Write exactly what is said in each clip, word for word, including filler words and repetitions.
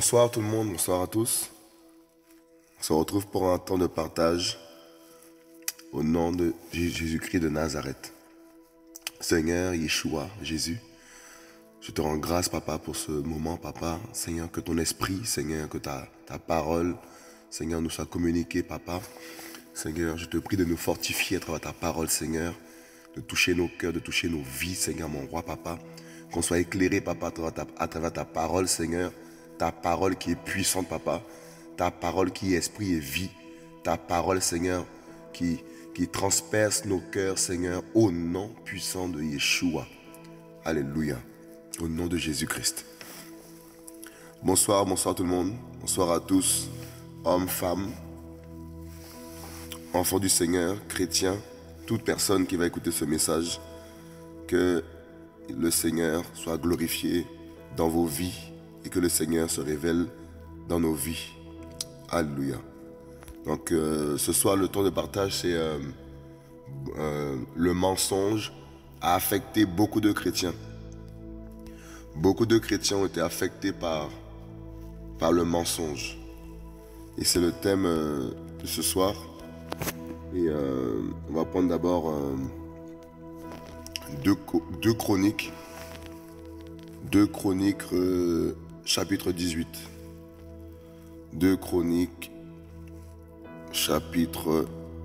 Bonsoir tout le monde, bonsoir à tous. On se retrouve pour un temps de partage au nom de Jésus-Christ de Nazareth. Seigneur Yeshua, Jésus, je te rends grâce, Papa, pour ce moment, Papa. Seigneur, que ton esprit, Seigneur, que ta, ta parole, Seigneur, nous soit communiquée, Papa. Seigneur, je te prie de nous fortifier à travers ta parole, Seigneur, de toucher nos cœurs, de toucher nos vies, Seigneur, mon roi, Papa. Qu'on soit éclairé, Papa, à travers ta, à travers ta parole, Seigneur. Ta parole qui est puissante, Papa. Ta parole qui est esprit et vie. Ta parole, Seigneur, qui, qui transperce nos cœurs, Seigneur, au nom puissant de Yeshua. Alléluia. Au nom de Jésus-Christ. Bonsoir, bonsoir tout le monde. Bonsoir à tous, hommes, femmes, enfants du Seigneur, chrétiens, toute personne qui va écouter ce message. Que le Seigneur soit glorifié dans vos vies et que le Seigneur se révèle dans nos vies. Alléluia. Donc euh, ce soir, le temps de partage, c'est euh, euh, le mensonge a affecté beaucoup de chrétiens. Beaucoup de chrétiens ont été affectés par, par le mensonge. Et c'est le thème euh, de ce soir. Et euh, on va prendre d'abord euh, deux, deux chroniques. Deux chroniques, euh, chapitre dix-huit. Deux chroniques, chapitre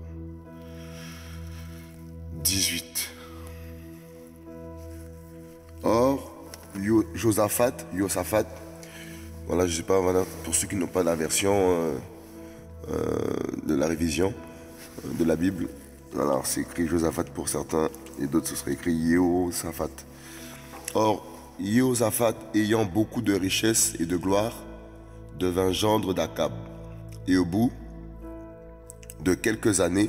dix-huit. Or, Yo, Josaphat, Josaphat, voilà, je sais pas, voilà, pour ceux qui n'ont pas la version euh, euh, de la révision euh, de la Bible, alors c'est écrit Josaphat pour certains, et d'autres ce serait écrit Jehosaphat. Or, Jehosaphat, ayant beaucoup de richesses et de gloire, devint gendre d'Akab. Et au bout de quelques années,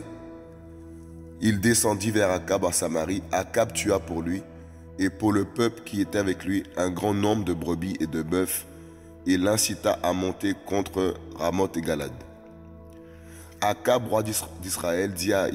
il descendit vers Akab à Samarie. Akab tua pour lui et pour le peuple qui était avec lui un grand nombre de brebis et de bœufs, et l'incita à monter contre Ramoth et Galad. Akab, roi d'Israël, dit à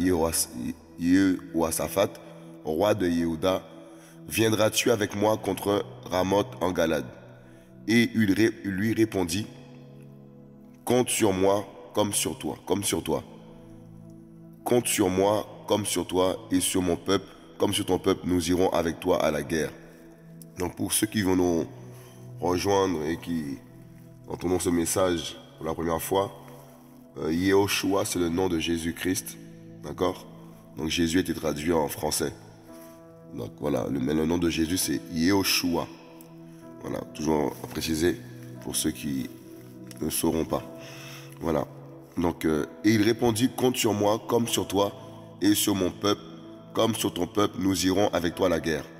Jehosaphat, roi de Yehuda, viendras-tu avec moi contre Ramoth en Galad? Et il lui répondit, compte sur moi comme sur toi, comme sur toi. Compte sur moi comme sur toi et sur mon peuple, comme sur ton peuple, nous irons avec toi à la guerre. Donc pour ceux qui vont nous rejoindre et qui entendront ce message pour la première fois, euh, Yehoshua, c'est le nom de Jésus-Christ, d'accord? Donc Jésus a été traduit en français. Donc voilà, le, mais le nom de Jésus c'est Yehoshua. Voilà, toujours à préciser pour ceux qui ne sauront pas. Voilà. Donc, euh, et il répondit, compte sur moi comme sur toi et sur mon peuple, comme sur ton peuple, nous irons avec toi à la guerre.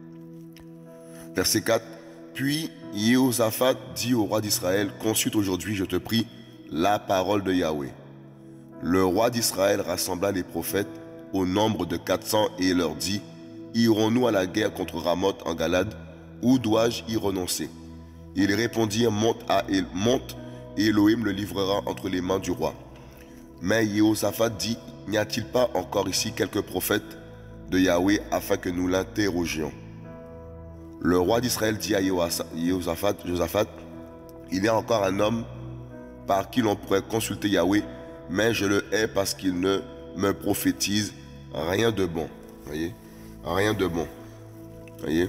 Verset quatre. Puis Jehosaphat dit au roi d'Israël, consulte aujourd'hui, je te prie, la parole de Yahweh. Le roi d'Israël rassembla les prophètes au nombre de quatre cents et leur dit, irons-nous à la guerre contre Ramoth en Galad, ou dois-je y renoncer? Ils répondirent, monte, à El, monte et Elohim le livrera entre les mains du roi. Mais Jehosaphat dit, n'y a-t-il pas encore ici quelques prophètes de Yahweh afin que nous l'interrogions? Le roi d'Israël dit à Jehosaphat, Josaphat, il y a encore un homme par qui l'on pourrait consulter Yahweh, mais je le hais parce qu'il ne me prophétise rien de bon. Voyez? Rien de bon. Voyez?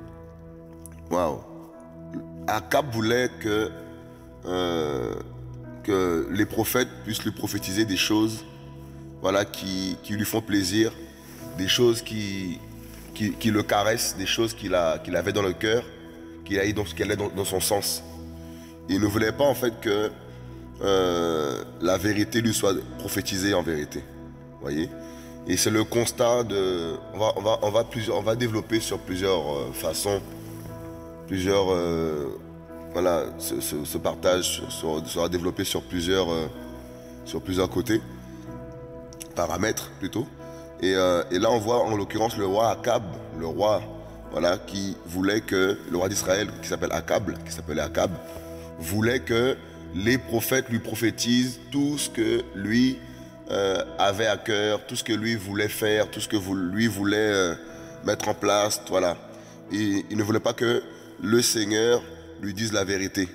Waouh! Akab voulait que, euh, que les prophètes puissent lui prophétiser des choses, voilà, qui, qui lui font plaisir, des choses qui, qui, qui le caressent, des choses qu'il a, qu'il avait dans le cœur, qu'il allaient dans, qu'il allait dans, dans son sens. Il ne voulait pas en fait que euh, la vérité lui soit prophétisée en vérité. Voyez? Et c'est le constat de... On va, on va, on va, plusieurs, on va développer sur plusieurs euh, façons, plusieurs... Euh, voilà, ce, ce, ce partage sera, sera développé sur plusieurs, euh, sur plusieurs côtés, paramètres plutôt. Et, euh, et là on voit en l'occurrence le roi Akab, le roi, voilà, qui voulait que, le roi d'Israël qui s'appelle Akab, qui s'appelait Akab, voulait que les prophètes lui prophétisent tout ce que lui euh, avait à cœur, tout ce que lui voulait faire, tout ce que lui voulait euh, mettre en place, voilà. Et il ne voulait pas que le Seigneur lui dise la vérité.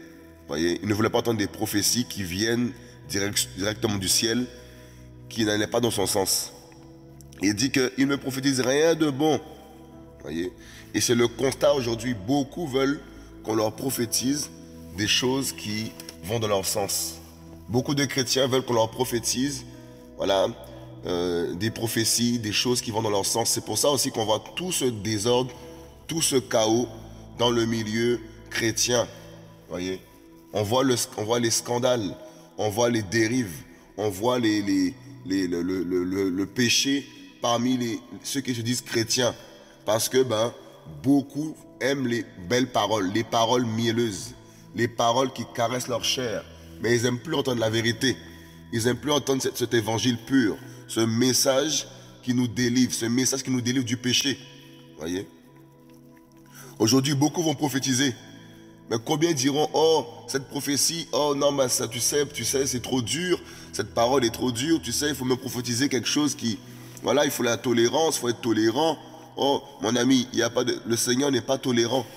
Voyez, il ne voulait pas entendre des prophéties qui viennent direct, directement du ciel, qui n'allaient pas dans son sens. Il dit qu'il ne prophétise rien de bon. Voyez, et c'est le constat aujourd'hui. Beaucoup veulent qu'on leur prophétise des choses qui vont dans leur sens. Beaucoup de chrétiens veulent qu'on leur prophétise, voilà, euh, des prophéties, des choses qui vont dans leur sens. C'est pour ça aussi qu'on voit tout ce désordre, tout ce chaos dans le milieu chrétien. Voyez, on voit, le, on voit les scandales, on voit les dérives, on voit les, les, les, le, le, le, le péché parmi les, ceux qui se disent chrétiens. Parce que ben, beaucoup aiment les belles paroles, les paroles mielleuses, les paroles qui caressent leur chair. Mais ils n'aiment plus entendre la vérité. Ils n'aiment plus entendre cet, cet évangile pur, ce message qui nous délivre, ce message qui nous délivre du péché. Voyez? Aujourd'hui, beaucoup vont prophétiser. Mais combien diront, oh, cette prophétie, oh non, mais ça, tu sais, tu sais, c'est trop dur, cette parole est trop dure, tu sais, il faut me prophétiser quelque chose qui, voilà, il faut la tolérance, il faut être tolérant. Oh, mon ami, il y a pas de, le Seigneur n'est pas tolérant.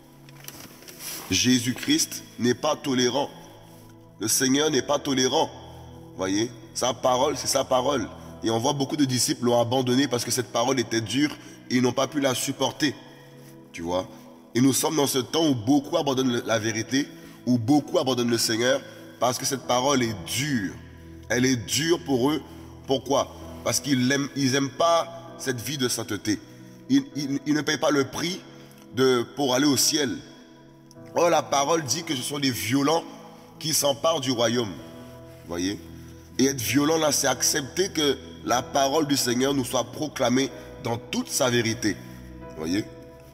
Jésus-Christ n'est pas tolérant. Le Seigneur n'est pas tolérant. Voyez, sa parole, c'est sa parole. Et on voit beaucoup de disciples l'ont abandonné parce que cette parole était dure et ils n'ont pas pu la supporter. Tu vois? Et nous sommes dans ce temps où beaucoup abandonnent la vérité, où beaucoup abandonnent le Seigneur parce que cette parole est dure. Elle est dure pour eux. Pourquoi? Parce qu'ils n'aiment ils aiment pas cette vie de sainteté. Ils, ils, ils ne payent pas le prix de, pour aller au ciel. Oh, la parole dit que ce sont les violents qui s'emparent du royaume. Voyez? Et être violent là, c'est accepter que la parole du Seigneur nous soit proclamée dans toute sa vérité. Voyez?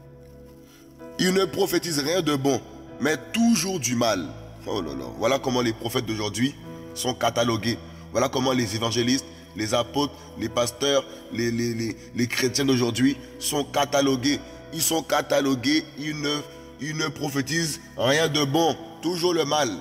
Il ne prophétise rien de bon, mais toujours du mal. Oh là là. Voilà comment les prophètes d'aujourd'hui sont catalogués. Voilà comment les évangélistes, les apôtres, les pasteurs, les, les, les, les chrétiens d'aujourd'hui sont catalogués. Ils sont catalogués, ils ne, ils ne prophétisent rien de bon, toujours le mal.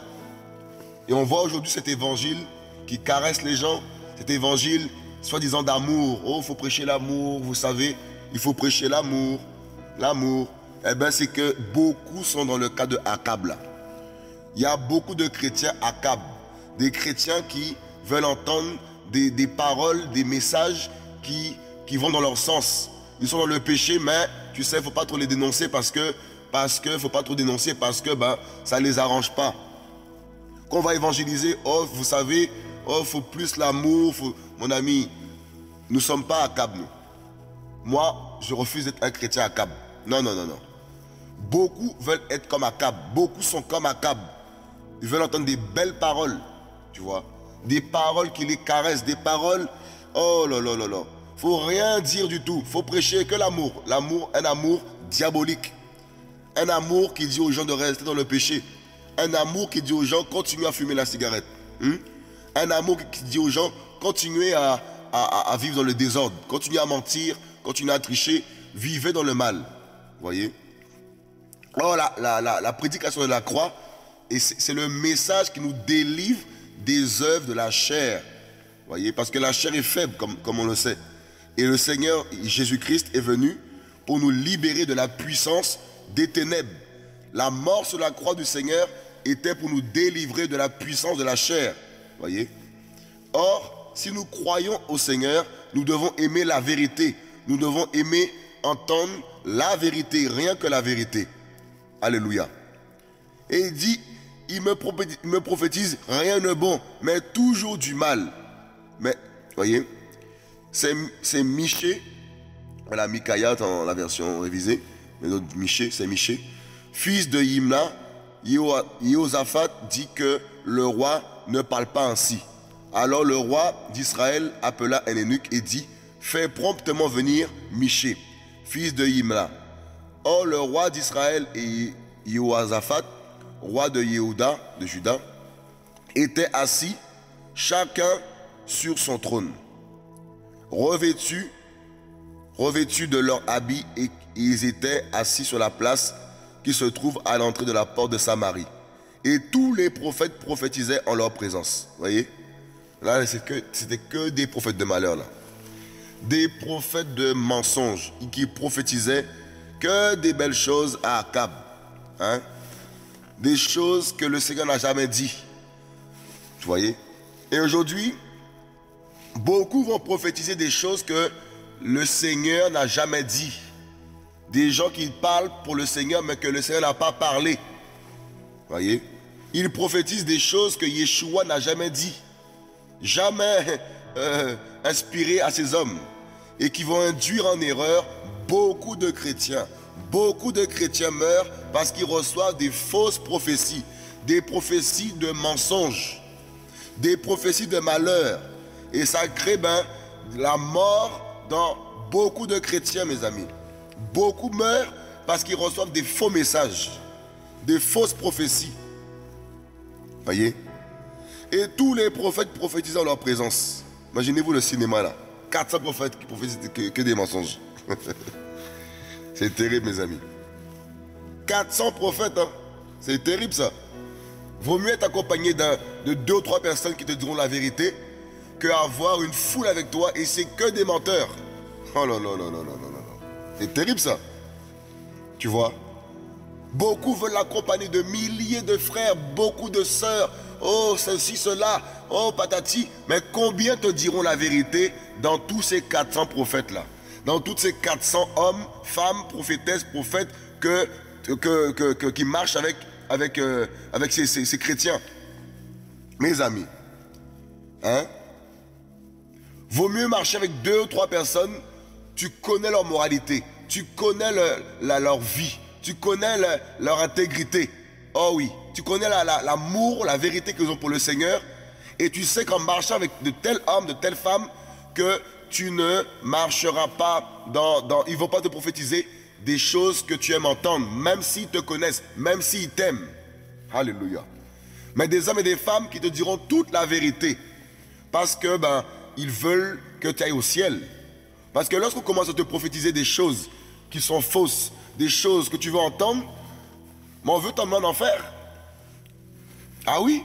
Et on voit aujourd'hui cet évangile qui caresse les gens, cet évangile soi-disant d'amour. Oh, il faut prêcher l'amour, vous savez, il faut prêcher l'amour, l'amour. Eh bien, c'est que beaucoup sont dans le cas de Akab là. Il y a beaucoup de chrétiens Akab, des chrétiens qui veulent entendre des, des paroles, des messages qui, qui vont dans leur sens. Ils sont dans le péché, mais tu sais, il ne faut pas trop les dénoncer parce que, parce que, faut pas trop dénoncer parce que ben, ça ne les arrange pas. Quand on va évangéliser, oh, vous savez, oh, il faut plus l'amour. Faut... Mon ami, nous ne sommes pas Akab, nous. Moi, je refuse d'être un chrétien Akab. Non, non, non, non. Beaucoup veulent être comme Akab. Beaucoup sont comme Akab. Ils veulent entendre des belles paroles, tu vois. Des paroles qui les caressent, des paroles, oh là là là là. Faut rien dire du tout. Faut prêcher que l'amour. L'amour, un amour diabolique. Un amour qui dit aux gens de rester dans le péché. Un amour qui dit aux gens, continuez à fumer la cigarette. Hum? Un amour qui dit aux gens, continuez à, à, à vivre dans le désordre. Continuez à mentir, continuez à tricher, vivez dans le mal. Voyez? Oh, la, la, la, la prédication de la croix, et c'est le message qui nous délivre des œuvres de la chair. Voyez? Parce que la chair est faible, comme, comme on le sait. Et le Seigneur Jésus-Christ est venu pour nous libérer de la puissance des ténèbres. La mort sur la croix du Seigneur était pour nous délivrer de la puissance de la chair. Voyez? Or, si nous croyons au Seigneur, nous devons aimer la vérité. Nous devons aimer entendre la vérité, rien que la vérité. Alléluia. Et il dit, il me prophétise, il me prophétise rien de bon, mais toujours du mal. Mais, voyez, c'est Michée, voilà, Micaiah dans la version révisée, mais notre Michée, c'est Michée, fils de Yimna. Jéhoshaphat dit que le roi ne parle pas ainsi. Alors le roi d'Israël appela un eunuque et dit, fais promptement venir Michée, fils de Yimna. Or le roi d'Israël et Jéhoshaphat, roi de Yehuda, de Juda, étaient assis, chacun sur son trône, revêtus, revêtus de leurs habits, et ils étaient assis sur la place qui se trouve à l'entrée de la porte de Samarie. Et tous les prophètes prophétisaient en leur présence. Vous voyez? Là, c'était que, que des prophètes de malheur, là. Des prophètes de mensonges qui prophétisaient que des belles choses à Akab. Hein? des choses que le Seigneur n'a jamais dit. Vous voyez? Et aujourd'hui, beaucoup vont prophétiser des choses que le Seigneur n'a jamais dit. Des gens qui parlent pour le Seigneur, mais que le Seigneur n'a pas parlé. Vous voyez? Ils prophétisent des choses que Yeshua n'a jamais dit. Jamais euh, inspiré à ces hommes. Et qui vont induire en erreur beaucoup de chrétiens. Beaucoup de chrétiens meurent parce qu'ils reçoivent des fausses prophéties. Des prophéties de mensonges. Des prophéties de malheur. Et ça crée ben, la mort dans beaucoup de chrétiens, mes amis. Beaucoup meurent parce qu'ils reçoivent des faux messages, des fausses prophéties. Voyez? Et tous les prophètes prophétisent en leur présence. Imaginez-vous le cinéma là. quatre cents prophètes qui prophétisent que, que des mensonges. C'est terrible, mes amis. quatre cents prophètes, hein? C'est terrible ça. Vaut mieux être accompagné de deux ou trois personnes qui te diront la vérité qu'avoir une foule avec toi et c'est que des menteurs. Oh là là là là là là là. C'est terrible ça. Tu vois? Beaucoup veulent l'accompagner de milliers de frères, beaucoup de sœurs. Oh, ceci, cela. Oh, patati. Mais combien te diront la vérité dans tous ces quatre cents prophètes-là? Dans tous ces quatre cents hommes, femmes, prophétesses, prophètes que, que, que, que, qui marchent avec, avec, euh, avec ces, ces, ces chrétiens. Mes amis. Hein? Vaut mieux marcher avec deux ou trois personnes. Tu connais leur moralité. Tu connais le, la, leur vie. Tu connais le, leur intégrité. Oh oui. Tu connais l'amour, la, la, la vérité qu'ils ont pour le Seigneur. Et tu sais qu'en marchant avec de tels hommes, de telles femmes, que tu ne marcheras pas dans... dans ils ne vont pas te prophétiser des choses que tu aimes entendre. Même s'ils te connaissent. Même s'ils t'aiment. Alléluia. Mais des hommes et des femmes qui te diront toute la vérité. Parce que, ben, ils veulent que tu ailles au ciel. Parce que lorsqu'on commence à te prophétiser des choses qui sont fausses, des choses que tu veux entendre, mais on veut t'emmener en enfer. Ah oui?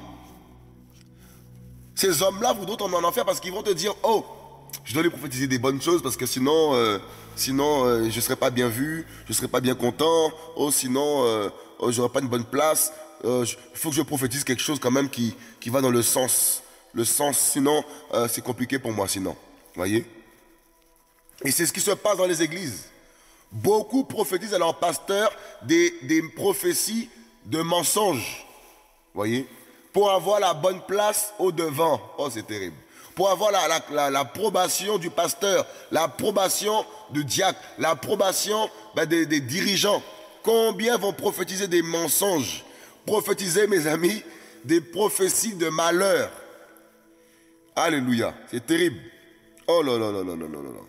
Ces hommes-là voudront t'emmener en enfer parce qu'ils vont te dire, oh, je dois lui prophétiser des bonnes choses parce que sinon, euh, sinon euh, je ne serai pas bien vu, je ne serai pas bien content, oh, sinon, euh, oh, je n'aurai pas une bonne place. Il euh, faut que je prophétise quelque chose quand même qui, qui va dans le sens. Le sens, sinon, euh, c'est compliqué pour moi, sinon. Voyez? Et c'est ce qui se passe dans les églises. Beaucoup prophétisent à leurs pasteurs des, des prophéties de mensonges. Voyez? Pour avoir la bonne place au devant. Oh, c'est terrible. Pour avoir l'approbation la, la, la, du pasteur, l'approbation du diacre, l'approbation ben, des, des dirigeants. Combien vont prophétiser des mensonges? Prophétiser, mes amis, des prophéties de malheur. Alléluia. C'est terrible. Oh là là là là là là là.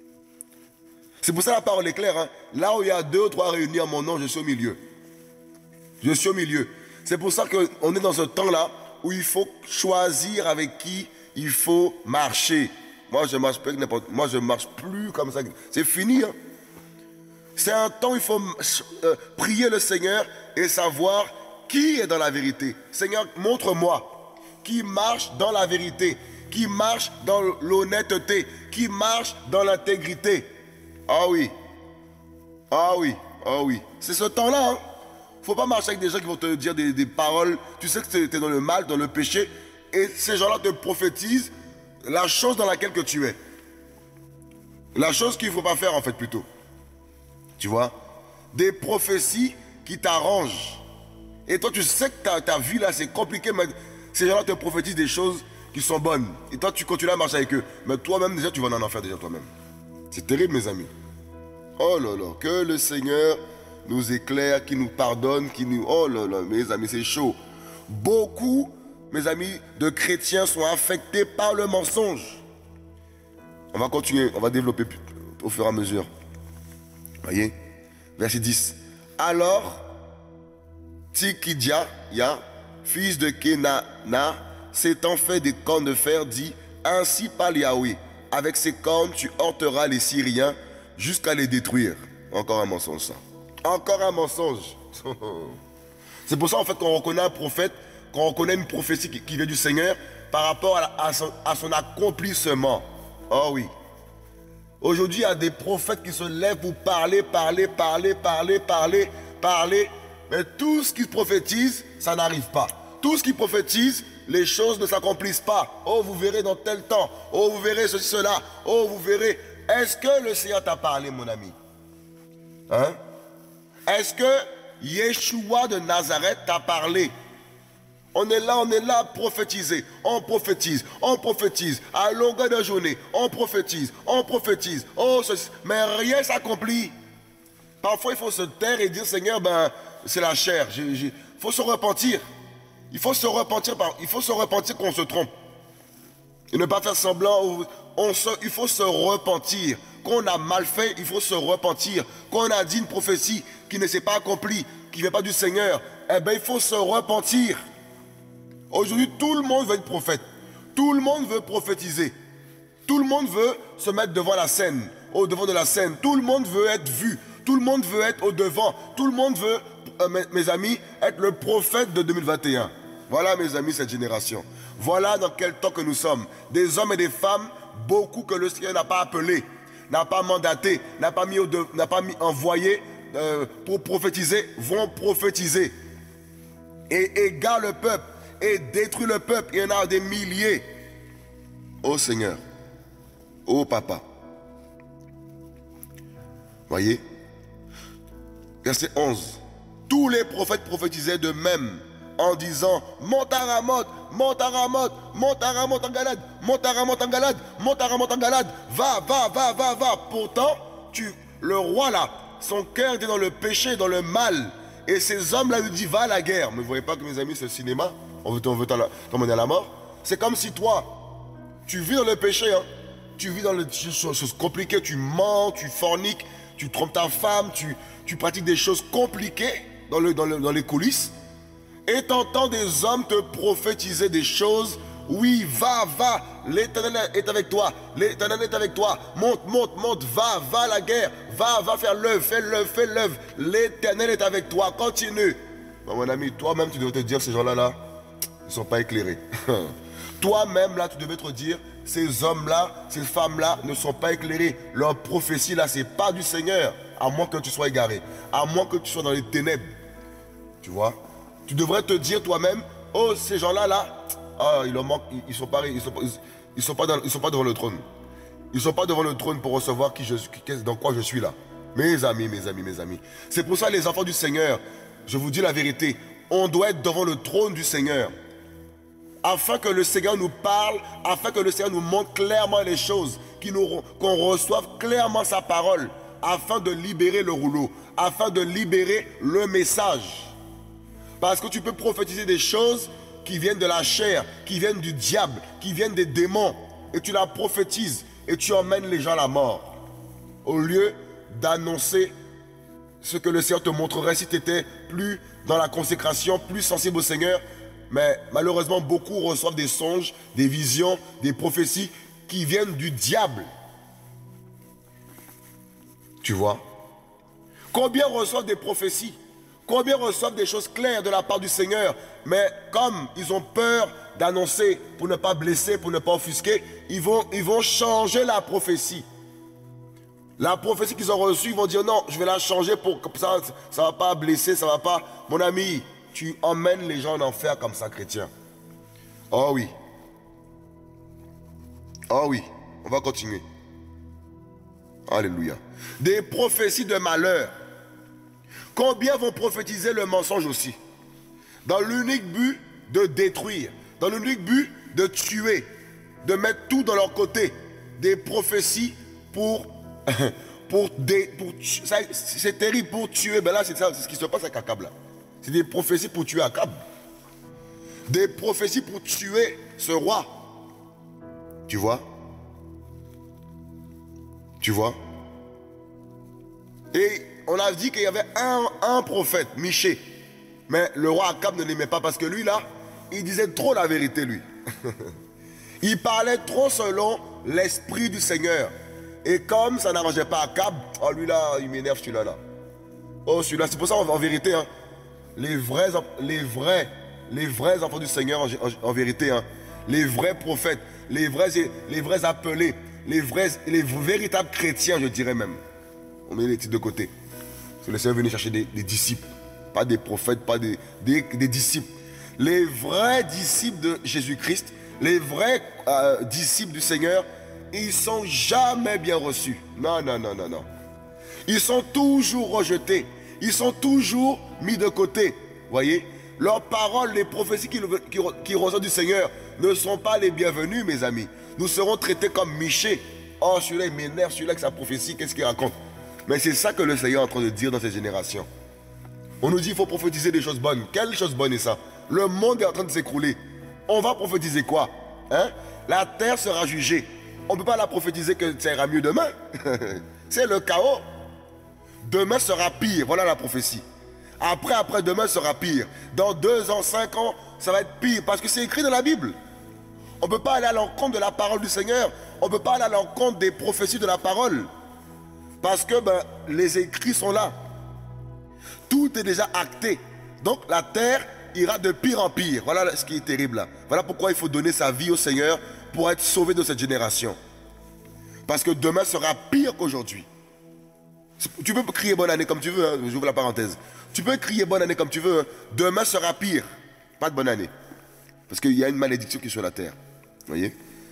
C'est pour ça la parole est claire. Hein? Là où il y a deux ou trois réunis en mon nom, je suis au milieu. Je suis au milieu. C'est pour ça qu'on est dans ce temps-là où il faut choisir avec qui il faut marcher. Moi, je marche pas n'importe. Moi, je marche plus comme ça. C'est fini. Hein? C'est un temps où il faut euh, prier le Seigneur et savoir qui est dans la vérité. Seigneur, montre-moi qui marche dans la vérité, qui marche dans l'honnêteté, qui marche dans l'intégrité. Ah oui, ah oui, ah oui. C'est ce temps-là. Il hein? ne faut pas marcher avec des gens qui vont te dire des, des paroles. Tu sais que tu es dans le mal, dans le péché. Et ces gens-là te prophétisent la chose dans laquelle que tu es. La chose qu'il ne faut pas faire en fait plutôt. Tu vois? Des prophéties qui t'arrangent. Et toi tu sais que ta, ta vie là c'est compliqué. Mais ces gens-là te prophétisent des choses qui sont bonnes. Et toi tu continues à marcher avec eux. Mais toi-même déjà tu vas en enfer déjà toi-même. C'est terrible mes amis. Oh là là, que le Seigneur nous éclaire, qui nous pardonne, qui nous... Oh là là, mes amis, c'est chaud. Beaucoup, mes amis, de chrétiens sont affectés par le mensonge. On va continuer, on va développer au fur et à mesure. Voyez? Verset dix. Alors, Tikidia, ya, fils de Kenana, s'étant fait des cornes de fer, dit, ainsi parle Yahweh. Avec ces cornes, tu heurteras les Syriens jusqu'à les détruire. Encore un mensonge, ça. Encore un mensonge. C'est pour ça, en fait, qu'on reconnaît un prophète, qu'on reconnaît une prophétie qui, qui vient du Seigneur par rapport à, à, son, à son accomplissement. Oh oui. Aujourd'hui, il y a des prophètes qui se lèvent pour parler, parler, parler, parler, parler, parler. Mais tout ce qu'ils prophétisent, ça n'arrive pas. Tout ce qu'ils prophétisent, les choses ne s'accomplissent pas. Oh, vous verrez dans tel temps. Oh, vous verrez ceci, cela. Oh, vous verrez. Est-ce que le Seigneur t'a parlé, mon ami? Hein? Est-ce que Yeshua de Nazareth t'a parlé? On est là, on est là à prophétiser. On prophétise, on prophétise. À longueur de journée, on prophétise, on prophétise. Oh, ceci. Mais rien s'accomplit. Parfois, il faut se taire et dire, Seigneur, ben, c'est la chair. Il faut se repentir. Il faut se repentir, il faut se repentir qu'on se trompe. Et ne pas faire semblant. On se, il faut se repentir. Qu'on a mal fait, il faut se repentir. Qu'on a dit une prophétie qui ne s'est pas accomplie, qui ne vient pas du Seigneur, eh bien, il faut se repentir. Aujourd'hui, tout le monde veut être prophète. Tout le monde veut prophétiser. Tout le monde veut se mettre devant la scène, au devant de la scène. Tout le monde veut être vu. Tout le monde veut être au devant. Tout le monde veut, euh, mes, mes amis, être le prophète de deux mille vingt et un. Voilà, mes amis, cette génération. Voilà dans quel temps que nous sommes. Des hommes et des femmes, beaucoup que le Seigneur n'a pas appelé, n'a pas mandaté, n'a pas mis, au de, n'a pas mis envoyé euh, pour prophétiser, vont prophétiser. Et égarent le peuple, et détruisent le peuple. Il y en a des milliers. Ô Seigneur, ô Papa. Voyez, verset onze. Tous les prophètes prophétisaient de même en disant, monte à Ramoth, monte à Ramoth, monte à Ramoth en Galade, monte à Ramoth en Galade, monte à Ramoth en Galade, va, va, va, va, va. Pourtant, tu, le roi là, son cœur était dans le péché, dans le mal. Et ces hommes-là lui disent, va à la guerre. Mais vous ne voyez pas que mes amis, c'est le cinéma, on veut, on veut t'emmener à la mort. C'est comme si toi, tu vis dans le péché, hein. Tu vis dans les choses compliquées, tu mens, tu forniques, tu trompes ta femme, tu, tu pratiques des choses compliquées dans, le, dans, le, dans les coulisses. Et t'entends des hommes te prophétiser des choses. Oui, va, va, l'Éternel est avec toi. L'Éternel est avec toi. Monte, monte, monte, va, va à la guerre. Va, va faire l'œuvre, fais l'œuvre, fais l'œuvre. L'Éternel est avec toi. Continue. Bon, mon ami, toi-même, tu devais te dire, ces gens-là, là, ils ne sont pas éclairés. Toi-même, là, tu devais te dire, ces hommes-là, ces femmes-là ne sont pas éclairés. Leur prophétie, là, ce n'est pas du Seigneur. À moins que tu sois égaré. À moins que tu sois dans les ténèbres. Tu vois? Tu devrais te dire toi-même, oh, ces gens-là, là, ah, il en manque, ils ne sont pas, ils sont, ils, ils sont pas, dans, ils sont pas devant le trône. Ils ne sont pas devant le trône pour recevoir qui je, qui, dans quoi je suis là. Mes amis, mes amis, mes amis. C'est pour ça, les enfants du Seigneur, je vous dis la vérité, on doit être devant le trône du Seigneur. Afin que le Seigneur nous parle, afin que le Seigneur nous montre clairement les choses, qu'on reçoive clairement sa parole, afin de libérer le rouleau, afin de libérer le message. Parce que tu peux prophétiser des choses qui viennent de la chair, qui viennent du diable, qui viennent des démons. Et tu la prophétises et tu emmènes les gens à la mort. Au lieu d'annoncer ce que le Seigneur te montrerait si tu étais plus dans la consécration, plus sensible au Seigneur. Mais malheureusement, beaucoup reçoivent des songes, des visions, des prophéties qui viennent du diable. Tu vois? Combien reçoivent des prophéties? Combien reçoivent des choses claires de la part du Seigneur? Mais comme ils ont peur d'annoncer pour ne pas blesser, pour ne pas offusquer, ils vont, ils vont changer la prophétie. La prophétie qu'ils ont reçue, ils vont dire non, je vais la changer pour que ça ne va pas blesser, ça ne va pas. Mon ami, tu emmènes les gens en enfer comme ça, chrétien. Oh oui. Oh oui, on va continuer. Alléluia. Des prophéties de malheur. Combien vont prophétiser le mensonge aussi? Dans l'unique but de détruire, dans l'unique but de tuer, de mettre tout dans leur côté. Des prophéties pour... pour, des, pour c'est terrible, pour tuer. Ben là, c'est ce qui se passe avec Akab là. C'est des prophéties pour tuer Akab. Des prophéties pour tuer ce roi. Tu vois? Tu vois? Et on a dit qu'il y avait un, un prophète, Michée. Mais le roi Akab ne l'aimait pas parce que lui là, il disait trop la vérité lui. Il parlait trop selon l'esprit du Seigneur. Et comme ça n'arrangeait pas Akab, oh lui là, il m'énerve celui-là là. Oh celui-là, c'est pour ça en, en vérité, hein, les vrais, les vrais, les vrais enfants du Seigneur en, en, en vérité, hein, les vrais prophètes, les vrais, les vrais appelés, les vrais, les véritables chrétiens, je dirais même. On met les titres de côté. Parce que le Seigneur est venu chercher des, des disciples. Pas des prophètes, pas des, des, des disciples. Les vrais disciples de Jésus-Christ, les vrais euh, disciples du Seigneur, ils sont jamais bien reçus. Non, non, non, non, non. Ils sont toujours rejetés. Ils sont toujours mis de côté. Voyez, leurs paroles, les prophéties qui, qui, qui ressortent du Seigneur ne sont pas les bienvenues, mes amis. Nous serons traités comme Michée. Oh, celui-là, il m'énerve, celui-là, avec sa prophétie, qu'est-ce qu'il raconte? Mais c'est ça que le Seigneur est en train de dire dans cette génération. On nous dit qu'il faut prophétiser des choses bonnes. Quelle chose bonne est ça? Le monde est en train de s'écrouler. On va prophétiser quoi? Hein? La terre sera jugée. On ne peut pas la prophétiser que ça ira mieux demain. C'est le chaos. Demain sera pire. Voilà la prophétie. Après, après demain sera pire. Dans deux ans, cinq ans, ça va être pire. Parce que c'est écrit dans la Bible. On ne peut pas aller à l'encontre de la parole du Seigneur. On ne peut pas aller à l'encontre des prophéties de la parole. Parce que ben, les écrits sont là. Tout est déjà acté. Donc la terre ira de pire en pire. Voilà ce qui est terrible là. Voilà pourquoi il faut donner sa vie au Seigneur pour être sauvé de cette génération. Parce que demain sera pire qu'aujourd'hui. Tu peux crier bonne année comme tu veux, hein, j'ouvre la parenthèse. Tu peux crier bonne année comme tu veux, hein. Demain sera pire. Pas de bonne année. Parce qu'il y a une malédiction qui est sur la terre. Vous voyez?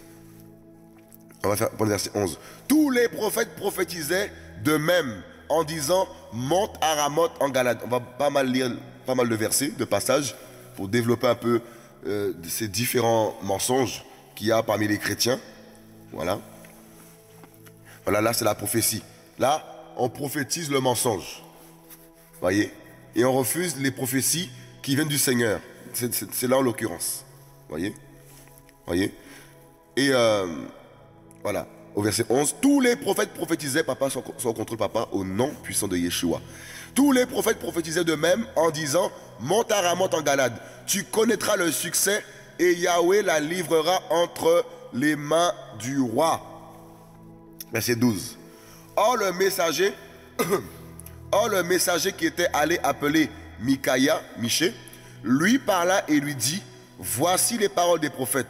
On va faire pour le verset onze. Tous les prophètes prophétisaient de même en disant monte à Ramoth en Galade. On va pas mal lire pas mal de versets, de passages pour développer un peu euh, ces différents mensonges qu'il y a parmi les chrétiens. Voilà. Voilà, là c'est la prophétie. Là, on prophétise le mensonge. Voyez? Et on refuse les prophéties qui viennent du Seigneur. C'est là en l'occurrence. Voyez? Voyez? Et euh, voilà, au verset onze, tous les prophètes prophétisaient, papa, sans, sans contrôle, papa, au nom puissant de Yeshua. Tous les prophètes prophétisaient de même en disant, monte à Ramoth en Galade, tu connaîtras le succès et Yahweh la livrera entre les mains du roi. Verset douze. Or le messager, or le messager qui était allé appeler Mikaïa, Michée, lui parla et lui dit, voici les paroles des prophètes.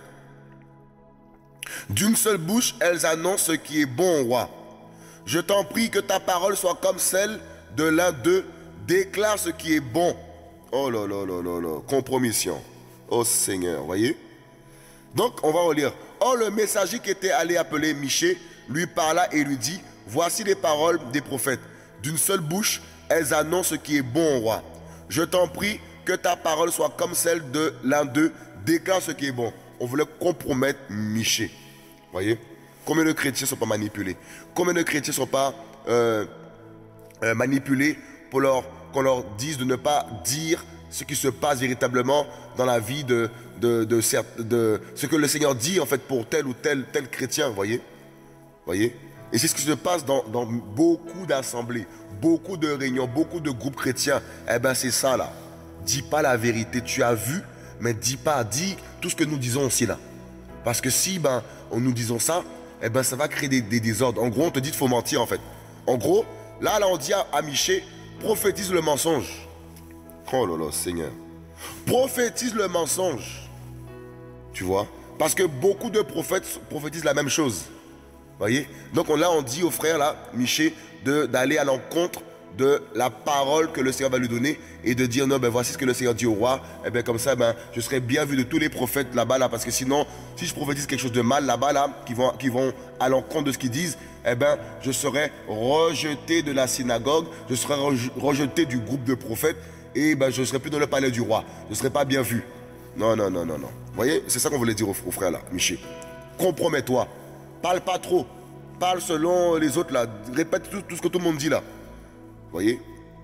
D'une seule bouche, elles annoncent ce qui est bon au roi. Je t'en prie que ta parole soit comme celle de l'un d'eux, déclare ce qui est bon. Oh là là là là là, compromission. Oh Seigneur, voyez. Donc on va relire. Or le messager qui était allé appeler Michée lui parla et lui dit, voici les paroles des prophètes. D'une seule bouche, elles annoncent ce qui est bon au roi. Je t'en prie que ta parole soit comme celle de l'un d'eux, déclare ce qui est bon. On voulait compromettre Michée. Voyez? Combien de chrétiens ne sont pas manipulés? Combien de chrétiens ne sont pas euh, euh, manipulés pour leur, qu'on leur dise de ne pas dire ce qui se passe véritablement dans la vie de, de, de, de, de ce que le Seigneur dit en fait pour tel ou tel, tel chrétien, voyez? Voyez? Et c'est ce qui se passe dans, dans beaucoup d'assemblées, beaucoup de réunions, beaucoup de groupes chrétiens. Eh bien c'est ça là. Dis pas la vérité, tu as vu, mais dis pas, dis tout ce que nous disons aussi là. Parce que si ben, on nous disons ça, eh ben, ça va créer des, des désordres. En gros, on te dit qu'il faut mentir en fait. En gros, là, là on dit à, à Michée, prophétise le mensonge. Oh là là, Seigneur. Prophétise le mensonge. Tu vois? Parce que beaucoup de prophètes prophétisent la même chose. Voyez? Donc on, là, on dit au frère, là, Michée, d'aller à l'encontre de la parole que le Seigneur va lui donner et de dire non, ben voici ce que le Seigneur dit au roi, et bien comme ça, ben je serai bien vu de tous les prophètes là-bas, là, parce que sinon, si je prophétise quelque chose de mal là-bas, là, qui vont, qui vont à l'encontre de ce qu'ils disent, eh ben je serai rejeté de la synagogue, je serai rejeté du groupe de prophètes, et ben je ne serai plus dans le palais du roi, je ne serai pas bien vu. Non, non, non, non, non. Vous voyez, c'est ça qu'on voulait dire au, au frère là, Michée. Compromets-toi, parle pas trop, parle selon les autres là, répète tout, tout ce que tout le monde dit là. Voyez?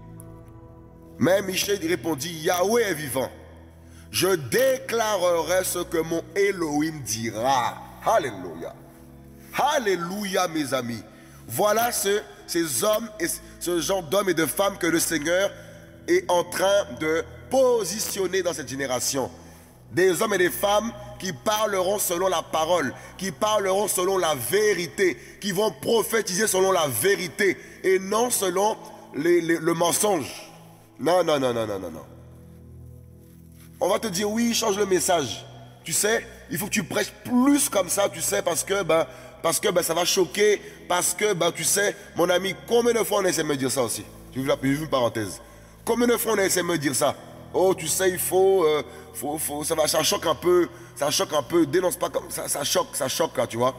Mais Michée répondit, Yahweh est vivant. Je déclarerai ce que mon Elohim dira. Alléluia. Alléluia, mes amis. Voilà ce, ces hommes, et ce genre d'hommes et de femmes que le Seigneur est en train de positionner dans cette génération. Des hommes et des femmes qui parleront selon la parole, qui parleront selon la vérité, qui vont prophétiser selon la vérité et non selon Les, les, le mensonge. Non, non, non, non, non, non, non. On va te dire, oui, change le message. Tu sais, il faut que tu prêches plus comme ça, tu sais, parce que, ben, parce que ben, ça va choquer, parce que, ben, tu sais, mon ami, combien de fois on essaie de me dire ça aussi? Je vais vous une parenthèse. Combien de fois on a essayé de me dire ça? Oh, tu sais, il faut, euh, faut, faut, ça va, ça choque un peu, ça choque un peu, dénonce pas comme ça, ça choque, ça choque là, tu vois.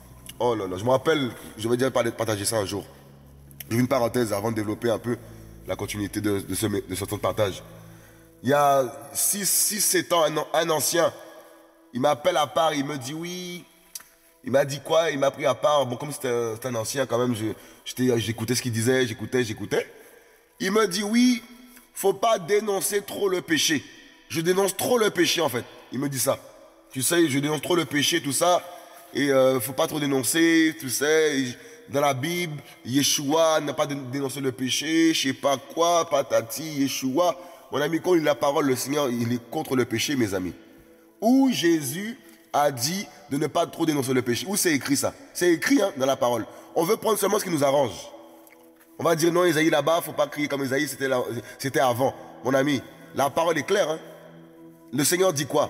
Oh là là, je me rappelle, je vais déjà partager ça un jour. J'ai une parenthèse avant de développer un peu la continuité de, de ce, de ce temps de partage. Il y a six sept ans, un, un ancien, il m'appelle à part, il me dit oui. Il m'a dit quoi? Il m'a pris à part. Bon, comme c'était un, un ancien quand même, j'écoutais ce qu'il disait, j'écoutais, j'écoutais. Il me dit oui, faut pas dénoncer trop le péché. Je dénonce trop le péché en fait. Il me dit ça. Tu sais, je dénonce trop le péché, tout ça. Et euh, faut pas trop dénoncer, tu sais. Dans la Bible, Yeshua n'a pas dénoncé le péché, je sais pas quoi, patati, Yeshua. Mon ami, quand il lit la parole, le Seigneur, il est contre le péché, mes amis. Où Jésus a dit de ne pas trop dénoncer le péché. Où c'est écrit ça? C'est écrit hein, dans la parole. On veut prendre seulement ce qui nous arrange. On va dire non, Isaïe là-bas, faut pas crier comme Isaïe, c'était avant. Mon ami, la parole est claire. Hein? Le Seigneur dit quoi?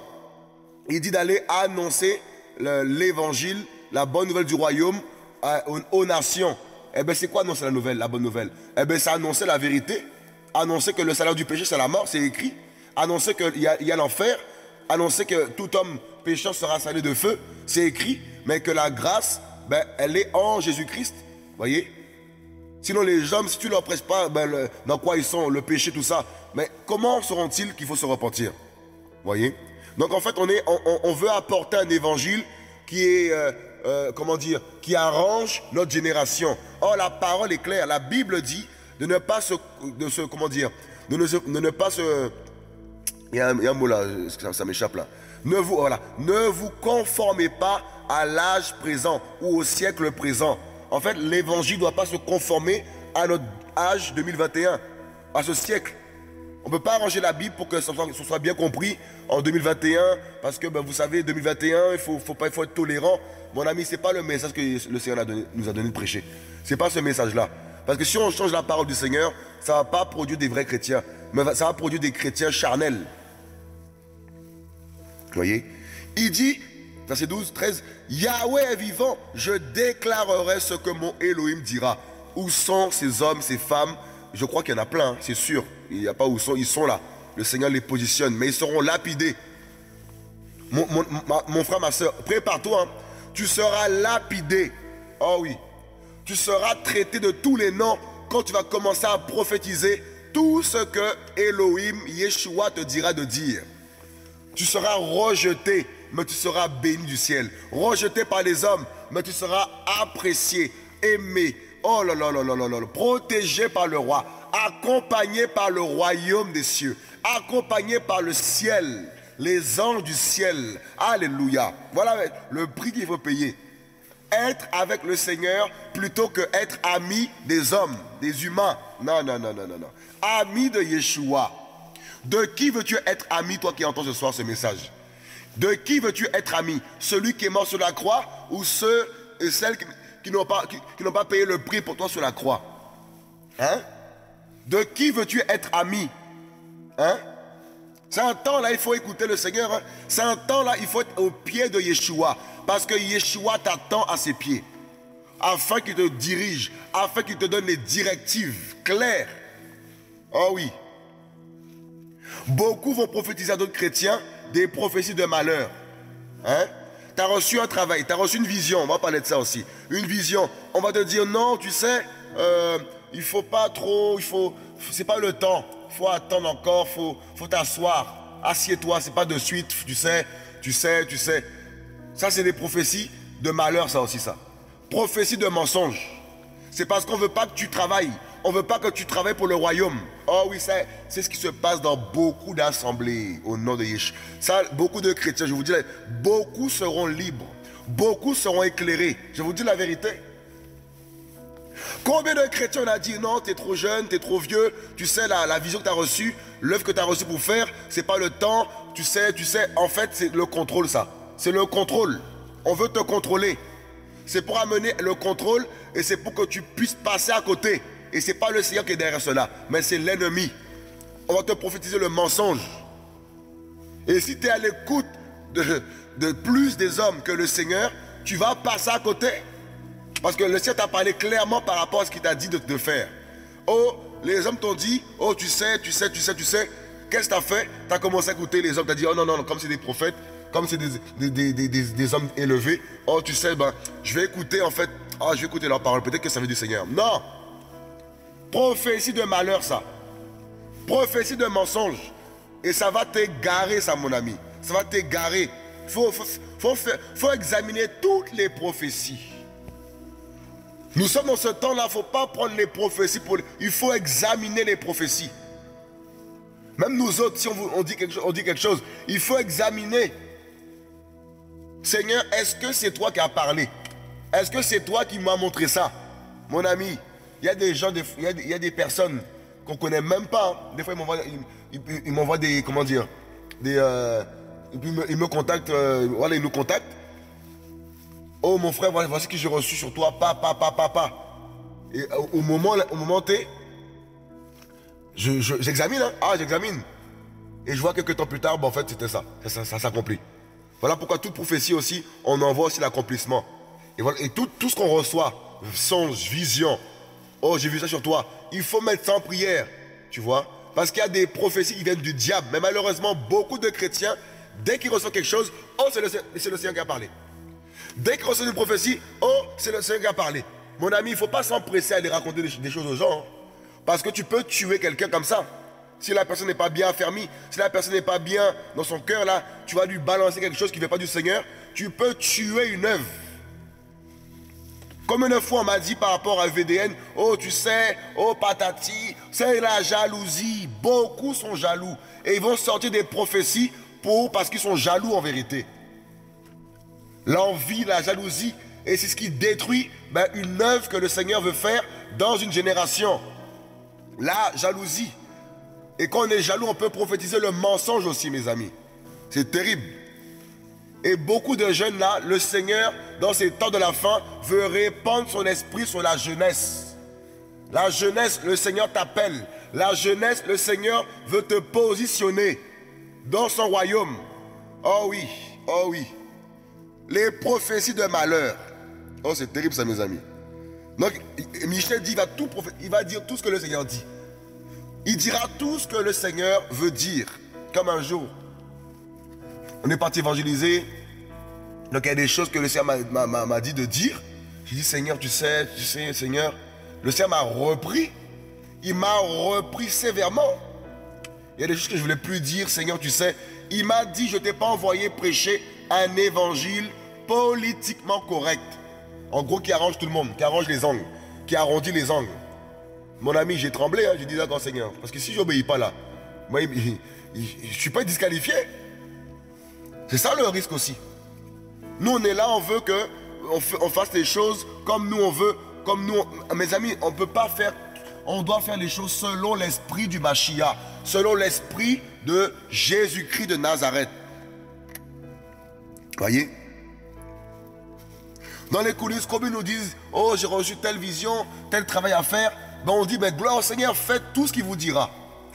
Il dit d'aller annoncer l'évangile, la bonne nouvelle du royaume aux, aux nations. Eh bien, c'est quoi annoncer la nouvelle, la bonne nouvelle? Eh bien, c'est annoncer la vérité, annoncer que le salaire du péché, c'est la mort, c'est écrit. Annoncer qu'il y a, a l'enfer, annoncer que tout homme pécheur sera salé de feu, c'est écrit, mais que la grâce, ben, elle est en Jésus-Christ. Voyez? Sinon, les hommes, si tu ne leur prêches pas ben, le, dans quoi ils sont, le péché, tout ça, mais comment sauront-ils qu'il faut se repentir? Voyez? Donc, en fait, on, est, on, on veut apporter un évangile qui est, euh, euh, comment dire, qui arrange notre génération. Or, la parole est claire. La Bible dit de ne pas se, de se comment dire, de ne, se, de ne pas se... Il y, a un, il y a un mot là, ça, ça m'échappe là. Ne vous, voilà, ne vous conformez pas à l'âge présent ou au siècle présent. En fait, l'évangile ne doit pas se conformer à notre âge deux mille vingt et un, à ce siècle. On ne peut pas arranger la Bible pour que ça soit, ça soit bien compris en deux mille vingt et un, parce que ben, vous savez, deux mille vingt et un, il faut, faut, pas, il faut être tolérant. Mon ami, ce n'est pas le message que le Seigneur a donné, nous a donné de prêcher. Ce n'est pas ce message-là. Parce que si on change la parole du Seigneur, ça ne va pas produire des vrais chrétiens, mais ça va produire des chrétiens charnels. Vous voyez? Il dit, verset douze, treize, Yahweh est vivant, je déclarerai ce que mon Elohim dira. Où sont ces hommes, ces femmes? Je crois qu'il y en a plein, hein, c'est sûr. Il n'y a pas où sont, ils sont là. Le Seigneur les positionne, mais ils seront lapidés. Mon, mon, ma, mon frère, ma soeur, prépare-toi. Hein. Tu seras lapidé. Oh oui. Tu seras traité de tous les noms quand tu vas commencer à prophétiser tout ce que Elohim, Yeshua te dira de dire. Tu seras rejeté, mais tu seras béni du ciel. Rejeté par les hommes, mais tu seras apprécié, aimé. Oh là là là là là là, protégé par le roi, accompagné par le royaume des cieux, accompagné par le ciel, les anges du ciel. Alléluia. Voilà le prix qu'il faut payer. Être avec le Seigneur plutôt que être ami des hommes, des humains. Non, non, non, non, non, non. Ami de Yeshua. De qui veux-tu être ami, toi qui entends ce soir ce message? De qui veux-tu être ami? Celui qui est mort sur la croix ou ceux et celles qui, qui n'ont pas, qui, qui n'ont pas payé le prix pour toi sur la croix? Hein? De qui veux-tu être ami? Hein? C'est un temps là, il faut écouter le Seigneur. Hein? C'est un temps là, il faut être au pied de Yeshua. Parce que Yeshua t'attend à ses pieds. Afin qu'il te dirige, afin qu'il te donne les directives claires. Oh oui. Beaucoup vont prophétiser à d'autres chrétiens des prophéties de malheur. Hein? Tu as reçu un travail, tu as reçu une vision, on va parler de ça aussi. Une vision, on va te dire non, tu sais, euh, il ne faut pas trop, il faut, c'est pas le temps, il faut attendre encore, il faut, faut t'asseoir. Assieds-toi, c'est pas de suite, tu sais, tu sais, tu sais. Ça, c'est des prophéties de malheur, ça aussi, ça. Prophéties de mensonge. C'est parce qu'on ne veut pas que tu travailles. On ne veut pas que tu travailles pour le royaume. Oh oui, c'est ce qui se passe dans beaucoup d'assemblées au nom de Yeshua. Ça, beaucoup de chrétiens, je vous dis, beaucoup seront libres. Beaucoup seront éclairés. Je vous dis la vérité. Combien de chrétiens on a dit non, tu es trop jeune, tu es trop vieux, tu sais, la, la vision que tu as reçue, l'œuvre que tu as reçue pour faire, c'est pas le temps, tu sais, tu sais, en fait, c'est le contrôle, ça. C'est le contrôle. On veut te contrôler. C'est pour amener le contrôle et c'est pour que tu puisses passer à côté. Et ce n'est pas le Seigneur qui est derrière cela, mais c'est l'ennemi. On va te prophétiser le mensonge. Et si tu es à l'écoute de, de plus des hommes que le Seigneur, tu vas passer à côté. Parce que le Seigneur t'a parlé clairement par rapport à ce qu'il t'a dit de, de faire. Oh, les hommes t'ont dit, oh tu sais, tu sais, tu sais, tu sais. Qu'est-ce que tu as fait? Tu as commencé à écouter les hommes, tu as dit, oh non, non, non, comme c'est des prophètes, comme c'est des, des, des, des, des, des hommes élevés, oh tu sais, ben, je vais écouter en fait, ah, je vais écouter leurs paroles, peut-être que ça vient du Seigneur. Non! Prophétie de malheur, ça. Prophétie de mensonge. Et ça va t'égarer, ça, mon ami. Ça va t'égarer. Il faut, faut, faut, faire, faut examiner toutes les prophéties. Nous sommes dans ce temps-là, il ne faut pas prendre les prophéties pour... Il faut examiner les prophéties. Même nous autres, si on, on, dit quelque chose, on dit quelque chose, il faut examiner. Seigneur, est-ce que c'est toi qui as parlé? Est-ce que c'est toi qui m'as montré ça? Mon ami, il y a des gens, des, il, y a, il y a des personnes qu'on ne connaît même pas. Des fois, ils m'envoient, ils, ils, ils m'envoient des, comment dire, des, euh, ils, me, ils me contactent, euh, voilà, ils nous contactent. Oh mon frère, voici ce que j'ai reçu sur toi, papa, papa, papa. Et au moment, au moment T, je, je, j'examine, hein? Ah, j'examine. Et je vois quelques temps plus tard, bon, en fait, c'était ça. Ça, ça, ça s'accomplit. Voilà pourquoi toute prophétie aussi, on envoie aussi l'accomplissement. Et, voilà, et tout, tout ce qu'on reçoit, songe, vision, oh, j'ai vu ça sur toi, il faut mettre ça en prière, tu vois. Parce qu'il y a des prophéties qui viennent du diable. Mais malheureusement, beaucoup de chrétiens, dès qu'ils reçoivent quelque chose, oh, c'est le, c'est le Seigneur qui a parlé. Dès qu'ils reçoivent une prophétie, oh, c'est le Seigneur qui a parlé. Mon ami, il ne faut pas s'empresser à aller raconter des, des choses aux gens. Hein. Parce que tu peux tuer quelqu'un comme ça. Si la personne n'est pas bien affermie, si la personne n'est pas bien dans son cœur, là, tu vas lui balancer quelque chose qui ne vient pas du Seigneur, tu peux tuer une œuvre. Comme une fois, on m'a dit par rapport à V D N, oh, tu sais, oh, patati, c'est la jalousie. Beaucoup sont jaloux. Et ils vont sortir des prophéties pour, parce qu'ils sont jaloux en vérité. L'envie, la jalousie, et c'est ce qui détruit ben, une œuvre que le Seigneur veut faire dans une génération. La jalousie. Et quand on est jaloux, on peut prophétiser le mensonge aussi, mes amis. C'est terrible. Et beaucoup de jeunes là, le Seigneur, dans ces temps de la fin, veut répandre son esprit sur la jeunesse. La jeunesse, le Seigneur t'appelle. La jeunesse, le Seigneur veut te positionner dans son royaume. Oh oui, oh oui. Les prophéties de malheur. Oh, c'est terrible ça, mes amis. Donc, Michel dit, il va, tout il va dire tout ce que le Seigneur dit. Il dira tout ce que le Seigneur veut dire. Comme un jour, on est parti évangéliser. Donc, il y a des choses que le Seigneur m'a dit de dire. J'ai dit, Seigneur, tu sais, tu sais, Seigneur. Le Seigneur m'a repris. Il m'a repris sévèrement. Il y a des choses que je ne voulais plus dire. Seigneur, tu sais. Il m'a dit, je ne t'ai pas envoyé prêcher un évangile politiquement correct. En gros, qui arrange tout le monde, qui arrange les angles, qui arrondit les angles. Mon ami, j'ai tremblé, hein, j'ai dit d'accord Seigneur. Parce que si je n'obéis pas là, moi, il, il, il, je ne suis pas disqualifié. C'est ça le risque aussi. Nous, on est là, on veut qu'on on fasse les choses comme nous on veut. Comme nous, on, mes amis, on ne peut pas faire, on doit faire les choses selon l'esprit du Mashiach, selon l'esprit de Jésus-Christ de Nazareth. Voyez? Dans les coulisses, comme ils nous disent, oh, j'ai reçu telle vision, tel travail à faire, ben on dit, ben gloire au Seigneur, faites tout ce qu'il vous dira.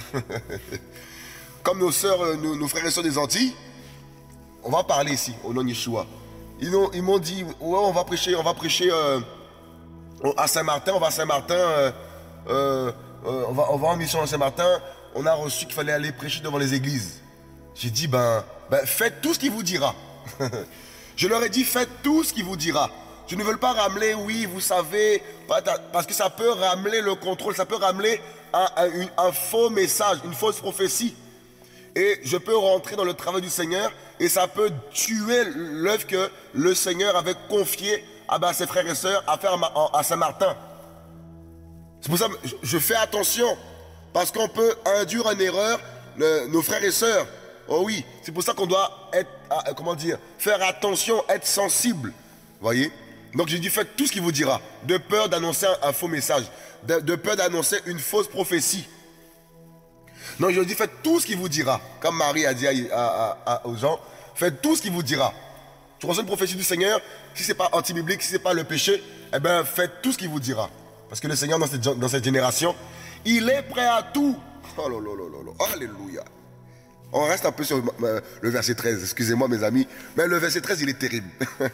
Comme nos sœurs, nos, nos frères et sœurs des Antilles, on va parler ici, au nom de Yeshua. Ils, ils m'ont dit, ouais, on va prêcher, on va prêcher euh, à Saint-Martin, on va à Saint-Martin, euh, euh, on, va, on va en mission à Saint-Martin, on a reçu qu'il fallait aller prêcher devant les églises. J'ai dit, ben, ben faites tout ce qu'il vous dira. Je leur ai dit, faites tout ce qu'il vous dira. Je ne veux pas ramener, oui, vous savez, parce que ça peut ramener le contrôle, ça peut ramener un, un, un faux message, une fausse prophétie. Et je peux rentrer dans le travail du Seigneur et ça peut tuer l'œuvre que le Seigneur avait confiée à ben, ses frères et sœurs à faire à Saint-Martin. C'est pour ça que je fais attention, parce qu'on peut induire en erreur le, nos frères et sœurs. Oh oui, c'est pour ça qu'on doit être, comment dire, faire attention, être sensible. Voyez? Donc j'ai dit, faites tout ce qu'il vous dira, de peur d'annoncer un, un faux message, de, de peur d'annoncer une fausse prophétie. Donc je dis, faites tout ce qu'il vous dira. Comme Marie a dit à, à, à, aux gens, faites tout ce qu'il vous dira. Tu reçois une prophétie du Seigneur, si ce n'est pas anti-biblique, si ce n'est pas le péché, eh bien faites tout ce qu'il vous dira. Parce que le Seigneur dans cette, dans cette génération, il est prêt à tout. Oh là là là là là, alléluia. On reste un peu sur le verset treize, excusez-moi mes amis, mais le verset treize il est terrible.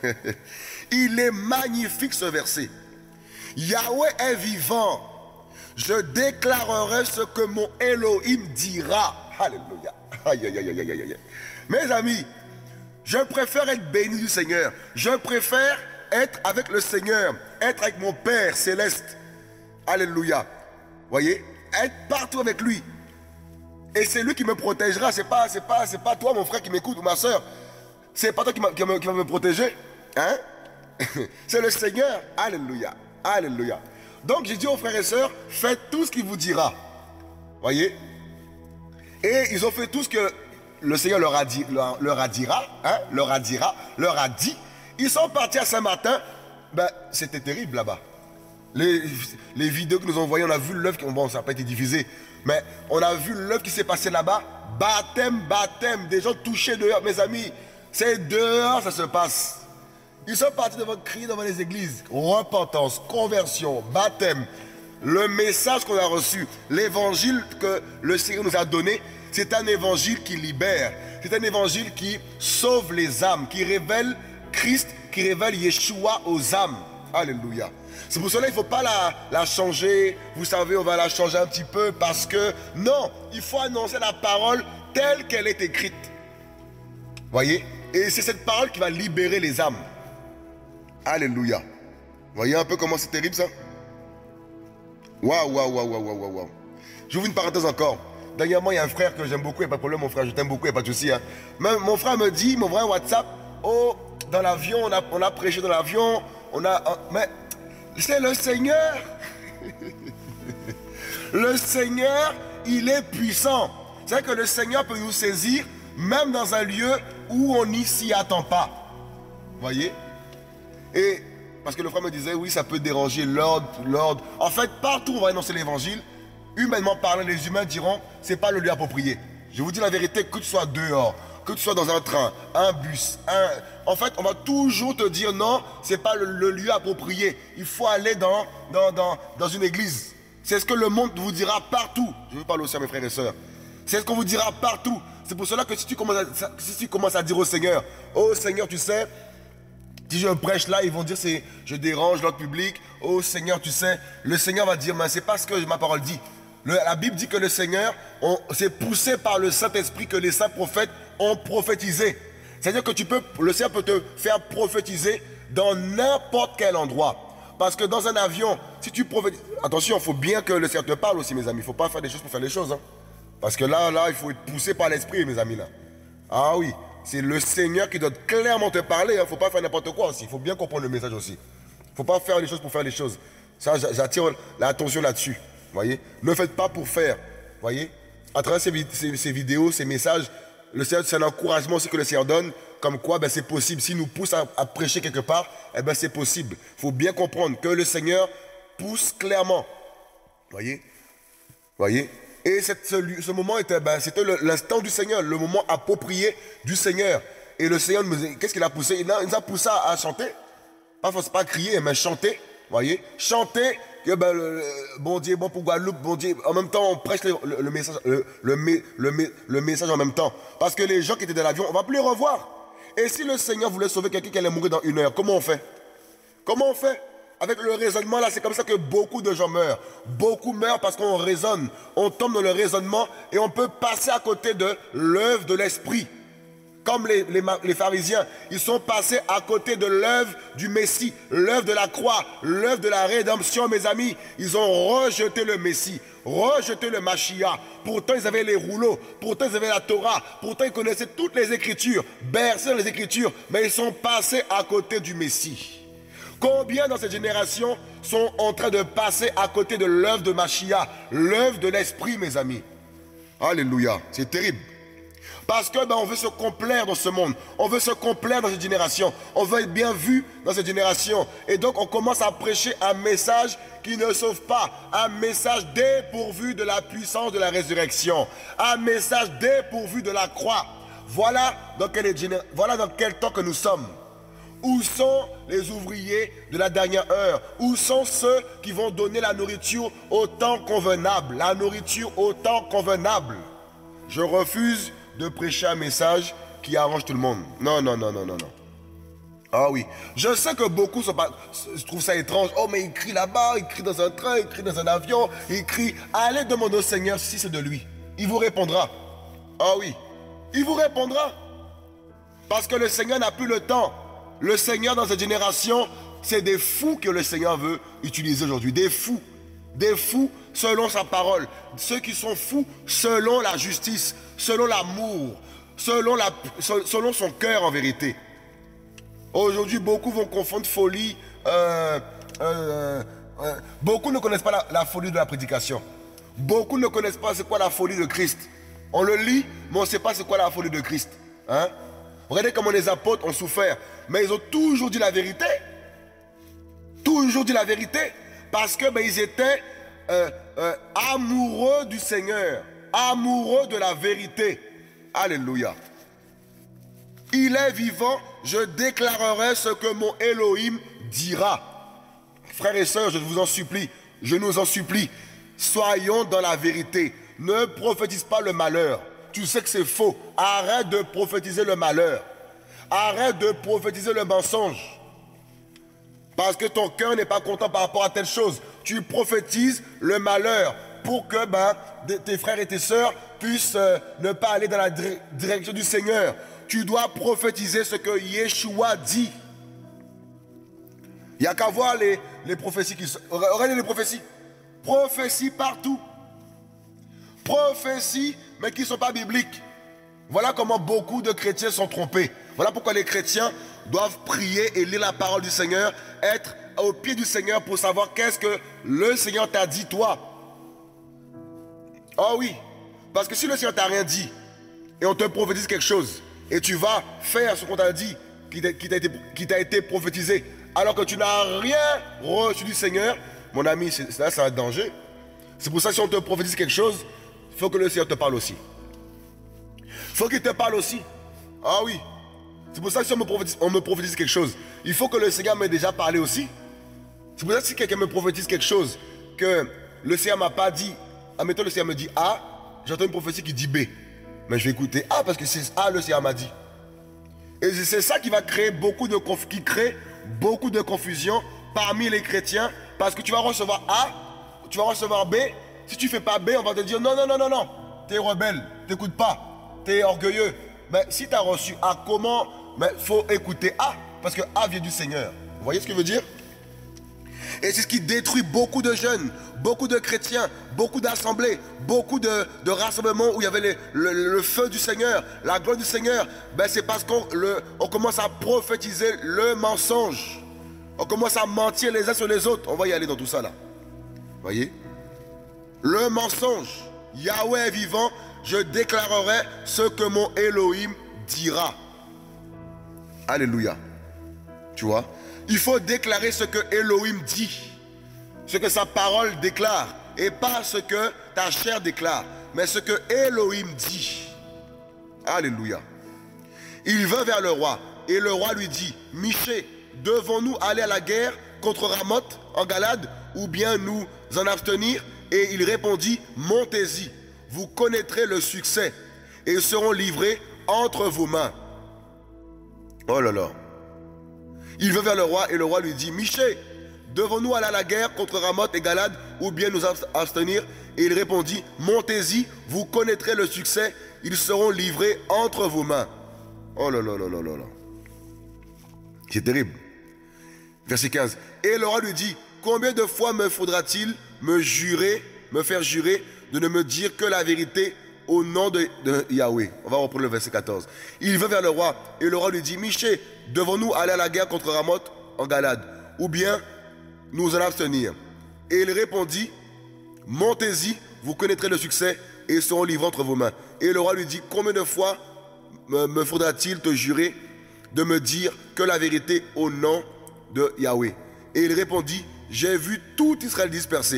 Il est magnifique ce verset. Yahweh est vivant. Je déclarerai ce que mon Elohim dira. Alléluia. Aïe, aïe, aïe, aïe, aïe, aïe. Mes amis, je préfère être béni du Seigneur. Je préfère être avec le Seigneur, être avec mon Père céleste. Alléluia. Voyez, être partout avec lui. Et c'est lui qui me protégera. C'est pas, c'est pas, c'est pas toi, mon frère, qui m'écoute ou ma soeur. C'est pas toi qui, qui, qui va me protéger. Hein? C'est le Seigneur. Alléluia. Alléluia. Donc j'ai dit aux frères et sœurs, faites tout ce qu'il vous dira. Voyez? Et ils ont fait tout ce que le Seigneur leur a dit, leur, leur a dira, hein? leur a dira, leur a dit. Ils sont partis à Saint-Martin. Ben, c'était terrible là-bas. Les, les vidéos que nous ont envoyées, on a vu l'œuvre, bon, ça n'a pas été diffusé, mais on a vu l'œuvre qui s'est passée là-bas. Baptême, baptême, des gens touchés dehors, mes amis. C'est dehors, ça se passe. Ils sont partis devant crier devant les églises. Repentance, conversion, baptême. Le message qu'on a reçu, l'évangile que le Seigneur nous a donné, c'est un évangile qui libère. C'est un évangile qui sauve les âmes, qui révèle Christ, qui révèle Yeshua aux âmes. Alléluia. C'est pour cela qu'il ne faut pas la, la changer. Vous savez, on va la changer un petit peu parce que... Non, il faut annoncer la parole telle qu'elle est écrite. Voyez? Et c'est cette parole qui va libérer les âmes. Alléluia. Voyez un peu comment c'est terrible ça? Waouh, waouh, waouh, waouh, waouh, waouh. J'ouvre une parenthèse encore. Dernièrement, il y a un frère que j'aime beaucoup, il n'y a pas de problème, mon frère, je t'aime beaucoup, il n'y a pas de souci. Hein. Même mon frère me dit, mon frère WhatsApp, oh, dans l'avion, on a, on a prêché dans l'avion, on a... Mais c'est le Seigneur. Le Seigneur, il est puissant. C'est vrai que le Seigneur peut nous saisir, même dans un lieu où on n'y s'y attend pas. Voyez? Et parce que le frère me disait, oui, ça peut déranger l'ordre, l'ordre. En fait, partout où on va énoncer l'évangile, humainement parlant, les humains diront, c'est pas le lieu approprié. Je vous dis la vérité, que tu sois dehors, que tu sois dans un train, un bus, un... En fait, on va toujours te dire, non, c'est pas le, le lieu approprié. Il faut aller dans, dans, dans, dans une église. C'est ce que le monde vous dira partout. Je veux parler aussi à mes frères et sœurs. C'est ce qu'on vous dira partout. C'est pour cela que si tu commences à, si tu commences à dire au Seigneur, oh Seigneur, tu sais, si je prêche là, ils vont dire c'est je dérange l'ordre public. Oh Seigneur, tu sais, le Seigneur va dire, mais c'est pas ce que ma parole dit. Le, la Bible dit que le Seigneur, c'est poussé par le Saint-Esprit que les saints prophètes ont prophétisé. C'est-à-dire que tu peux, le Seigneur peut te faire prophétiser dans n'importe quel endroit. Parce que dans un avion, si tu prophétises... Attention, il faut bien que le Seigneur te parle aussi, mes amis. Il ne faut pas faire des choses pour faire des choses. Hein. Parce que là, là, il faut être poussé par l'Esprit, mes amis. Là. Ah oui, c'est le Seigneur qui doit clairement te parler. Il hein. ne faut pas faire n'importe quoi aussi. Il faut bien comprendre le message aussi. Il ne faut pas faire les choses pour faire les choses. Ça, j'attire l'attention là-dessus. Voyez, ne faites pas pour faire. Voyez, à travers ces, ces, ces vidéos, ces messages, le Seigneur, c'est un encouragement aussi que le Seigneur donne, comme quoi ben, c'est possible. S'il nous pousse à, à prêcher quelque part, eh ben, c'est possible. Il faut bien comprendre que le Seigneur pousse clairement. Voyez, voyez. Et cette, ce, ce moment était, ben, c'était l'instant du Seigneur, le moment approprié du Seigneur. Et le Seigneur, qu'est-ce qu'il a poussé? Il, a, il nous a poussé à, à chanter, pas forcément pas crier, mais chanter. Voyez, chanter. Que ben, le, le, bon Dieu, bon pour Guadeloupe, bon Dieu. En même temps, on prêche le, le, le, message, le, le, le, le message en même temps. Parce que les gens qui étaient dans l'avion, on ne va plus les revoir. Et si le Seigneur voulait sauver quelqu'un qui allait mourir dans une heure, comment on fait? Comment on fait? Avec le raisonnement, là, c'est comme ça que beaucoup de gens meurent. Beaucoup meurent parce qu'on raisonne. On tombe dans le raisonnement et on peut passer à côté de l'œuvre de l'Esprit. Comme les, les, les pharisiens, ils sont passés à côté de l'œuvre du Messie, l'œuvre de la croix, l'œuvre de la rédemption, mes amis. Ils ont rejeté le Messie, rejeté le Mashiach. Pourtant, ils avaient les rouleaux, pourtant, ils avaient la Torah, pourtant, ils connaissaient toutes les Écritures, bercés dans les Écritures, mais ils sont passés à côté du Messie. Combien dans cette génération sont en train de passer à côté de l'œuvre de Mashiach, l'œuvre de l'Esprit, mes amis? Alléluia, c'est terrible. Parce que ben, on veut se complaire dans ce monde. On veut se complaire dans cette génération. On veut être bien vu dans cette génération. Et donc on commence à prêcher un message qui ne sauve pas. Un message dépourvu de la puissance de la résurrection. Un message dépourvu de la croix. Voilà dans quel, voilà dans quel temps que nous sommes. Où sont les ouvriers de la dernière heure? Où sont ceux qui vont donner la nourriture au temps convenable? La nourriture au temps convenable. Je refuse de prêcher un message qui arrange tout le monde. Non, non, non, non, non, non. Ah oui. Je sais que beaucoup se, se trouvent ça étrange. Oh, mais il crie là-bas, il crie dans un train, il crie dans un avion, il crie. Allez demander au Seigneur si c'est de lui. Il vous répondra. Ah oui. Il vous répondra. Parce que le Seigneur n'a plus le temps. Le Seigneur dans cette génération, c'est des fous que le Seigneur veut utiliser aujourd'hui. Des fous. Des fous selon sa parole. Ceux qui sont fous selon la justice, selon l'amour, selon, la, selon son cœur en vérité. Aujourd'hui, beaucoup vont confondre folie. Euh, euh, euh, beaucoup ne connaissent pas la, la folie de la prédication. Beaucoup ne connaissent pas c'est quoi la folie de Christ. On le lit, mais on ne sait pas c'est quoi la folie de Christ. Hein? Regardez comment les apôtres ont souffert. Mais ils ont toujours dit la vérité. Toujours dit la vérité. Parce que ben, ils étaient euh, euh, amoureux du Seigneur. Amoureux de la vérité. Alléluia. Il est vivant, je déclarerai ce que mon Elohim dira. Frères et sœurs, je vous en supplie, je nous en supplie, soyons dans la vérité. Ne prophétise pas le malheur. Tu sais que c'est faux. Arrête de prophétiser le malheur. Arrête de prophétiser le mensonge. Parce que ton cœur n'est pas content par rapport à telle chose. Tu prophétises le malheur pour que ben, tes frères et tes sœurs puissent euh, ne pas aller dans la direction du Seigneur. Tu dois prophétiser ce que Yeshua dit. Il n'y a qu'à voir les, les prophéties qui sont... Regardez les prophéties. Prophéties partout. Prophéties, mais qui ne sont pas bibliques. Voilà comment beaucoup de chrétiens sont trompés. Voilà pourquoi les chrétiens doivent prier et lire la parole du Seigneur, être au pied du Seigneur pour savoir qu'est-ce que le Seigneur t'a dit toi. Oh oui, parce que si le Seigneur t'a rien dit et on te prophétise quelque chose et tu vas faire ce qu'on t'a dit qui t'a été, qui t'a été prophétisé alors que tu n'as rien reçu du Seigneur, mon ami, c'est, là c'est un danger. C'est pour ça que si on te prophétise quelque chose, il faut que le Seigneur te parle aussi. Il faut qu'il te parle aussi. Ah oui. C'est pour ça que si on me, prophétise, on me prophétise quelque chose, il faut que le Seigneur m'ait déjà parlé aussi. C'est pour ça que si quelqu'un me prophétise quelque chose que le Seigneur ne m'a pas dit, admettons le Seigneur me dit A, j'entends une prophétie qui dit B. Mais je vais écouter A parce que c'est A le Seigneur m'a dit. Et c'est ça qui va créer beaucoup de, conf, qui crée beaucoup de confusion parmi les chrétiens parce que tu vas recevoir A, tu vas recevoir B. Si tu ne fais pas B, on va te dire non, non, non, non, non. Tu es rebelle, tu n'écoutes pas, tu es orgueilleux. Mais si tu as reçu A, comment? Mais il faut écouter A, parce que A vient du Seigneur. Vous voyez ce que je veux dire? Et c'est ce qui détruit beaucoup de jeunes, beaucoup de chrétiens, beaucoup d'assemblées, beaucoup de, de rassemblements où il y avait les, le, le feu du Seigneur, la gloire du Seigneur. Ben c'est parce qu'on on commence à prophétiser le mensonge. On commence à mentir les uns sur les autres. On va y aller dans tout ça là. Vous voyez? Le mensonge. Yahweh est vivant, je déclarerai ce que mon Elohim dira. Alléluia. Tu vois? Il faut déclarer ce que Elohim dit. Ce que sa parole déclare. Et pas ce que ta chair déclare. Mais ce que Elohim dit. Alléluia. Il vint vers le roi. Et le roi lui dit, Michée, devons-nous aller à la guerre contre Ramoth en Galade ou bien nous en abstenir? Et il répondit, montez-y. Vous connaîtrez le succès. Et ils seront livrés entre vos mains. Oh là là. Il vint vers le roi et le roi lui dit, Michée, devons-nous aller à la guerre contre Ramoth et Galade ou bien nous abstenir? Et il répondit, montez-y, vous connaîtrez le succès, ils seront livrés entre vos mains. Oh là là là là là là. C'est terrible. Verset quinze. Et le roi lui dit, combien de fois me faudra-t-il me jurer, me faire jurer de ne me dire que la vérité au nom de, de Yahweh? On va reprendre le verset quatorze. Il va vers le roi et le roi lui dit, Michée, devons-nous aller à la guerre contre Ramoth en Galade ou bien nous en abstenir? Et il répondit, montez-y, vous connaîtrez le succès et ils seront livrés entre vos mains. Et le roi lui dit, combien de fois me, me faudra-t-il te jurer de me dire que la vérité au nom de Yahweh? Et il répondit, j'ai vu tout Israël dispersé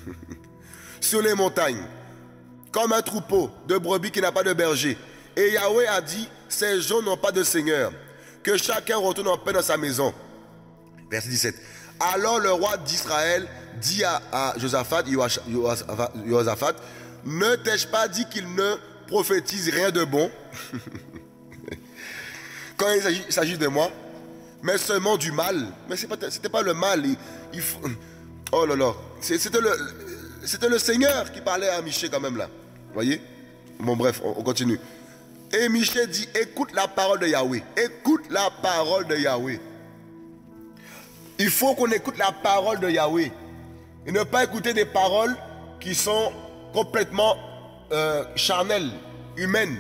sur les montagnes, comme un troupeau de brebis qui n'a pas de berger. Et Yahweh a dit, ces gens n'ont pas de seigneur, que chacun retourne en paix dans sa maison. Verset dix-sept. Alors le roi d'Israël dit à, à Josaphat, Josaphat, ne t'ai-je pas dit qu'il ne prophétise rien de bon? Quand il s'agit de moi, mais seulement du mal. Mais ce n'était pas le mal. Il, il faut... Oh là là. C'était le, c'était le Seigneur qui parlait à Michée quand même là. Vous voyez? Bon bref, on, on continue. Et Michée dit, écoute la parole de Yahweh. Écoute la parole de Yahweh. Il faut qu'on écoute la parole de Yahweh. Et ne pas écouter des paroles qui sont complètement euh, charnelles, humaines.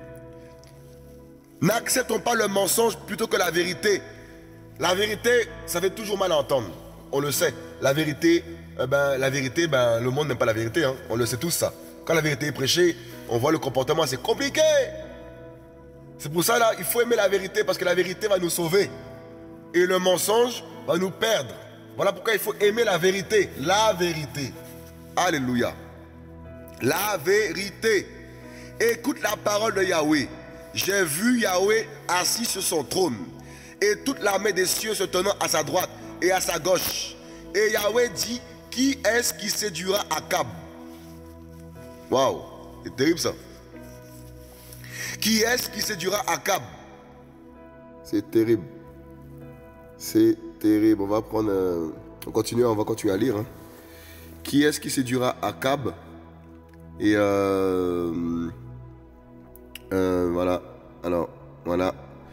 N'acceptons pas le mensonge plutôt que la vérité. La vérité, ça fait toujours mal à entendre. On le sait. La vérité, eh ben, la vérité, ben, le monde n'aime pas la vérité. Hein. On le sait tous ça. Quand la vérité est prêchée, on voit le comportement, c'est compliqué. C'est pour ça là, il faut aimer la vérité parce que la vérité va nous sauver. Et le mensonge va nous perdre. Voilà pourquoi il faut aimer la vérité. La vérité. Alléluia. La vérité. Écoute la parole de Yahweh. J'ai vu Yahweh assis sur son trône et toute l'armée des cieux se tenant à sa droite et à sa gauche. Et Yahweh dit, qui est-ce qui séduira Akab? Waouh, c'est terrible ça. Qui est-ce qui séduira Akab? C'est terrible. C'est terrible. On va prendre... Euh, on continue, on va continuer à lire. Hein. Qui est-ce qui séduira Akab? Et euh, euh, voilà. Alors, voilà.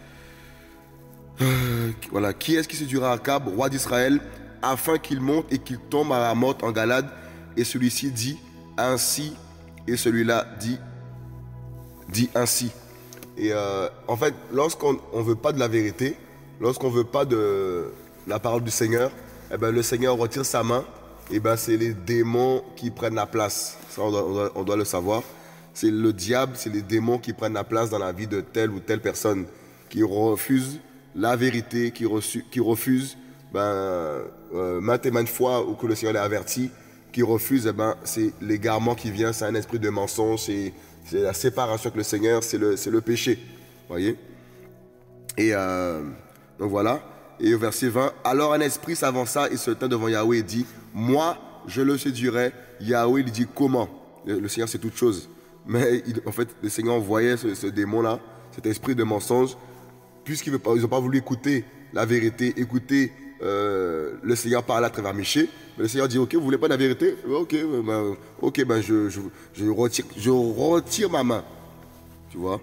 Euh, voilà. Qui est-ce qui séduira Akab, roi d'Israël, afin qu'il monte et qu'il tombe à Ramoth en Galade? Et celui-ci dit ainsi, et celui-là dit, dit ainsi. Et euh, en fait, lorsqu'on ne veut pas de la vérité, lorsqu'on ne veut pas de la parole du Seigneur, eh ben, le Seigneur retire sa main, et ben, c'est les démons qui prennent la place. Ça, on doit, on doit, on doit le savoir. C'est le diable, c'est les démons qui prennent la place dans la vie de telle ou telle personne, qui refuse la vérité, qui, reçu, qui refuse ben, euh, maintes et maintes fois où que le Seigneur l'a averti, qui refuse, eh ben, c'est l'égarement qui vient, c'est un esprit de mensonge, c'est c'est la séparation avec le Seigneur, c'est le, c'est le péché. Voyez? Et euh, donc voilà. Et au verset vingt, alors un esprit s'avança et se tint devant Yahweh et dit, moi, je le séduirai. Yahweh lui dit, comment? Le, le Seigneur, c'est toute chose. Mais il, en fait, le Seigneur envoyait ce, ce démon-là, cet esprit de mensonge, puisqu'ils n'ont pas voulu écouter la vérité, écouter euh, le Seigneur parler à travers Michée. Mais le Seigneur dit, ok, vous voulez pas la vérité? Ok, ben, ok, ben je, je, je, retire, je retire ma main. Tu vois?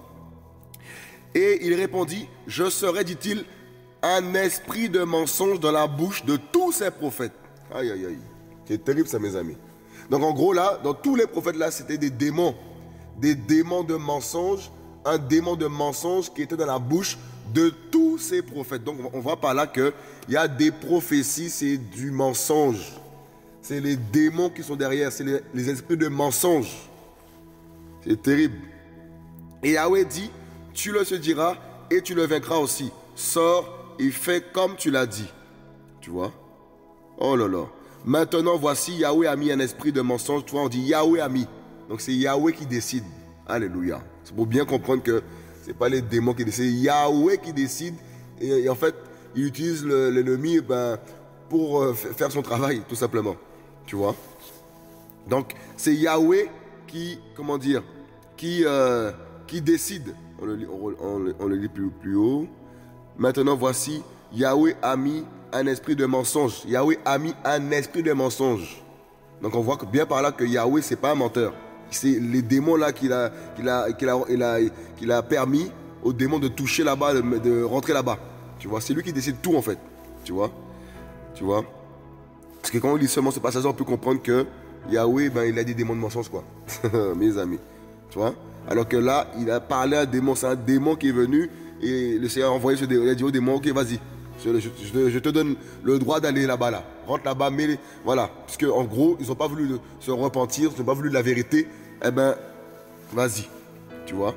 Et il répondit, je serai, dit-il, un esprit de mensonge dans la bouche de tous ces prophètes. Aïe, aïe, aïe. C'est terrible ça, mes amis. Donc en gros, là, dans tous les prophètes, là, c'était des démons. Des démons de mensonge. Un démon de mensonge qui était dans la bouche de tous ces prophètes. Donc on voit par là qu'il y a des prophéties, c'est du mensonge. C'est les démons qui sont derrière, c'est les, les esprits de mensonge. C'est terrible. Et Yahweh dit, tu le se diras et tu le vaincras aussi. Sors et fais comme tu l'as dit. Tu vois? Oh là là. Maintenant, voici, Yahweh a mis un esprit de mensonge. Tu vois, on dit Yahweh a mis. Donc c'est Yahweh qui décide. Alléluia. C'est pour bien comprendre que ce n'est pas les démons qui décident. C'est Yahweh qui décide. Et, et en fait, il utilise l'ennemi ben, pour euh, faire son travail, tout simplement. Tu vois? Donc, c'est Yahweh qui, comment dire, qui, euh, qui décide. On le, on, on, on le lit plus, plus haut. Maintenant, voici, Yahweh a mis un esprit de mensonge. Yahweh a mis un esprit de mensonge. Donc, on voit que bien par là que Yahweh, ce n'est pas un menteur. C'est les démons là qu'il a, qu'il a, qu'il a, qu'il a, qu'il a permis aux démons de toucher là-bas, de, de rentrer là-bas. Tu vois? C'est lui qui décide tout en fait. Tu vois? Tu vois? Parce que quand on lit seulement ce passage, on peut comprendre que Yahweh, ben, il a des démons de mensonge, quoi. Mes amis. Tu vois? Alors que là, il a parlé à un démon. C'est un démon qui est venu et le Seigneur a envoyé ce démon. Il a dit au démon, ok, vas-y. Je, je, je, je te donne le droit d'aller là-bas, là. Rentre là-bas, mais voilà. Parce qu'en gros, ils n'ont pas voulu se repentir, ils n'ont pas voulu de la vérité. Eh ben, vas-y. Tu vois?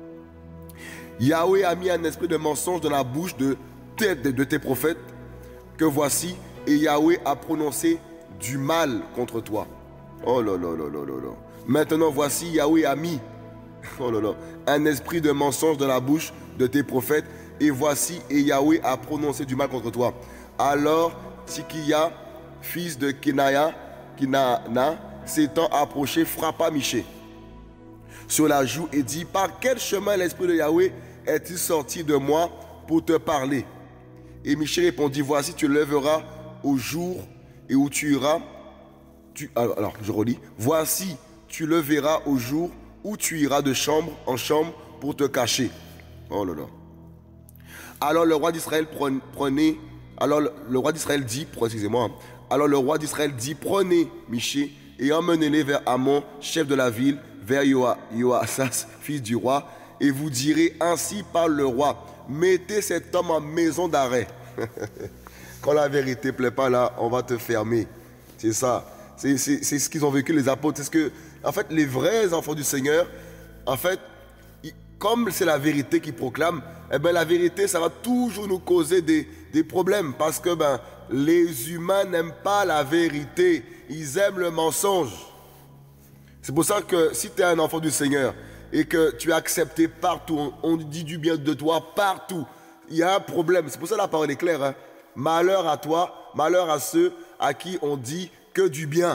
Yahweh a mis un esprit de mensonge dans la bouche de tes, de, de tes prophètes que voici. Et Yahweh a prononcé du mal contre toi. Oh là là là là là là. Maintenant, voici, Yahweh a mis oh là là, un esprit de mensonge dans la bouche de tes prophètes. Et voici, et Yahweh a prononcé du mal contre toi. Alors, Tikia, fils de Kenaya, Kinana, s'étant approché, frappa Michée sur la joue et dit, par quel chemin l'esprit de Yahweh est-il sorti de moi pour te parler? Et Michée répondit, voici, tu lèveras au jour et où tu iras. Tu, alors, alors, je relis. Voici, tu le verras au jour où tu iras de chambre en chambre pour te cacher. Oh là là. Alors le roi d'Israël prenait, alors le, le roi d'Israël dit, excusez-moi, alors le roi d'Israël dit, prenez Michée et emmenez-les vers Amon, chef de la ville, vers Joasas, fils du roi, et vous direz, ainsi parle le roi, mettez cet homme en maison d'arrêt. Quand la vérité ne plaît pas là, on va te fermer. C'est ça. C'est ce qu'ils ont vécu les apôtres. C'est ce que, en fait, les vrais enfants du Seigneur, en fait, ils, comme c'est la vérité qu'ils proclament, eh ben, la vérité, ça va toujours nous causer des, des problèmes. Parce que ben, les humains n'aiment pas la vérité. Ils aiment le mensonge. C'est pour ça que si tu es un enfant du Seigneur et que tu es accepté partout, on, on dit du bien de toi partout, il y a un problème. C'est pour ça que la parole est claire. Hein? Malheur à toi, malheur à ceux à qui on dit que du bien.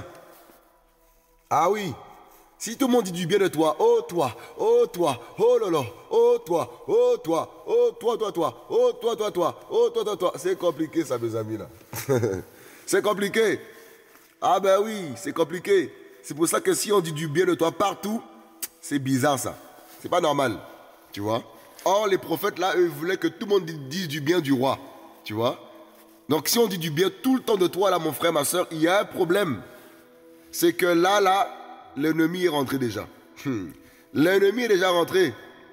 Ah oui. Si tout le monde dit du bien de toi, oh toi, oh toi, oh là là, oh toi, oh toi, oh toi, toi, toi, oh toi, toi, toi, oh toi, toi, toi. C'est compliqué ça, mes amis là. C'est compliqué. Ah ben oui, c'est compliqué. C'est pour ça que si on dit du bien de toi partout, c'est bizarre ça. C'est pas normal. Tu vois. Or, les prophètes là, eux, voulaient que tout le monde dise du bien du roi. Tu vois. Donc si on dit du bien tout le temps de toi là, mon frère, ma soeur, il y a un problème. C'est que là, là, l'ennemi est rentré déjà. Hmm. L'ennemi est déjà rentré.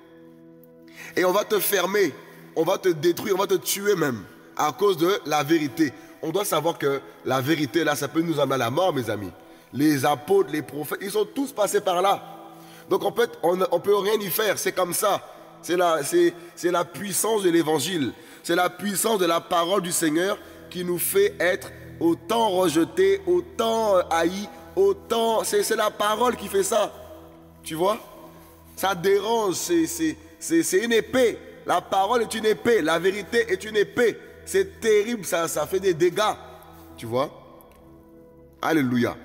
Et on va te fermer, on va te détruire, on va te tuer même, à cause de la vérité. On doit savoir que la vérité, là, ça peut nous amener à la mort, mes amis. Les apôtres, les prophètes, ils sont tous passés par là. Donc en fait, on ne peut rien y faire, c'est comme ça. C'est la, c'est, c'est la puissance de l'évangile. C'est la puissance de la parole du Seigneur qui nous fait être autant rejetés, autant haïs, autant... C'est, c'est la parole qui fait ça. Tu vois? Ça dérange, c'est, c'est, c'est, c'est une épée. La parole est une épée, la vérité est une épée. C'est terrible, ça, ça fait des dégâts. Tu vois? Alléluia.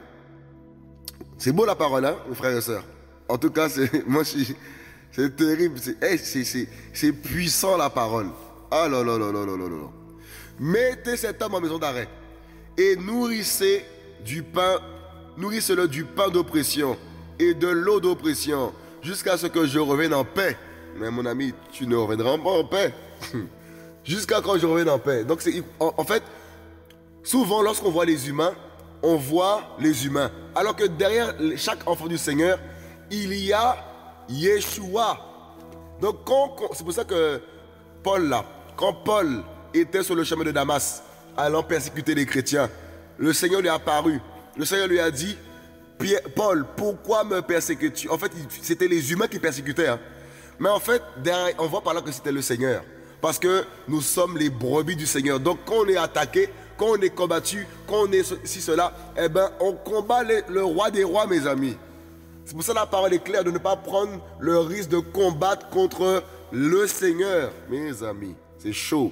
C'est beau la parole, hein, mes frères et sœurs. En tout cas, c'est, moi, je, c'est terrible. C'est, hey, c'est, c'est, c'est puissant la parole. Ah là là là là là là là. Mettez cet homme en maison d'arrêt et nourrissez du pain, nourrissez-le du pain d'oppression et de l'eau d'oppression jusqu'à ce que je revienne en paix. Mais mon ami, tu ne reviendras pas en paix. Jusqu'à quand je revienne en paix. Donc, c'est, en, en fait, souvent, lorsqu'on voit les humains, on voit les humains. Alors que derrière chaque enfant du Seigneur, il y a Yeshua. Donc, quand, c'est pour ça que Paul, là, quand Paul était sur le chemin de Damas, allant persécuter les chrétiens, le Seigneur lui a apparu. Le Seigneur lui a dit, Paul, pourquoi me persécutes-tu? En fait, c'était les humains qui persécutaient. Hein. Mais en fait, derrière, on voit par là que c'était le Seigneur. Parce que nous sommes les brebis du Seigneur. Donc, quand on est attaqué, quand on est combattu, quand on est ceci, cela, eh bien, on combat les, le roi des rois, mes amis. C'est pour ça que la parole est claire de ne pas prendre le risque de combattre contre le Seigneur, mes amis. C'est chaud.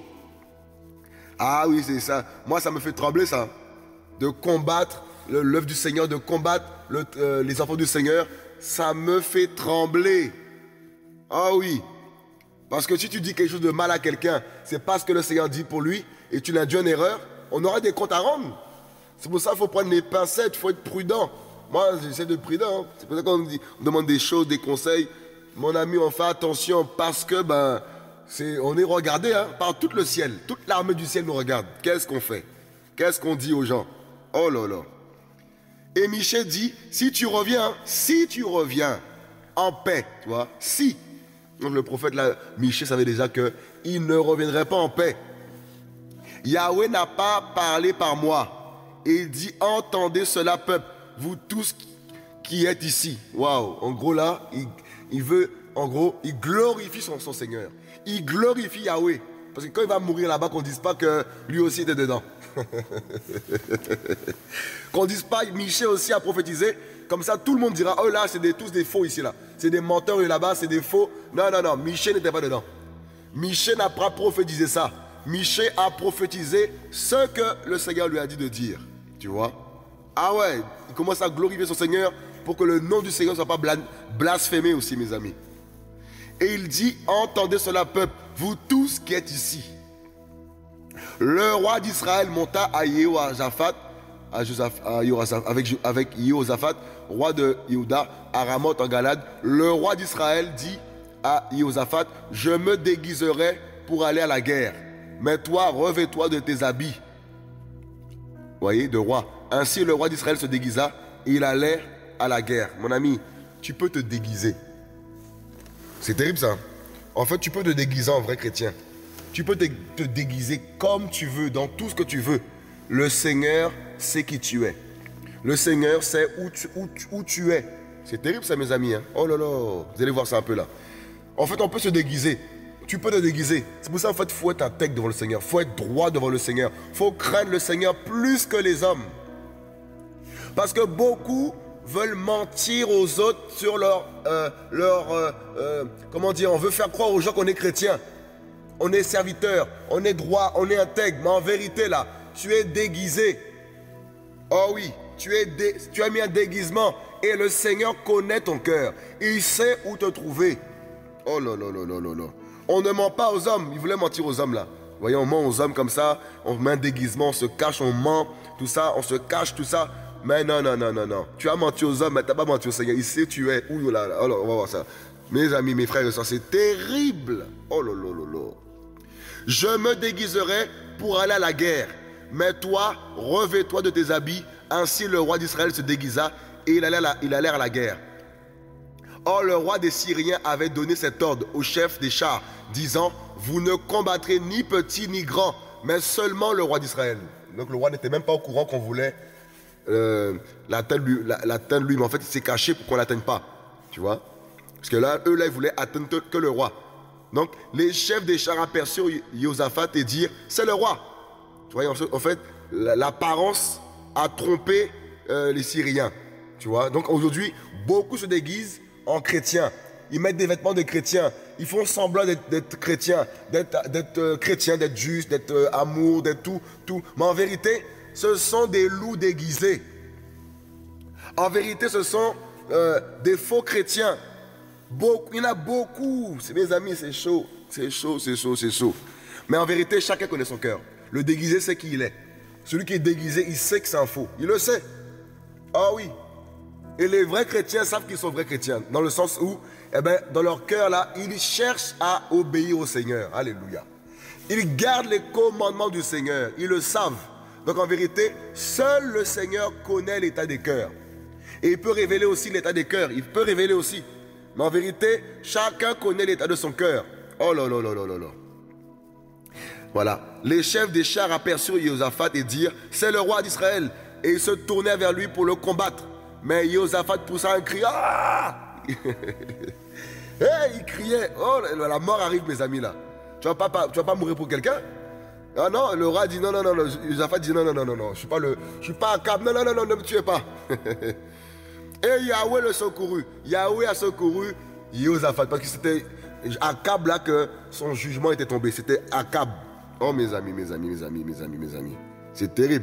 Ah oui, c'est ça. Moi, ça me fait trembler, ça. De combattre l'œuvre du Seigneur, de combattre le, euh, les enfants du Seigneur. Ça me fait trembler. Ah oui. Parce que si tu dis quelque chose de mal à quelqu'un, c'est pas ce que le Seigneur dit pour lui, et tu l'induis en erreur, on aura des comptes à rendre. C'est pour ça qu'il faut prendre les pincettes, il faut être prudent. Moi, j'essaie d'être prudent. C'est pour ça qu'on dit, on demande des choses, des conseils. Mon ami, on fait attention parce que, ben, c'est, on est regardé hein, par tout le ciel. Toute l'armée du ciel nous regarde. Qu'est-ce qu'on fait? Qu'est-ce qu'on dit aux gens? Oh là là. Et Michée dit, si tu reviens, si tu reviens en paix, tu vois, si. Donc le prophète là, Michée savait déjà qu'il ne reviendrait pas en paix. Yahweh n'a pas parlé par moi. Et il dit, entendez cela, peuple, vous tous qui êtes ici. Waouh, en gros là, il, il veut, en gros, il glorifie son, son Seigneur. Il glorifie Yahweh. Parce que quand il va mourir là-bas, qu'on ne dise pas que lui aussi était dedans. Qu'on ne dise pas, Michée aussi a prophétisé. Comme ça, tout le monde dira, oh là, c'est des, tous des faux ici là. C'est des menteurs et là-bas, c'est des faux. Non, non, non, Michée n'était pas dedans. Michée n'a pas prophétisé ça. Michée a prophétisé ce que le Seigneur lui a dit de dire. Tu vois? Ah ouais, il commence à glorifier son Seigneur pour que le nom du Seigneur ne soit pas blasphémé aussi, mes amis. Et il dit, entendez cela, peuple, vous tous qui êtes ici. Le roi d'Israël monta à Jéhoshaphat, à Josaph, à Jéhoshaphat, avec, avec Jéhoshaphat, roi de Juda, à Ramoth en Galade. Le roi d'Israël dit à Jéhoshaphat, je me déguiserai pour aller à la guerre. Mais toi, revêt-toi de tes habits. Vous voyez, de roi. Ainsi, le roi d'Israël se déguisa et il allait à la guerre. Mon ami, tu peux te déguiser. C'est terrible ça. En fait, tu peux te déguiser en vrai chrétien. Tu peux te, te déguiser comme tu veux, dans tout ce que tu veux. Le Seigneur sait qui tu es. Le Seigneur sait où tu, où, où tu es. C'est terrible ça, mes amis. Hein? Oh là là, vous allez voir ça un peu là. En fait, on peut se déguiser. Tu peux te déguiser. C'est pour ça, en fait, il faut être intègre devant le Seigneur. Il faut être droit devant le Seigneur. Il faut craindre le Seigneur plus que les hommes. Parce que beaucoup veulent mentir aux autres sur leur... Euh, leur euh, euh, comment dire, on veut faire croire aux gens qu'on est chrétien. On est serviteur, on est droit, on est intègre. Mais en vérité, là, tu es déguisé. Oh oui, tu, es dé, tu as mis un déguisement. Et le Seigneur connaît ton cœur. Il sait où te trouver. Oh là là là là là là. On ne ment pas aux hommes. Ils voulaient mentir aux hommes là. Vous voyez, on ment aux hommes comme ça. On met un déguisement, on se cache, on ment. Tout ça, on se cache, tout ça. Mais non, non, non, non, non. Tu as menti aux hommes, mais tu n'as pas menti au Seigneur. Il sait où tu es. Ouh là là. Alors, on va voir ça. Mes amis, mes frères et sœurs, c'est terrible. Oh là là là là. Je me déguiserai pour aller à la guerre. Mais toi, revêt-toi de tes habits. Ainsi, le roi d'Israël se déguisa et il allait à la, il allait à la guerre. Or, le roi des Syriens avait donné cet ordre au chef des chars, disant, vous ne combattrez ni petit ni grand, mais seulement le roi d'Israël. Donc, le roi n'était même pas au courant qu'on voulait euh, l'atteindre lui, lui, mais en fait, il s'est caché pour qu'on ne l'atteigne pas. Tu vois? Parce que là, eux, là, ils voulaient atteindre que le roi. Donc, les chefs des chars aperçurent Jéhoshaphat et dirent, c'est le roi. Tu vois, en fait, l'apparence a trompé euh, les Syriens. Tu vois? Donc, aujourd'hui, beaucoup se déguisent en chrétiens. Ils mettent des vêtements de chrétiens. Ils font semblant d'être chrétiens, d'être euh, chrétiens, d'être justes, d'être euh, amour, d'être tout, tout. Mais en vérité, ce sont des loups déguisés. En vérité, ce sont euh, des faux chrétiens. Beaucoup, il y en a beaucoup. C'est mes amis, c'est chaud. C'est chaud, c'est chaud, c'est chaud. Mais en vérité, chacun connaît son cœur. Le déguisé sait qui il est. Celui qui est déguisé, il sait que c'est un faux. Il le sait. Ah oui. Et les vrais chrétiens savent qu'ils sont vrais chrétiens. Dans le sens où, eh ben, dans leur cœur, là, ils cherchent à obéir au Seigneur. Alléluia. Ils gardent les commandements du Seigneur. Ils le savent. Donc en vérité, seul le Seigneur connaît l'état des cœurs. Et il peut révéler aussi l'état des cœurs. Il peut révéler aussi. Mais en vérité, chacun connaît l'état de son cœur. Oh là là là là là là. Voilà. Les chefs des chars aperçurent Jéhoshaphat et dirent, c'est le roi d'Israël. Et ils se tournèrent vers lui pour le combattre. Mais Jéhoshaphat poussa un cri. Ah hey, il criait. Oh, la mort arrive, mes amis, là. Tu ne vas, vas pas mourir pour quelqu'un? Ah non, le roi dit non, non, non. Jéhoshaphat dit non, non, non, non, non. Je suis pas le, je suis pas Akab. Non, non, non, non, ne me tuez pas. Et Yahweh le secourut. Yahweh a secouru Jéhoshaphat. Parce que c'était Akab là que son jugement était tombé. C'était Akab. Oh, mes amis, mes amis, mes amis, mes amis, mes amis. C'est terrible.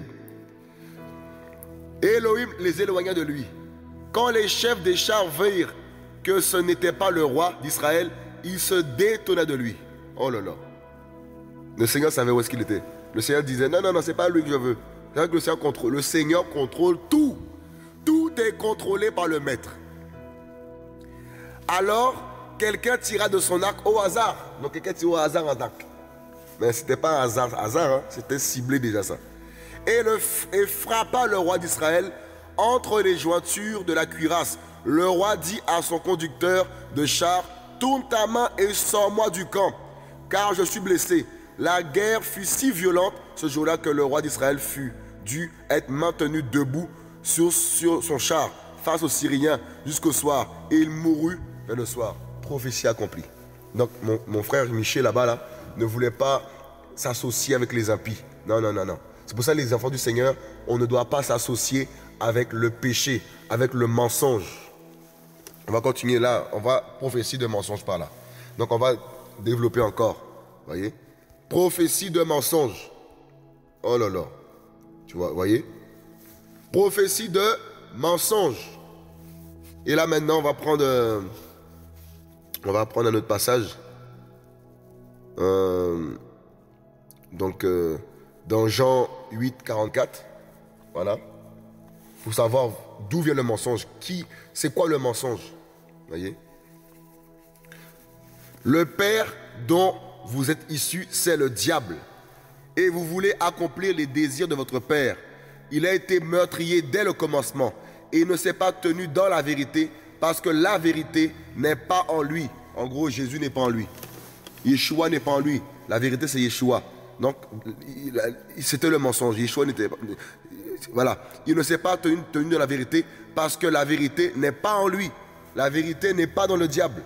Et Elohim les éloigna de lui. Quand les chefs des chars virent que ce n'était pas le roi d'Israël, ils se détournaient de lui. Oh là là. Le Seigneur savait où est-ce qu'il était. Le Seigneur disait, non, non, non, c'est pas lui que je veux. C'est que le Seigneur contrôle. Le Seigneur contrôle tout. Tout est contrôlé par le Maître. Alors, quelqu'un tira de son arc au hasard. Donc, quelqu'un tira au hasard un arc. Mais ce n'était pas un hasard, hasard hein. C'était ciblé déjà ça. Et, le, et frappa le roi d'Israël entre les jointures de la cuirasse. Le roi dit à son conducteur de char, tourne ta main et sors-moi du camp, car je suis blessé. La guerre fut si violente ce jour-là que le roi d'Israël fut dû être maintenu debout sur, sur son char face aux Syriens jusqu'au soir. Et il mourut vers le soir. Prophétie accomplie. Donc mon, mon frère Michel là-bas là, ne voulait pas s'associer avec les impies. Non, non, non, non. C'est pour ça les enfants du Seigneur, on ne doit pas s'associer avec le péché, avec le mensonge. On va continuer là, on va prophétie de mensonge par là. Donc on va développer encore, voyez. Prophétie de mensonge. Oh là là, tu vois, voyez. Prophétie de mensonge. Et là maintenant, on va prendre, euh, on va prendre un autre passage. Euh, donc, euh, dans Jean huit, quarante-quatre. Voilà. Il faut savoir d'où vient le mensonge. Qui, c'est quoi le mensonge? Voyez? Le père dont vous êtes issus, c'est le diable. Et vous voulez accomplir les désirs de votre père. Il a été meurtrier dès le commencement. Et il ne s'est pas tenu dans la vérité, parce que la vérité n'est pas en lui. En gros, Jésus n'est pas en lui. Yeshua n'est pas en lui. La vérité, c'est Yeshua. Donc, c'était le mensonge. Yeshua n'était pas... Voilà. Il ne s'est pas tenu, tenu de la vérité, parce que la vérité n'est pas en lui. La vérité n'est pas dans le diable.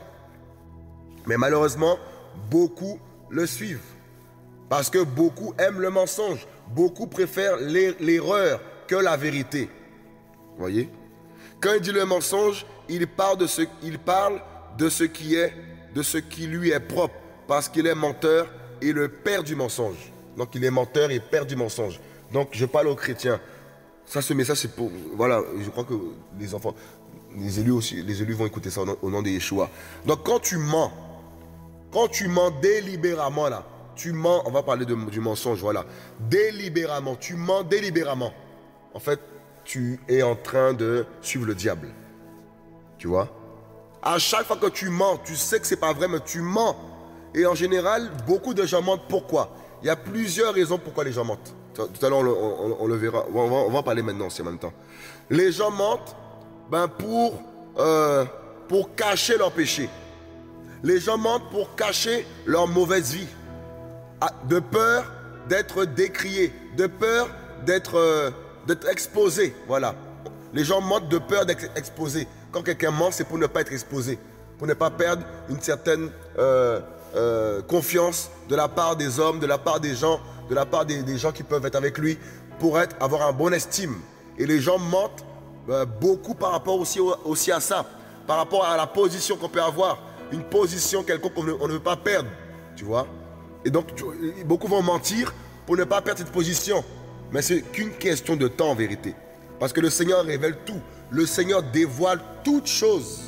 Mais malheureusement, beaucoup le suivent. Parce que beaucoup aiment le mensonge. Beaucoup préfèrent l'erreur que la vérité. Vous voyez? Quand il dit le mensonge, il parle de ce, il parle de ce qui est, de ce qui lui est propre. Parce qu'il est menteur et le père du mensonge. Donc il est menteur et père du mensonge. Donc je parle aux chrétiens. Ça, ce message, c'est pour... Voilà, je crois que les enfants, les élus aussi, les élus vont écouter ça au nom, au nom de Yeshua. Donc quand tu mens, quand tu mens délibérément là, tu mens, on va parler de, du mensonge, voilà. Délibérément, tu mens délibérément. En fait, tu es en train de suivre le diable. Tu vois? À chaque fois que tu mens, tu sais que c'est pas vrai, mais tu mens. Et en général, beaucoup de gens mentent. Pourquoi? Il y a plusieurs raisons pourquoi les gens mentent. Tout à l'heure, on, on, on le verra. On va, on va en parler maintenant aussi en même temps. Les gens mentent ben, pour, euh, pour cacher leur péché. Les gens mentent pour cacher leur mauvaise vie. De peur d'être décriés, de peur d'être euh, d'être exposés. Voilà. Les gens mentent de peur d'être exposés. Quand quelqu'un ment, c'est pour ne pas être exposé, pour ne pas perdre une certaine euh, euh, confiance de la part des hommes, de la part des gens, de la part des, des gens qui peuvent être avec lui, pour être, avoir un bon estime. Et les gens mentent euh, beaucoup par rapport aussi, aussi à ça, par rapport à la position qu'on peut avoir, une position quelconque qu'on ne, on ne veut pas perdre, tu vois. Et donc, beaucoup vont mentir pour ne pas perdre cette position. Mais c'est qu'une question de temps en vérité. Parce que le Seigneur révèle tout. Le Seigneur dévoile toutes choses.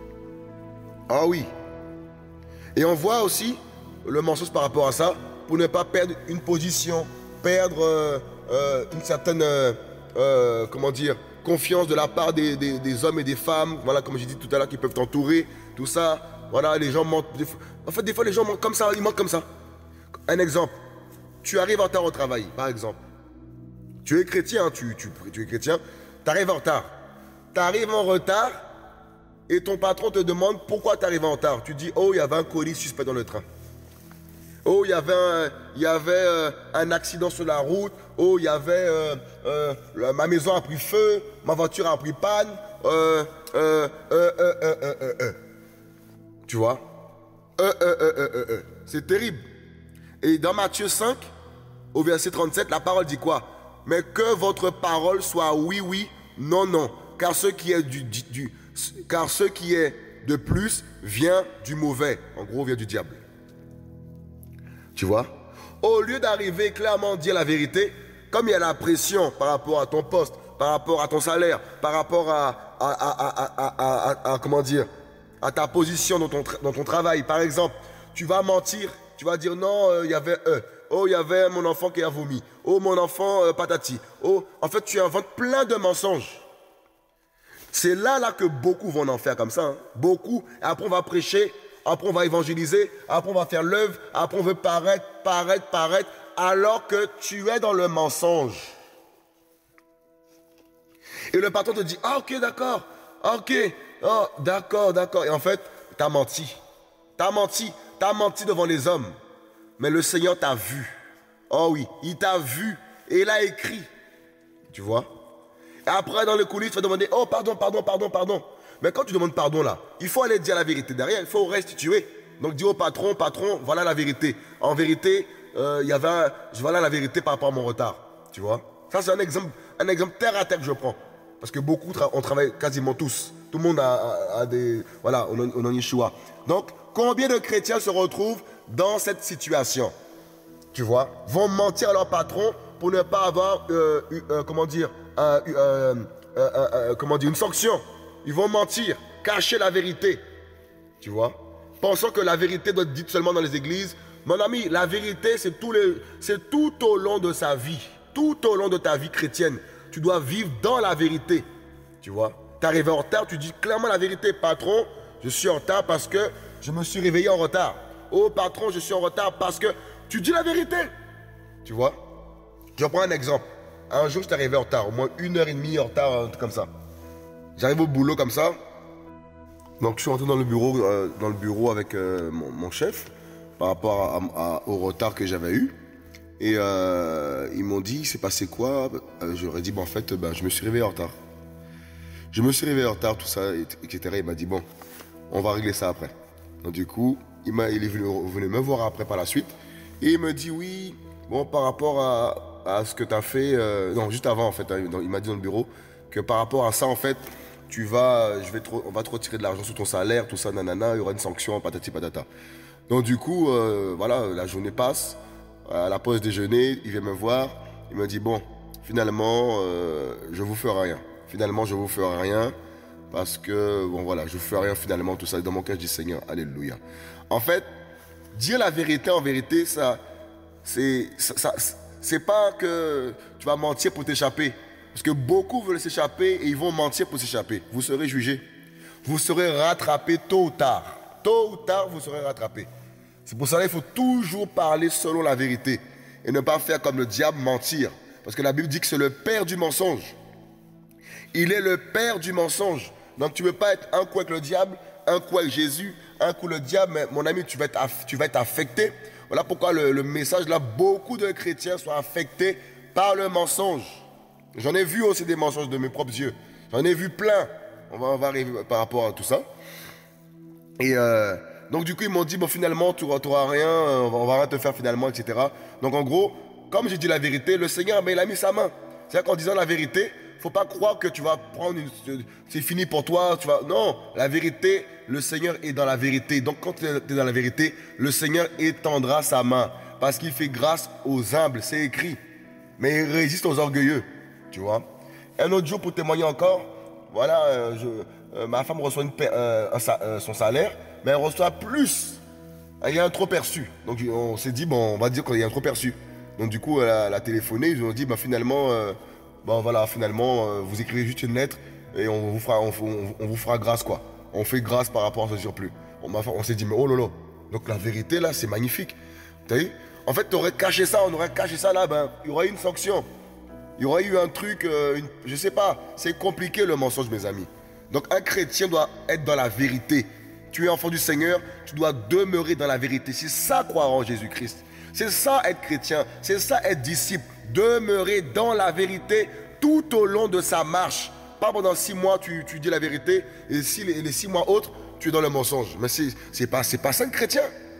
Ah oui. Et on voit aussi le mensonge par rapport à ça, pour ne pas perdre une position, perdre euh, euh, une certaine, euh, euh, comment dire, confiance de la part des, des, des hommes et des femmes. Voilà, comme j'ai dit tout à l'heure, qui peuvent t'entourer, tout ça. Voilà, les gens mentent. En fait, des fois, les gens mentent comme ça, ils mentent comme ça. Un exemple, tu arrives en retard au travail, par exemple. Tu es chrétien, tu, tu, tu es chrétien, tu arrives en retard. Tu arrives en retard et ton patron te demande pourquoi tu arrives en retard. Tu dis, oh, il y avait un colis suspect dans le train. Oh, il y avait un, il y avait, euh, un accident sur la route. Oh, il y avait... Euh, euh, ma maison a pris feu, ma voiture a pris panne. Euh, euh, euh, euh, euh, euh, euh, euh. Tu vois? Euh, euh, euh, euh, euh, euh. C'est terrible. Et dans Matthieu cinq, au verset trente-sept, la parole dit quoi? Mais que votre parole soit oui, oui, non, non. Car ce qui est, du, du, du, car ce qui est de plus vient du mauvais. En gros, vient du diable. Tu vois? Au lieu d'arriver clairement à dire la vérité, comme il y a la pression par rapport à ton poste, par rapport à ton salaire, par rapport à, à, à, à, à, à, à comment dire, à ta position dans ton, dans ton travail. Par exemple, tu vas mentir. Tu vas dire non, il euh, y avait eux. Oh, il y avait mon enfant qui a vomi. Oh, mon enfant euh, patati. Oh, en fait, tu inventes plein de mensonges. C'est là, là que beaucoup vont en faire comme ça. Hein. Beaucoup. Et après, on va prêcher. Après, on va évangéliser. Après, on va faire l'œuvre. Après, on veut paraître, paraître, paraître. Alors que tu es dans le mensonge. Et le patron te dit, ah, ok, d'accord. Ah, ok. Oh, d'accord, d'accord. Et en fait, tu as menti. Tu as menti. Tu as menti devant les hommes, mais le Seigneur t'a vu. Oh oui, il t'a vu et il a écrit. Tu vois? Et après, dans le coulisses, tu vas demander, oh pardon, pardon, pardon, pardon. Mais quand tu demandes pardon là, il faut aller dire la vérité derrière, il faut restituer. Donc dis au patron, patron, voilà la vérité. En vérité, euh, il y avait un, voilà la vérité par rapport à mon retard. Tu vois? Ça c'est un exemple, un exemple terre à terre que je prends. Parce que beaucoup, on travaille quasiment tous. Tout le monde a, a, a des... Voilà, on a, on a Yeshua. Donc, combien de chrétiens se retrouvent dans cette situation? Tu vois? Vont mentir à leur patron pour ne pas avoir, euh, euh, comment dire, euh, euh, euh, euh, comment dire, une sanction. Ils vont mentir, cacher la vérité. Tu vois? Pensant que la vérité doit être dite seulement dans les églises, Mon ami, la vérité, c'est tout, les, c'est tout au long de sa vie. Tout au long de ta vie chrétienne. Tu dois vivre dans la vérité. Tu vois? Tu es arrivé en retard, tu dis clairement la vérité. Patron, je suis en retard parce que je me suis réveillé en retard. Oh patron, je suis en retard parce que tu dis la vérité. Tu vois? Je prends un exemple. Un jour, je suis arrivé en retard. Au moins une heure et demie en retard, un truc comme ça. J'arrive au boulot comme ça. Donc je suis rentré dans le bureau, euh, dans le bureau avec euh, mon, mon chef par rapport à, à, au retard que j'avais eu. Et euh, ils m'ont dit, c'est passé quoi? euh, J'aurais dit, bon, en fait, ben, je me suis réveillé en retard. Je me suis réveillé en retard, tout ça, et cetera. Il m'a dit, bon, on va régler ça après. Donc du coup, il, m'a, il est venu, venu me voir après par la suite. Et il me dit, oui, bon, par rapport à, à ce que tu as fait... Euh, non, juste avant, en fait, hein, il m'a dit dans le bureau que par rapport à ça, en fait, tu vas, je vais te, on va te retirer de l'argent sur ton salaire, tout ça, nanana, il y aura une sanction, patati patata. Donc du coup, euh, voilà, la journée passe. À la pause déjeuner, il vient me voir, il me dit, bon, finalement, euh, je vous ferai rien. Finalement, je vous ferai rien parce que, bon voilà, je vous ferai rien finalement, tout ça. Dans mon cœur, je dis, Seigneur, alléluia. En fait, dire la vérité en vérité, ça, c'est, ça, ça, c'est pas que tu vas mentir pour t'échapper. Parce que beaucoup veulent s'échapper et ils vont mentir pour s'échapper. Vous serez jugé. Vous serez rattrapé tôt ou tard. Tôt ou tard, vous serez rattrapé. C'est pour ça qu'il faut toujours parler selon la vérité et ne pas faire comme le diable, mentir. Parce que la Bible dit que c'est le père du mensonge. Il est le père du mensonge. Donc tu ne peux pas être un coup avec le diable, un coup avec Jésus, un coup le diable, mais mon ami, tu vas être, tu vas être affecté. Voilà pourquoi le, le message là, beaucoup de chrétiens sont affectés par le mensonge. J'en ai vu aussi des mensonges de mes propres yeux. J'en ai vu plein. On va, on va arriver par rapport à tout ça. Et... Euh, Donc du coup ils m'ont dit bon finalement tu n'auras rien, on va, on va rien te faire finalement, et cetera. Donc en gros, comme j'ai dit la vérité, le Seigneur ben, il a mis sa main. C'est-à-dire qu'en disant la vérité, faut pas croire que tu vas prendre une, c'est fini pour toi, tu vas. Non, la vérité, le Seigneur est dans la vérité. Donc quand tu es dans la vérité, le Seigneur étendra sa main. Parce qu'il fait grâce aux humbles, c'est écrit. Mais il résiste aux orgueilleux. Tu vois. Un autre jour pour témoigner encore, voilà, euh, je, euh, ma femme reçoit une, euh, un, euh, son salaire. Mais elle reçoit plus. Il y a un trop perçu. Donc on s'est dit, bon, on va dire qu'il y a un trop perçu. Donc du coup, elle a, elle a téléphoné. Ils ont dit, bah, finalement, euh, bon, voilà, finalement, euh, vous écrivez juste une lettre et on vous fera, on, on, on vous fera grâce, quoi. On fait grâce par rapport à ce surplus. On, on s'est dit, mais oh lolo. Donc la vérité, là, c'est magnifique. T'as vu? En fait, tu aurais caché ça, on aurait caché ça là, ben, il y aurait eu une sanction. Il y aurait eu un truc, euh, une, je sais pas. C'est compliqué le mensonge, mes amis. Donc un chrétien doit être dans la vérité. Tu es enfant du Seigneur, tu dois demeurer dans la vérité. C'est ça croire en Jésus-Christ. C'est ça être chrétien. C'est ça être disciple. Demeurer dans la vérité tout au long de sa marche. Pas pendant six mois, tu, tu dis la vérité. Et si les, les six mois autres, tu es dans le mensonge. Mais c'est, c'est pas, c'est pas ça le chrétien.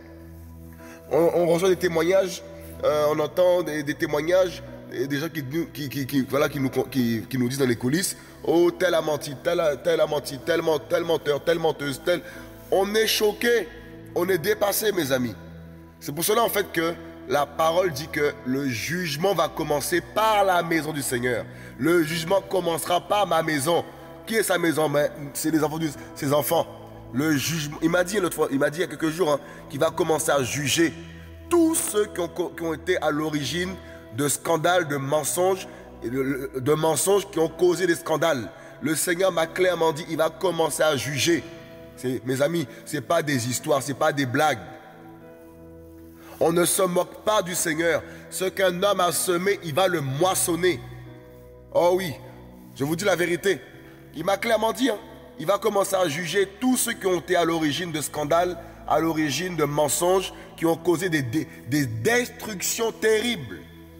On, on reçoit des témoignages. Euh, on entend des, des témoignages. Et des gens qui, qui, qui, qui, voilà, qui, nous, qui, qui nous disent dans les coulisses. Oh, tel a menti, tel a, tel a menti, tel, tel menteur, telle menteuse, tel... On est choqué, on est dépassé, mes amis. C'est pour cela en fait que la parole dit que le jugement va commencer par la maison du Seigneur. Le jugement commencera par ma maison. Qui est sa maison? Ben, c'est les enfants, ses enfants. Le jugement, il m'a dit l'autre fois, il m'a dit il y a quelques jours, hein, qu'il va commencer à juger tous ceux qui ont, qui ont été à l'origine de scandales, de mensonges, et de, de mensonges qui ont causé des scandales. Le Seigneur m'a clairement dit, il va commencer à juger. C'est, mes amis, ce n'est pas des histoires, ce n'est pas des blagues. On ne se moque pas du Seigneur. Ce qu'un homme a semé, il va le moissonner. Oh oui, je vous dis la vérité. Il m'a clairement dit, hein, il va commencer à juger tous ceux qui ont été à l'origine de scandales, à l'origine de mensonges, qui ont causé des, des, des destructions terribles.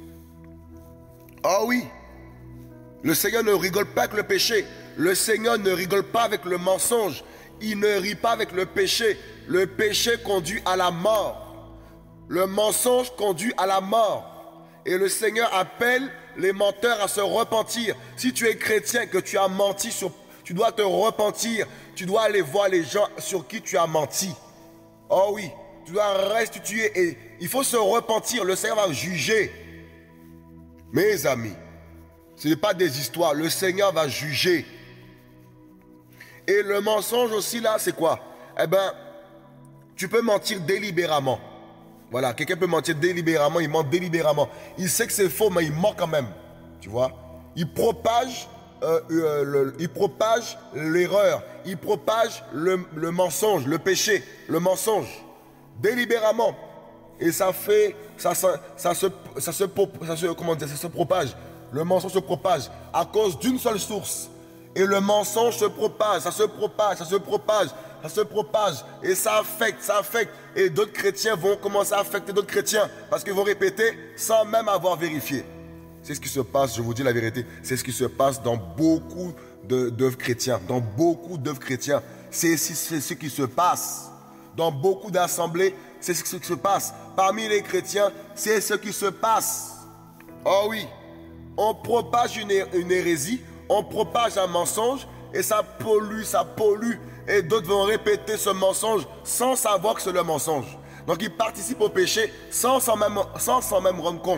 Oh oui, le Seigneur ne rigole pas avec le péché. Le Seigneur ne rigole pas avec le mensonge. Il ne rit pas avec le péché. Le péché conduit à la mort. Le mensonge conduit à la mort. Et le Seigneur appelle les menteurs à se repentir. Si tu es chrétien, que tu as menti, sur, tu dois te repentir. Tu dois aller voir les gens sur qui tu as menti. Oh oui, tu dois restituer. Et il faut se repentir. Le Seigneur va juger. Mes amis, ce n'est pas des histoires. Le Seigneur va juger. Et le mensonge aussi là, c'est quoi? Eh bien, tu peux mentir délibérément. Voilà, quelqu'un peut mentir délibérément, il ment délibérément. Il sait que c'est faux, mais il ment quand même. Tu vois? Il propage, euh, euh, le, il propage l'erreur, il propage le, le mensonge, le péché, le mensonge, délibérément. Et ça fait, ça, ça, ça, se, ça, se, ça, se, comment dire, ça se propage. Le mensonge se propage à cause d'une seule source. Et le mensonge se propage, ça se propage, ça se propage, ça se propage. Et ça affecte, ça affecte. Et d'autres chrétiens vont commencer à affecter d'autres chrétiens. Parce qu'ils vont répéter sans même avoir vérifié. C'est ce qui se passe, je vous dis la vérité, c'est ce qui se passe dans beaucoup d'œuvres chrétiens. Dans beaucoup d'œuvres chrétiens. C'est ce qui se passe. Dans beaucoup d'assemblées, c'est ce qui se passe. Parmi les chrétiens, c'est ce qui se passe. Oh oui, on propage une, une hérésie. On propage un mensonge et ça pollue, ça pollue. Et d'autres vont répéter ce mensonge sans savoir que c'est le mensonge. Donc ils participent au péché sans s'en même, sans s'en même rendre compte.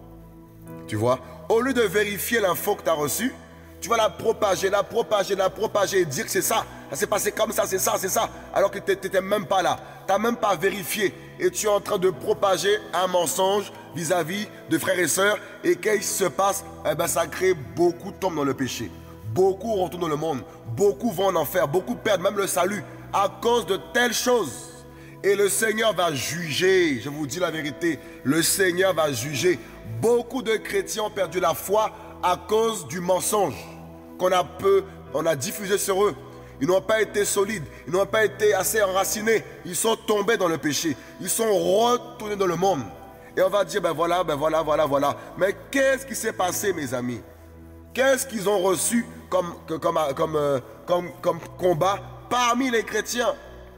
Tu vois? Au lieu de vérifier l'info que tu as reçue, tu vas la propager, la propager, la propager et dire que c'est ça. Ça s'est passé comme ça, c'est ça, c'est ça. Alors que tu n'étais même pas là. Tu n'as même pas vérifié. Et tu es en train de propager un mensonge vis-à-vis de frères et sœurs. Et qu'est-ce qui se passe? Eh bien, ça crée beaucoup de tombent dans le péché. Beaucoup retournent dans le monde. Beaucoup vont en enfer. Beaucoup perdent même le salut à cause de telles choses. Et le Seigneur va juger. Je vous dis la vérité. Le Seigneur va juger. Beaucoup de chrétiens ont perdu la foi à cause du mensonge qu'on a peu, on a diffusé sur eux. Ils n'ont pas été solides, ils n'ont pas été assez enracinés. Ils sont tombés dans le péché. Ils sont retournés dans le monde. Et on va dire, ben voilà, ben voilà, voilà, voilà. Mais qu'est-ce qui s'est passé, mes amis? Qu'est-ce qu'ils ont reçu comme, comme, comme, euh, comme, comme combat parmi les chrétiens?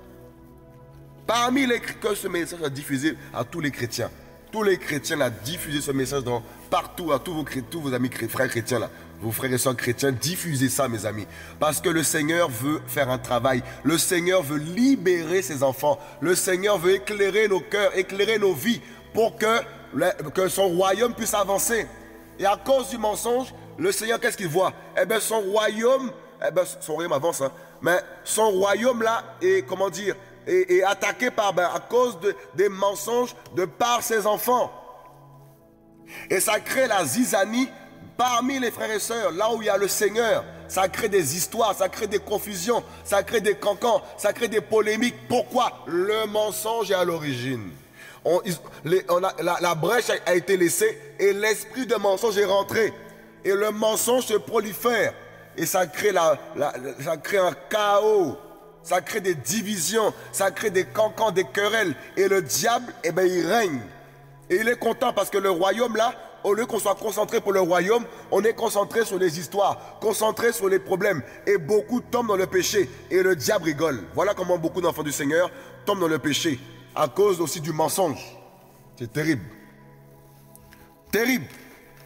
Parmi les que ce message a diffusé à tous les chrétiens. Tous les chrétiens ont diffusé ce message dans, partout, à tous vos, tous vos amis frères chrétiens là. Vos frères et sœurs chrétiens, diffusez ça, mes amis. Parce que le Seigneur veut faire un travail. Le Seigneur veut libérer ses enfants. Le Seigneur veut éclairer nos cœurs, éclairer nos vies pour que, que son royaume puisse avancer. Et à cause du mensonge, le Seigneur, qu'est-ce qu'il voit? Eh bien, son royaume, eh bien, son royaume avance, hein, mais son royaume là est, comment dire, est, est attaqué par, ben, à cause de, des mensonges de par ses enfants. Et ça crée la zizanie parmi les frères et sœurs, là où il y a le Seigneur. Ça crée des histoires, ça crée des confusions, ça crée des cancans, ça crée des polémiques. Pourquoi? Le mensonge est à l'origine. On, les, on a, la, la brèche a, a été laissée et l'esprit de mensonge est rentré. Et le mensonge se prolifère. Et ça crée, la, la, ça crée un chaos. Ça crée des divisions, ça crée des cancans, des querelles. Et le diable, eh ben, il règne. Et il est content parce que le royaume là, au lieu qu'on soit concentré pour le royaume, on est concentré sur les histoires, concentré sur les problèmes. Et beaucoup tombent dans le péché et le diable rigole. Voilà comment beaucoup d'enfants du Seigneur tombent dans le péché à cause aussi du mensonge. C'est terrible. Terrible.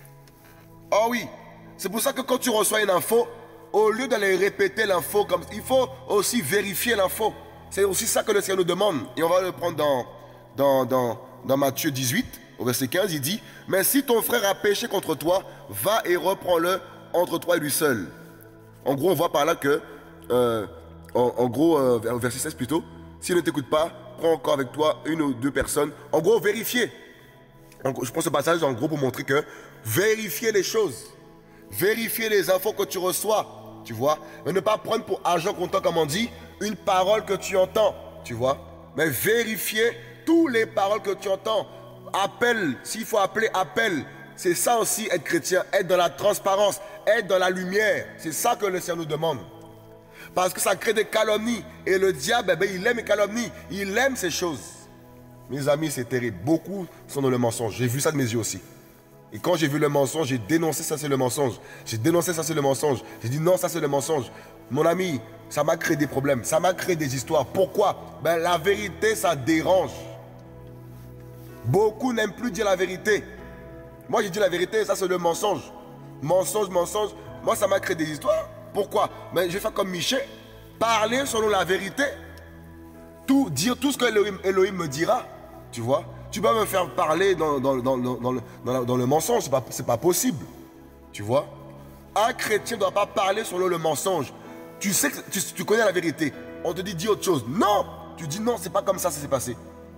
Oh oui. C'est pour ça que quand tu reçois une info, au lieu d'aller répéter l'info, comme il faut aussi vérifier l'info. C'est aussi ça que le Seigneur nous demande. Et on va le prendre dans, dans, dans, dans Matthieu dix-huit. Au verset quinze, il dit, « Mais si ton frère a péché contre toi, va et reprends-le entre toi et lui seul. » En gros, on voit par là que, euh, en, en gros, euh, au verset seize plutôt, « S'il ne t'écoute pas, prends encore avec toi une ou deux personnes. » En gros, vérifier. En gros, je prends ce passage en gros pour montrer que vérifier les choses. Vérifier les infos que tu reçois, tu vois. Mais ne pas prendre pour argent comptant, comme on dit, une parole que tu entends, tu vois. Mais vérifier toutes les paroles que tu entends. Appelle, s'il faut appeler, appelle. C'est ça aussi être chrétien, être dans la transparence, être dans la lumière. C'est ça que le Seigneur nous demande. Parce que ça crée des calomnies. Et le diable, eh bien, il aime les calomnies. Il aime ces choses. Mes amis, c'est terrible. Beaucoup sont dans le mensonge. J'ai vu ça de mes yeux aussi. Et quand j'ai vu le mensonge, j'ai dénoncé ça, c'est le mensonge. J'ai dénoncé ça, c'est le mensonge. J'ai dit non, ça, c'est le mensonge. Mon ami, ça m'a créé des problèmes. Ça m'a créé des histoires. Pourquoi? Ben, la vérité, ça dérange. Beaucoup n'aiment plus dire la vérité. Moi, j'ai dit la vérité, ça c'est le mensonge. Mensonge, mensonge. Moi, ça m'a créé des histoires. Pourquoi? Mais je vais faire comme Michel. Parler selon la vérité. Tout, dire tout ce que Elohim, Elohim me dira. Tu vois? Tu peux me faire parler dans, dans, dans, dans, dans, le, dans, la, dans le mensonge. C'est pas, c'est pas possible. Tu vois? Un chrétien ne doit pas parler selon le mensonge. Tu sais que tu, tu connais la vérité. On te dit, dis autre chose. Non! Tu dis non, c'est pas comme ça, ça s'est passé.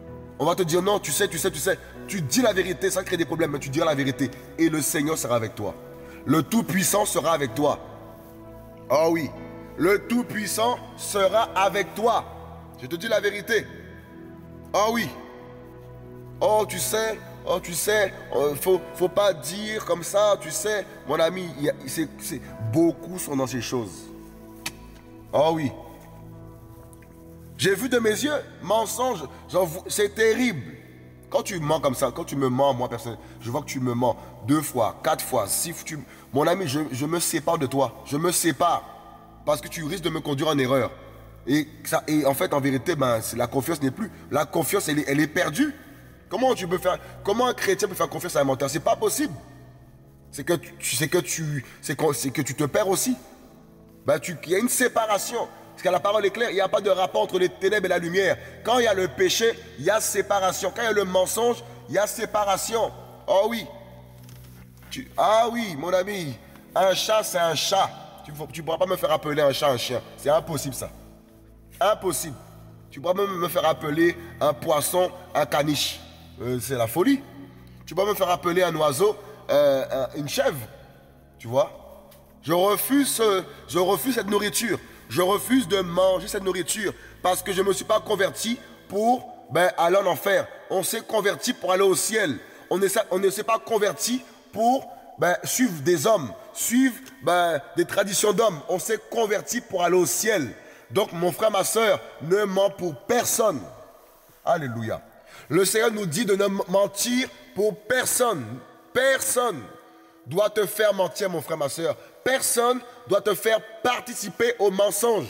On va te dire non, tu sais, tu sais, tu sais. Tu dis la vérité, ça crée des problèmes, mais tu diras la vérité. Et le Seigneur sera avec toi. Le Tout-Puissant sera avec toi. Oh oui, le Tout-Puissant sera avec toi. Je te dis la vérité. Oh oui. Oh, tu sais, oh, tu sais, oh, faut, faut pas dire comme ça, tu sais. Mon ami, il y a, c'est, c'est, beaucoup sont dans ces choses. Oh oui. J'ai vu de mes yeux, mensonge, c'est terrible. Quand tu mens comme ça, quand tu me mens, moi, personne, je vois que tu me mens deux fois, quatre fois, six fois. Tu, mon ami, je, je me sépare de toi. Je me sépare. Parce que tu risques de me conduire en erreur. Et, ça, et en fait, en vérité, ben, la confiance n'est plus. La confiance, elle est, elle est perdue. Comment tu peux faire, comment un chrétien peut faire confiance à un menteur? C'est pas possible. C'est que tu, c'est que tu, c'est que, c'est que tu te perds aussi. Ben, tu, il y a une séparation. Parce que la parole est claire, il n'y a pas de rapport entre les ténèbres et la lumière. Quand il y a le péché, il y a séparation. Quand il y a le mensonge, il y a séparation. Oh oui. Tu, ah oui, mon ami, un chat, c'est un chat. Tu ne pourras pas me faire appeler un chat un chien. C'est impossible ça. Impossible. Tu pourras même me faire appeler un poisson un caniche. Euh, c'est la folie. Tu pourras me faire appeler un oiseau euh, un, une chèvre. Tu vois. Je refuse, je refuse cette nourriture. Je refuse de manger cette nourriture parce que je ne me suis pas converti pour ben, aller en enfer. On s'est converti pour aller au ciel. On, est, on ne s'est pas converti pour ben, suivre des hommes, suivre ben, des traditions d'hommes. On s'est converti pour aller au ciel. Donc mon frère, ma soeur, ne ment pour personne. Alléluia. Le Seigneur nous dit de ne mentir pour personne. Personne doit te faire mentir, mon frère, ma soeur. Personne doit te faire participer au mensonge.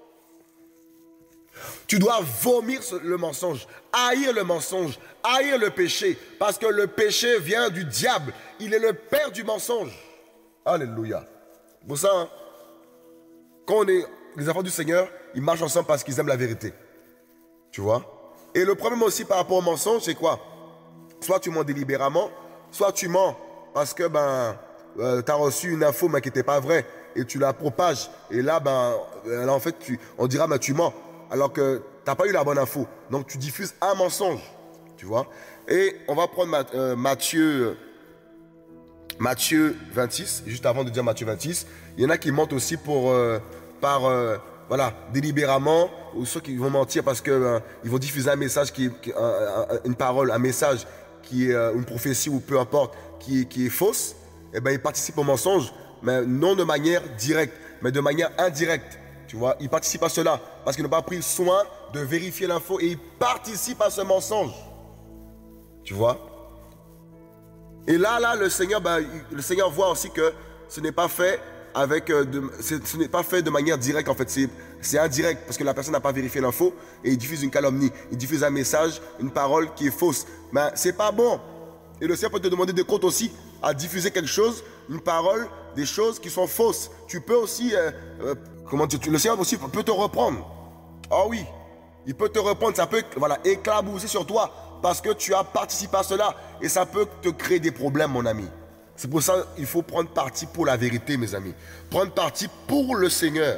Tu dois vomir le mensonge, haïr le mensonge, haïr le péché, parce que le péché vient du diable. Il est le père du mensonge. Alléluia. Pour ça, hein, quand on est les enfants du Seigneur, ils marchent ensemble parce qu'ils aiment la vérité. Tu vois? Et le problème aussi par rapport au mensonge, c'est quoi? Soit tu mens délibérément, soit tu mens parce que ben, euh, tu as reçu une info mais qui n'était pas vraie et tu la propages. Et là, ben, là en fait, tu, on dira ben, tu mens alors que tu n'as pas eu la bonne info. Donc tu diffuses un mensonge. Tu vois? Et on va prendre euh, Matthieu, Matthieu vingt-six, juste avant de dire Matthieu vingt-six. Il y en a qui mentent aussi pour, euh, par... Euh, voilà, délibérément, ou ceux qui vont mentir parce qu'ils euh, vont diffuser un message, qui, qui un, un, une parole, un message qui est euh, une prophétie ou peu importe, qui, qui est fausse, et ben ils participent au mensonge, mais non de manière directe, mais de manière indirecte. Tu vois, ils participent à cela parce qu'ils n'ont pas pris soin de vérifier l'info et ils participent à ce mensonge. Tu vois? Et là, là, le Seigneur, ben, le Seigneur voit aussi que ce n'est pas fait. Avec, euh, de, ce n'est pas fait de manière directe en fait, c'est indirect parce que la personne n'a pas vérifié l'info et il diffuse une calomnie, il diffuse un message, une parole qui est fausse. Mais c'est pas bon. Et le Seigneur peut te demander des comptes aussi à diffuser quelque chose, une parole, des choses qui sont fausses. Tu peux aussi, euh, euh, comment dire, le Seigneur aussi peut te reprendre. Ah oui, il peut te reprendre, ça peut voilà, éclabousser sur toi parce que tu as participé à cela et ça peut te créer des problèmes, mon ami. C'est pour ça qu'il faut prendre parti pour la vérité, mes amis. Prendre parti pour le Seigneur.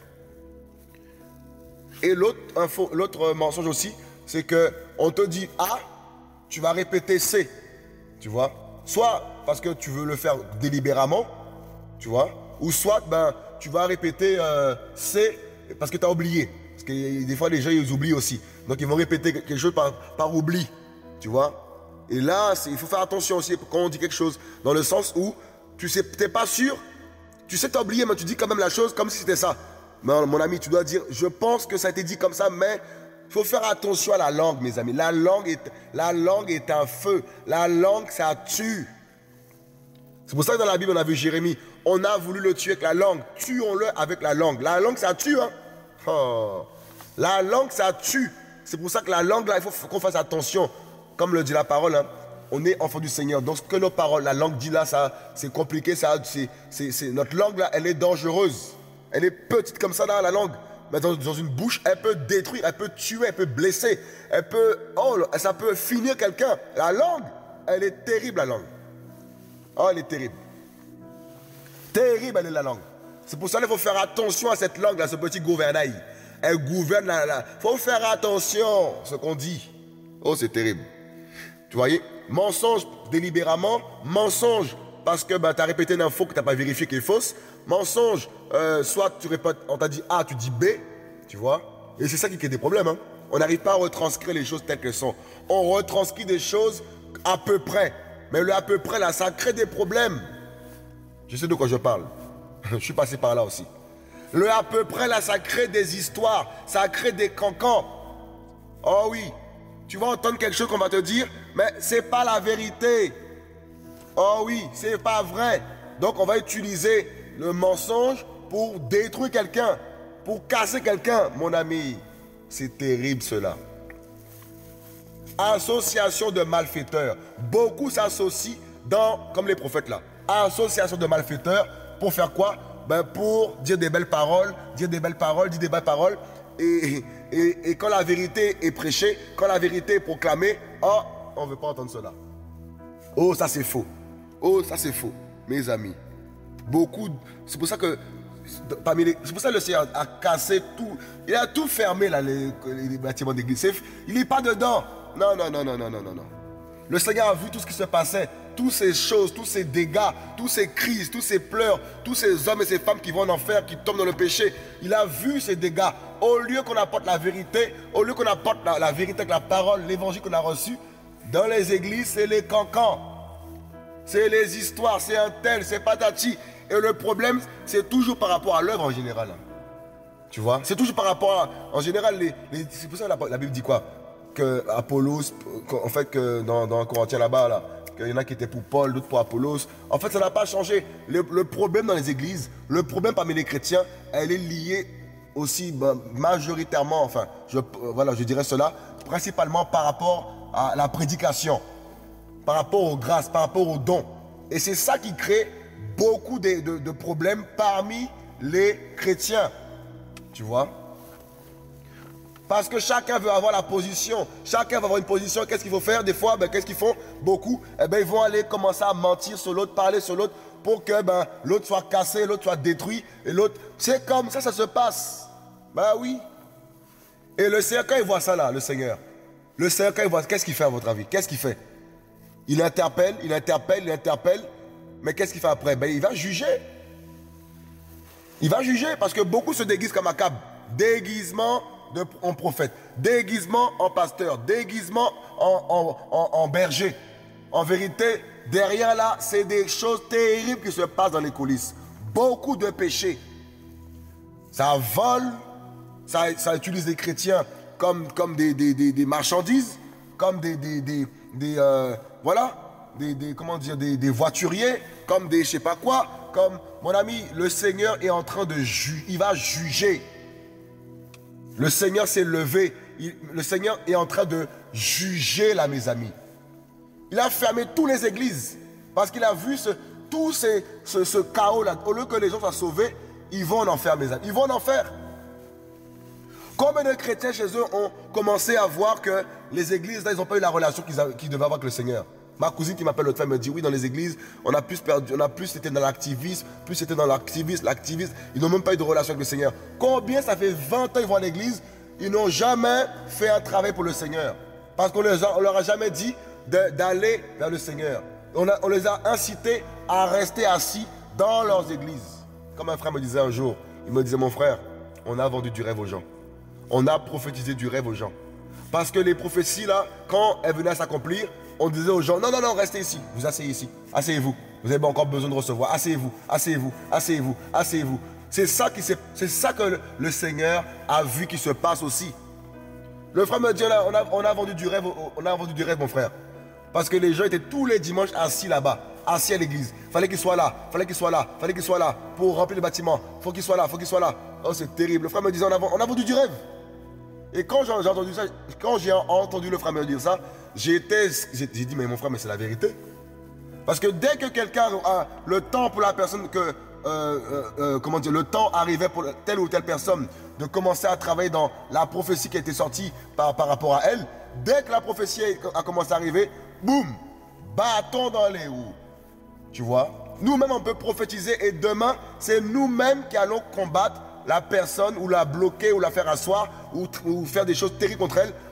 Et l'autre mensonge aussi, c'est qu'on te dit A, tu vas répéter C. Tu vois? Soit parce que tu veux le faire délibérément, tu vois? Ou soit ben, tu vas répéter euh, C parce que tu as oublié. Parce que des fois, les gens, ils oublient aussi. Donc, ils vont répéter quelque chose par, par oubli. Tu vois? Et là, il faut faire attention aussi quand on dit quelque chose. Dans le sens où tu sais, t'es pas sûr. Tu sais que tu as oublié, mais tu dis quand même la chose comme si c'était ça. Mais mon ami, tu dois dire, je pense que ça a été dit comme ça, mais il faut faire attention à la langue, mes amis. La langue est, la langue est un feu. La langue, ça tue. C'est pour ça que dans la Bible, on a vu Jérémie. On a voulu le tuer avec la langue. Tuons-le avec la langue. La langue, ça tue. Hein? Oh. La langue, ça tue. C'est pour ça que la langue, là, il faut qu'on fasse attention. Comme le dit la parole, hein, on est enfant du Seigneur. Donc ce que nos paroles, la langue dit là, ça, c'est compliqué. Ça, c'est, c'est, c'est, notre langue là, elle est dangereuse. Elle est petite comme ça dans la langue. Mais dans, dans une bouche, elle peut détruire, elle peut tuer, elle peut blesser. Elle peut, oh, ça peut finir quelqu'un. La langue, elle est terrible, la langue. Oh, elle est terrible. Terrible, elle est la langue. C'est pour ça qu'il faut faire attention à cette langue là, ce petit gouvernail. Elle gouverne la... Il faut faire attention à ce qu'on dit. Oh, c'est terrible. Tu voyez, mensonge délibérément, mensonge parce que bah, tu as répété une info que tu n'as pas vérifié qui est fausse. Mensonge, euh, soit tu répètes, on t'a dit A, tu dis B, tu vois. Et c'est ça qui crée des problèmes. Hein. On n'arrive pas à retranscrire les choses telles qu'elles sont. On retranscrit des choses à peu près. Mais le à peu près, là, ça crée des problèmes. Je sais de quoi je parle. Je suis passé par là aussi. Le à peu près, là, ça crée des histoires. Ça crée des cancans. Oh oui. Tu vas entendre quelque chose qu'on va te dire, mais c'est pas la vérité. Oh oui, c'est pas vrai. Donc on va utiliser le mensonge pour détruire quelqu'un, pour casser quelqu'un, mon ami. C'est terrible cela. Association de malfaiteurs. Beaucoup s'associent dans, comme les prophètes là, association de malfaiteurs pour faire quoi? Ben pour dire des belles paroles, dire des belles paroles, dire des belles paroles. Et, et, et quand la vérité est prêchée, quand la vérité est proclamée, oh, on ne veut pas entendre cela. Oh, ça c'est faux. Oh, ça c'est faux, mes amis. Beaucoup, c'est pour ça que, c'est pour ça que le Seigneur a cassé tout. Il a tout fermé là, les, les bâtiments d'église. Il n'est pas dedans. Non, non, non, non, non, non, non. Le Seigneur a vu tout ce qui se passait, toutes ces choses, tous ces dégâts, toutes ces crises, tous ces pleurs, tous ces hommes et ces femmes qui vont en enfer, qui tombent dans le péché. Il a vu ces dégâts. Au lieu qu'on apporte la vérité, au lieu qu'on apporte la, la vérité avec la parole, l'évangile qu'on a reçu, dans les églises, c'est les cancans. C'est les histoires, c'est un tel, c'est patati. Et le problème, c'est toujours par rapport à l'œuvre en général. Tu vois, c'est toujours par rapport à, en général, les, les, c'est pour ça que la, la Bible dit quoi? Que Apollos, en fait, que dans, dans Corinthiens là-bas, là, qu'il y en a qui étaient pour Paul, d'autres pour Apollos. En fait, ça n'a pas changé. Le, le problème dans les églises, le problème parmi les chrétiens, elle est liée aussi ben, majoritairement, enfin, je, voilà, je dirais cela, principalement par rapport à la prédication, par rapport aux grâces, par rapport aux dons. Et c'est ça qui crée beaucoup de, de, de problèmes parmi les chrétiens. Tu vois? Parce que chacun veut avoir la position. Chacun veut avoir une position. Qu'est-ce qu'il faut faire? Des fois, ben, qu'est-ce qu'ils font? Beaucoup, eh ben, ils vont aller commencer à mentir sur l'autre, parler sur l'autre, pour que ben, l'autre soit cassé, l'autre soit détruit. Et l'autre, c'est comme ça, ça se passe. Ben oui. Et le Seigneur, quand il voit ça là, le Seigneur, le Seigneur, quand il voit, qu'est-ce qu'il fait à votre avis? Qu'est-ce qu'il fait? Il interpelle, il interpelle, il interpelle. Mais qu'est-ce qu'il fait après? Ben, il va juger. Il va juger parce que beaucoup se déguisent comme Akab. Déguisement de, en prophète, déguisement en pasteur, déguisement en, en, en, en berger. En vérité, derrière là, c'est des choses terribles qui se passent dans les coulisses. Beaucoup de péchés. Ça vole, ça, ça utilise les chrétiens comme, comme des, des, des, des marchandises, comme des, des, des, des euh, voilà, des, des, comment dire, des, des voituriers, comme des je sais pas quoi, comme, mon ami, le Seigneur est en train de juger, il va juger. Le Seigneur s'est levé, il, le Seigneur est en train de juger là, mes amis. Il a fermé toutes les églises, parce qu'il a vu ce, tout ces, ce, ce chaos là. Au lieu que les gens soient sauvés, ils vont en enfer, mes amis, ils vont en enfer. Combien de chrétiens chez eux ont commencé à voir que les églises, là, ils n'ont pas eu la relation qu'ils, qu'ils devaient avoir avec le Seigneur? Ma cousine qui m'appelle l'autre fois me dit, oui, dans les églises, on a plus perdu, on a plus été dans l'activisme, plus c'était dans l'activisme, l'activisme, ils n'ont même pas eu de relation avec le Seigneur. Combien ça fait vingt ans qu'ils vont à l'église, ils n'ont jamais fait un travail pour le Seigneur? Parce qu'on ne leur a jamais dit de, d'aller vers le Seigneur. On, a, on les a incités à rester assis dans leurs églises. Comme un frère me disait un jour, il me disait, mon frère, on a vendu du rêve aux gens. On a prophétisé du rêve aux gens. Parce que les prophéties, là, quand elles venaient à s'accomplir, on disait aux gens, non, non, non, restez ici, vous asseyez ici, asseyez-vous. Vous avez encore besoin de recevoir, asseyez-vous, asseyez-vous, asseyez-vous, asseyez-vous. C'est ça, qui, c'est ça que le, le Seigneur a vu qui se passe aussi. Le frère me dit, là, on, a, on, a vendu du rêve, on a vendu du rêve, mon frère. Parce que les gens étaient tous les dimanches assis là-bas, assis à l'église. Fallait qu'ils soient là, fallait qu'ils soient là, fallait qu'ils soient là pour remplir le bâtiment. Faut qu'ils soient là, faut qu'ils soient là. Oh, c'est terrible. Le frère me disait, on a, on a vendu du rêve. Et quand j'ai entendu ça, quand j'ai entendu le frère me dire ça, j'ai été, j'ai dit, mais mon frère, mais c'est la vérité. Parce que dès que quelqu'un a le temps pour la personne que, euh, euh, euh, comment dire, le temps arrivait pour telle ou telle personne de commencer à travailler dans la prophétie qui a été sortie par, par rapport à elle, dès que la prophétie a commencé à arriver, boum, bâton dans les roues. Tu vois? Nous-mêmes, on peut prophétiser et demain, c'est nous-mêmes qui allons combattre la personne ou la bloquer ou la faire asseoir ou, ou faire des choses terribles contre elle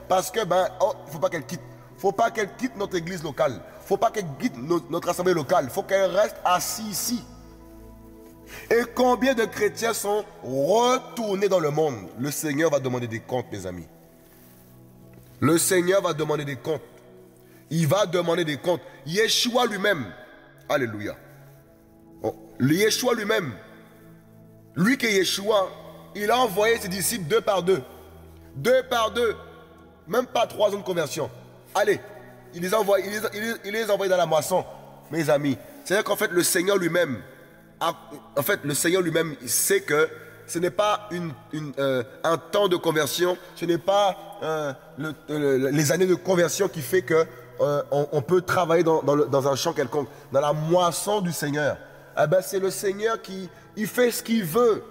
Parce que, ben, oh, il ne faut pas qu'elle quitte. Il ne faut pas qu'elle quitte notre église locale. Il ne faut pas qu'elle quitte no- notre assemblée locale. Il faut qu'elle reste assise ici. Et combien de chrétiens sont retournés dans le monde? Le Seigneur va demander des comptes, mes amis. Le Seigneur va demander des comptes. Il va demander des comptes. Yeshua lui-même. Alléluia. Oh, le Yeshua lui-même. Lui qui est Yeshua, il a envoyé ses disciples deux par deux. Deux par deux. Même pas trois ans de conversion. Allez, il les a envoyés, il les a, il les, il les a envoyés dans la moisson, mes amis. C'est-à-dire qu'en fait, le Seigneur lui-même, a, en fait, le Seigneur lui-même, il sait que ce n'est pas une, une, euh, un temps de conversion, ce n'est pas euh, le, le, les années de conversion qui fait que euh, on, on peut travailler dans, dans, le, dans un champ quelconque, dans la moisson du Seigneur. Eh ben, c'est le Seigneur qui il fait ce qu'il veut.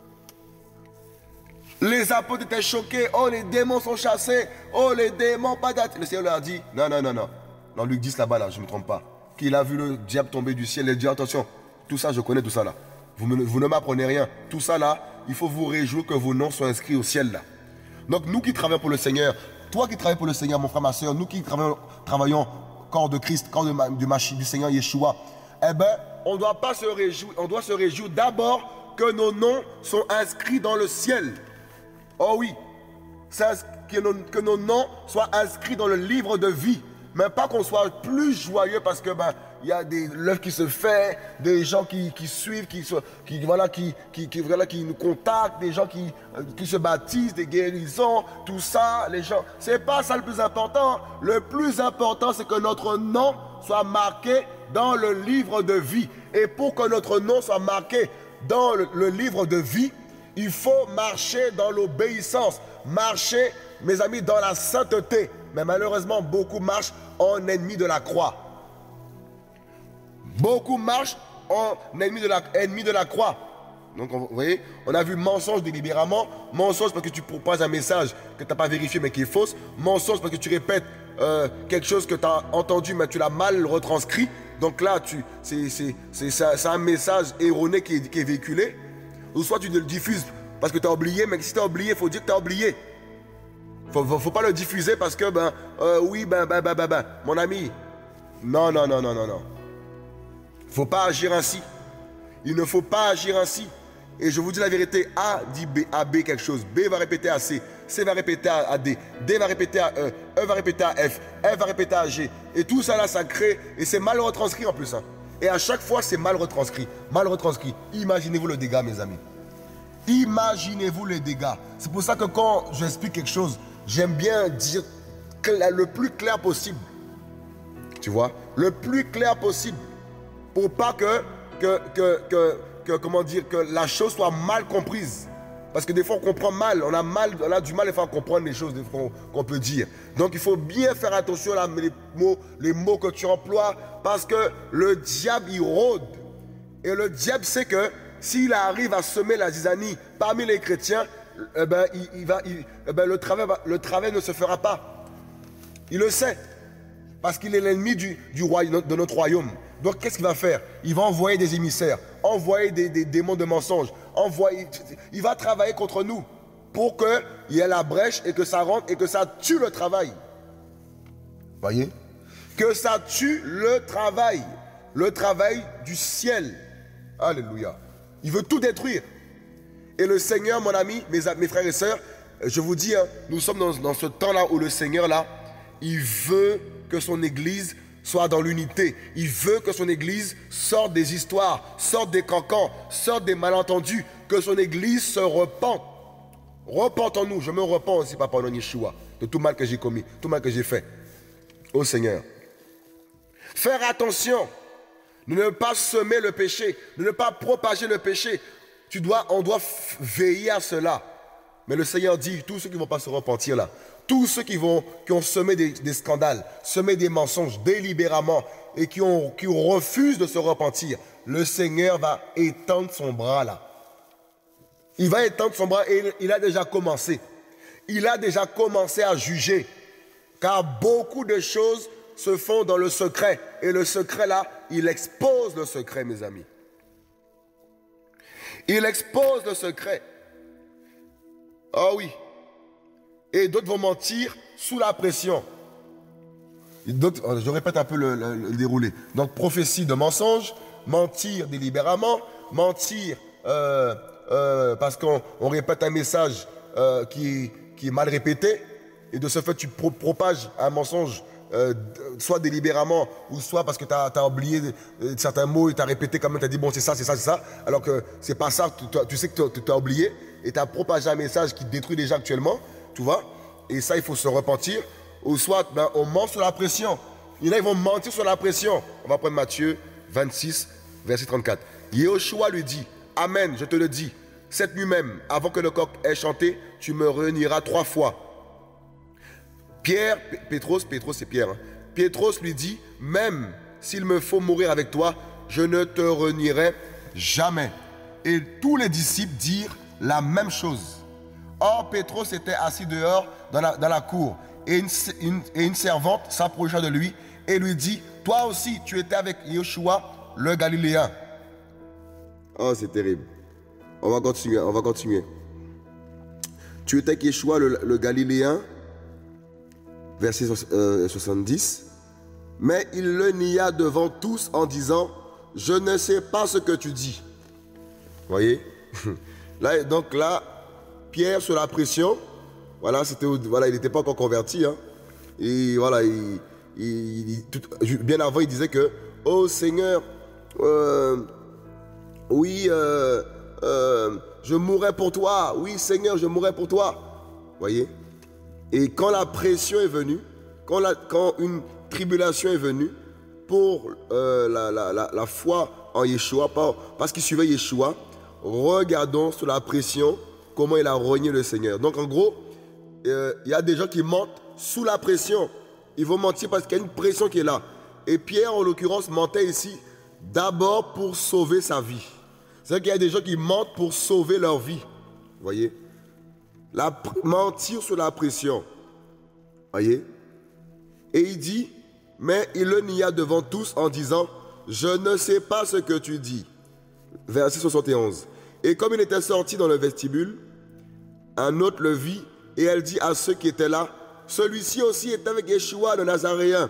Les apôtres étaient choqués. Oh, les démons sont chassés. Oh, les démons, pas d'attente. Le Seigneur leur a dit, non, non, non, non. Dans Luc dix là-bas, là, je ne me trompe pas. Qu'il a vu le diable tomber du ciel. Il a dit, attention, tout ça, je connais tout ça là. Vous, me, vous ne m'apprenez rien. Tout ça là, il faut vous réjouir que vos noms soient inscrits au ciel là. Donc nous qui travaillons pour le Seigneur, toi qui travailles pour le Seigneur, mon frère, ma soeur, nous qui travaillons, travaillons corps de Christ, corps de, du, Machi, du Seigneur Yeshua, eh bien, on ne doit pas se réjouir, on doit se réjouir d'abord que nos noms sont inscrits dans le ciel. Oh oui, que nos, que nos noms soient inscrits dans le livre de vie. Mais pas qu'on soit plus joyeux parce que ben il y a des l'œuvre qui se fait, des gens qui, qui suivent, qui, qui, voilà, qui, qui, qui, voilà, qui nous contactent, des gens qui, qui se baptisent, des guérisons, tout ça, les gens. C'est pas ça le plus important. Le plus important, c'est que notre nom soit marqué dans le livre de vie. Et pour que notre nom soit marqué dans le, le livre de vie, il faut marcher dans l'obéissance, marcher, mes amis, dans la sainteté. Mais malheureusement, beaucoup marchent en ennemi de la croix. Beaucoup marchent en ennemi de la, ennemi de la croix. Donc, vous voyez, on a vu mensonge délibérément, mensonge parce que tu proposes un message que tu n'as pas vérifié mais qui est fausse, mensonge parce que tu répètes euh, quelque chose que tu as entendu mais tu l'as mal retranscrit. Donc là, c'est un message erroné qui est, qui est véhiculé. Ou soit tu le diffuses parce que tu as oublié, mais si tu as oublié, il faut dire que tu as oublié. Il ne faut, faut pas le diffuser parce que, ben, euh, oui, ben, ben, ben, ben, ben, mon ami. Non, non, non, non, non, non. Il ne faut pas agir ainsi. Il ne faut pas agir ainsi. Et je vous dis la vérité, A dit B, à B quelque chose, B va répéter à C, C va répéter à D, D va répéter à E, E va répéter à F, F va répéter à G. Et tout ça là, ça crée, et c'est mal retranscrit en plus. Hein. Et à chaque fois, c'est mal retranscrit. Mal retranscrit. Imaginez-vous le dégât, mes amis. Imaginez-vous les dégâts. C'est pour ça que quand j'explique quelque chose, j'aime bien dire le plus clair possible. Tu vois? Le plus clair possible. Pour pas que, que, que, que, que, comment dire, que la chose soit mal comprise. Parce que des fois, on comprend mal. On a, mal, on a du mal à faire comprendre les choses qu'on qu'on peut dire. Donc, il faut bien faire attention à les mots, les mots que tu emploies. Parce que le diable, il rôde. Et le diable sait que s'il arrive à semer la zizanie parmi les chrétiens, eh ben, il, il va, il, eh ben, le, travail va, le travail ne se fera pas. Il le sait. Parce qu'il est l'ennemi du, du royaume, de notre royaume. Donc, qu'est-ce qu'il va faire? Il va envoyer des émissaires, envoyer des, des démons de mensonges, envoyer, il va travailler contre nous pour qu'il y ait la brèche et que ça rentre et que ça tue le travail. Voyez? Que ça tue le travail. Le travail du ciel. Alléluia. Il veut tout détruire. Et le Seigneur, mon ami, mes, mes frères et sœurs, je vous dis, hein, nous sommes dans, dans ce temps-là où le Seigneur, là, il veut que son Église soit dans l'unité. Il veut que son Église sorte des histoires, sorte des cancans, sorte des malentendus, que son Église se repente. Repentons-nous. Je me repens aussi, papa, au nom de Yeshua, de tout mal que j'ai commis, tout mal que j'ai fait. Ô Seigneur. Faire attention. De ne pas semer le péché, de ne pas propager le péché. Tu dois, on doit veiller à cela. Mais le Seigneur dit, tous ceux qui ne vont pas se repentir là, tous ceux qui, vont, qui ont semé des, des scandales, semé des mensonges délibérément et qui, ont, qui refusent de se repentir, le Seigneur va étendre son bras là. Il va étendre son bras et il, il a déjà commencé. Il a déjà commencé à juger. Car beaucoup de choses se font dans le secret. Et le secret là, il expose le secret, mes amis. Il expose le secret. Oh oui. Et d'autres vont mentir sous la pression. Je répète un peu le, le, le déroulé. Donc, prophétie de mensonge, mentir délibérément, mentir euh, euh, parce qu'on on répète un message euh, qui, qui est mal répété, et de ce fait, tu pro propages un mensonge, euh, soit délibérément, ou soit parce que tu as, as oublié certains mots et tu as répété quand même, tu as dit bon, c'est ça, c'est ça, c'est ça, alors que c'est pas ça, tu, tu sais que tu as oublié, et tu as propagé un message qui te détruit déjà actuellement, tu vois, et ça, il faut se repentir. Ou soit ben, on ment sous la pression. Il y en a, ils vont mentir sous la pression. On va prendre Matthieu vingt-six, verset trente-quatre. Yehoshua lui dit, Amen, je te le dis, cette nuit même, avant que le coq ait chanté, tu me réuniras trois fois. Pierre, Pétros, Pétros c'est Pierre, hein. Pétros lui dit, même s'il me faut mourir avec toi, je ne te renierai jamais. Et tous les disciples dirent la même chose. Or, Pétros était assis dehors dans la, dans la cour. Et une, une, et une servante s'approcha de lui et lui dit, toi aussi, tu étais avec Yehoshua, le Galiléen. Oh, c'est terrible. On va continuer, on va continuer. Tu étais avec Yehoshua, le, le Galiléen, verset euh, soixante-dix. Mais il le nia devant tous en disant, je ne sais pas ce que tu dis. Vous voyez? Là, donc là, Pierre, sous la pression, voilà, c'était, voilà, il n'était pas encore converti. Hein. Et voilà, il, il, il, tout, bien avant, il disait que, oh Seigneur, euh, oui, euh, euh, je mourrai pour toi. Oui, Seigneur, je mourrai pour toi. Vous voyez? Et quand la pression est venue, quand, la, quand une tribulation est venue pour euh, la, la, la, la foi en Yeshua, parce qu'il suivait Yeshua, regardons sous la pression comment il a renié le Seigneur. Donc en gros, il euh, y a des gens qui mentent sous la pression. Ils vont mentir parce qu'il y a une pression qui est là. Et Pierre, en l'occurrence, mentait ici d'abord pour sauver sa vie. C'est-à-dire qu'il y a des gens qui mentent pour sauver leur vie. Vous voyez? La, mentir sous la pression. Vous voyez? Et il dit, mais il le nia devant tous en disant, je ne sais pas ce que tu dis. Verset soixante et onze. Et comme il était sorti dans le vestibule, un autre le vit, et elle dit à ceux qui étaient là, celui-ci aussi est avec Yeshua le Nazaréen.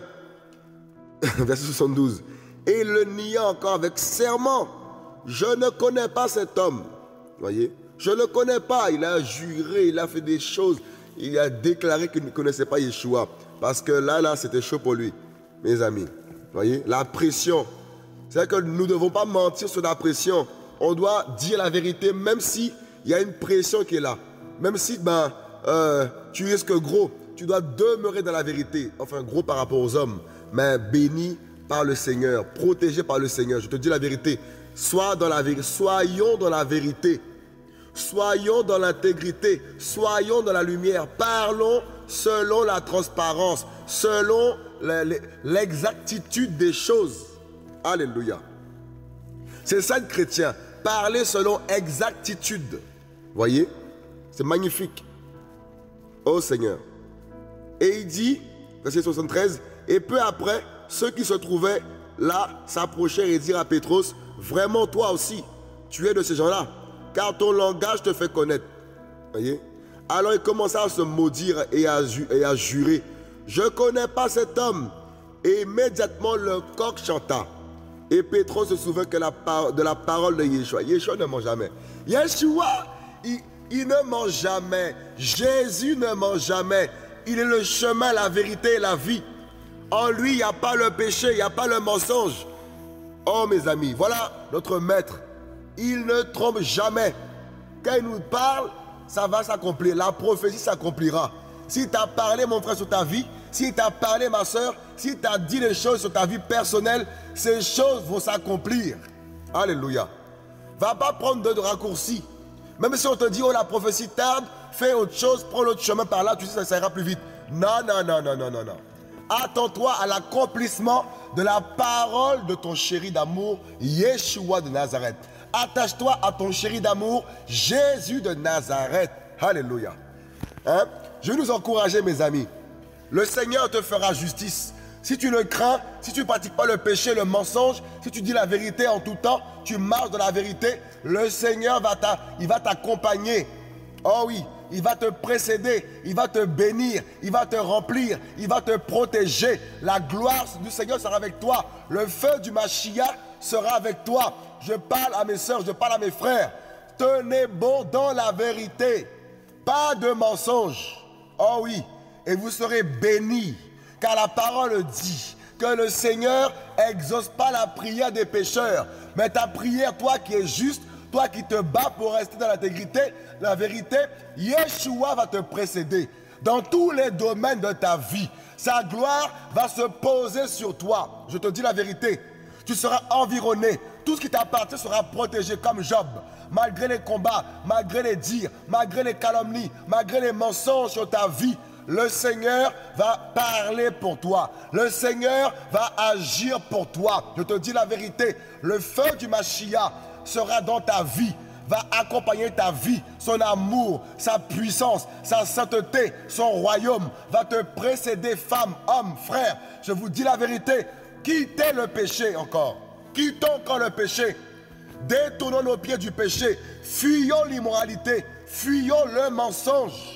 Verset soixante-douze. Et il le nia encore avec serment. Je ne connais pas cet homme. Voyez? Je ne le connais pas. Il a juré, il a fait des choses. Il a déclaré qu'il ne connaissait pas Yeshua. Parce que là, là, c'était chaud pour lui, mes amis. Voyez? La pression. C'est-à-dire que nous ne devons pas mentir sur la pression. On doit dire la vérité, même s'il y a une pression qui est là. Même si ben, euh, tu risques gros, tu dois demeurer dans la vérité. Enfin, gros par rapport aux hommes, mais béni par le Seigneur, protégé par le Seigneur. Je te dis la vérité. Sois dans la vérité. Soyons dans la vérité. Soyons dans l'intégrité. Soyons dans la lumière. Parlons selon la transparence, selon l'exactitude des choses. Alléluia. C'est ça le chrétien. Parler selon exactitude. Voyez? C'est magnifique. Oh Seigneur. Et il dit, verset soixante-treize, et peu après, ceux qui se trouvaient là s'approchèrent et dirent à Pétros, vraiment toi aussi, tu es de ces gens-là, car ton langage te fait connaître. Voyez? Alors il commença à se maudire et à, ju et à jurer, je ne connais pas cet homme. Et immédiatement le coq chanta. Et Pétros se souvint que la de la parole de Yeshua. Yeshua ne ment jamais. Yeshua, il, il ne ment jamais. Jésus ne ment jamais. Il est le chemin, la vérité et la vie. En lui, il n'y a pas le péché, il n'y a pas le mensonge. Oh mes amis, voilà notre maître. Il ne trompe jamais. Quand il nous parle, ça va s'accomplir. La prophétie s'accomplira. S'il t'a parlé, mon frère, sur ta vie, s'il t'a parlé, ma soeur, s'il t'a dit des choses sur ta vie personnelle, ces choses vont s'accomplir. Alléluia. Va pas prendre de raccourcis. Même si on te dit, oh, la prophétie tarde, fais autre chose, prends l'autre chemin par là, tu sais, ça, ça ira plus vite. Non, non, non, non, non, non, non. Attends-toi à l'accomplissement de la parole de ton chéri d'amour, Yeshua de Nazareth. Attache-toi à ton chéri d'amour, Jésus de Nazareth. Alléluia. Hein? Je vais nous encourager, mes amis. Le Seigneur te fera justice. Si tu le crains, si tu ne pratiques pas le péché, le mensonge, si tu dis la vérité en tout temps, tu marches dans la vérité, le Seigneur va t'accompagner. Oh oui, il va te précéder, il va te bénir, il va te remplir, il va te protéger. La gloire du Seigneur sera avec toi. Le feu du Mashiach sera avec toi. Je parle à mes soeurs, je parle à mes frères. Tenez bon dans la vérité. Pas de mensonge. Oh oui, et vous serez bénis. Car la parole dit que le Seigneur exauce pas la prière des pécheurs. Mais ta prière, toi qui es juste, toi qui te bats pour rester dans l'intégrité, la vérité, Yeshua va te précéder. Dans tous les domaines de ta vie, sa gloire va se poser sur toi. Je te dis la vérité. Tu seras environné. Tout ce qui t'appartient sera protégé comme Job. Malgré les combats, malgré les dires, malgré les calomnies, malgré les mensonges sur ta vie, le Seigneur va parler pour toi. Le Seigneur va agir pour toi. Je te dis la vérité. Le feu du Mashiach sera dans ta vie, va accompagner ta vie. Son amour, sa puissance, sa sainteté, son royaume va te précéder, femme, homme, frère. Je vous dis la vérité. Quittez le péché encore. Quittons encore le péché. Détournons nos pieds du péché. Fuyons l'immoralité. Fuyons le mensonge.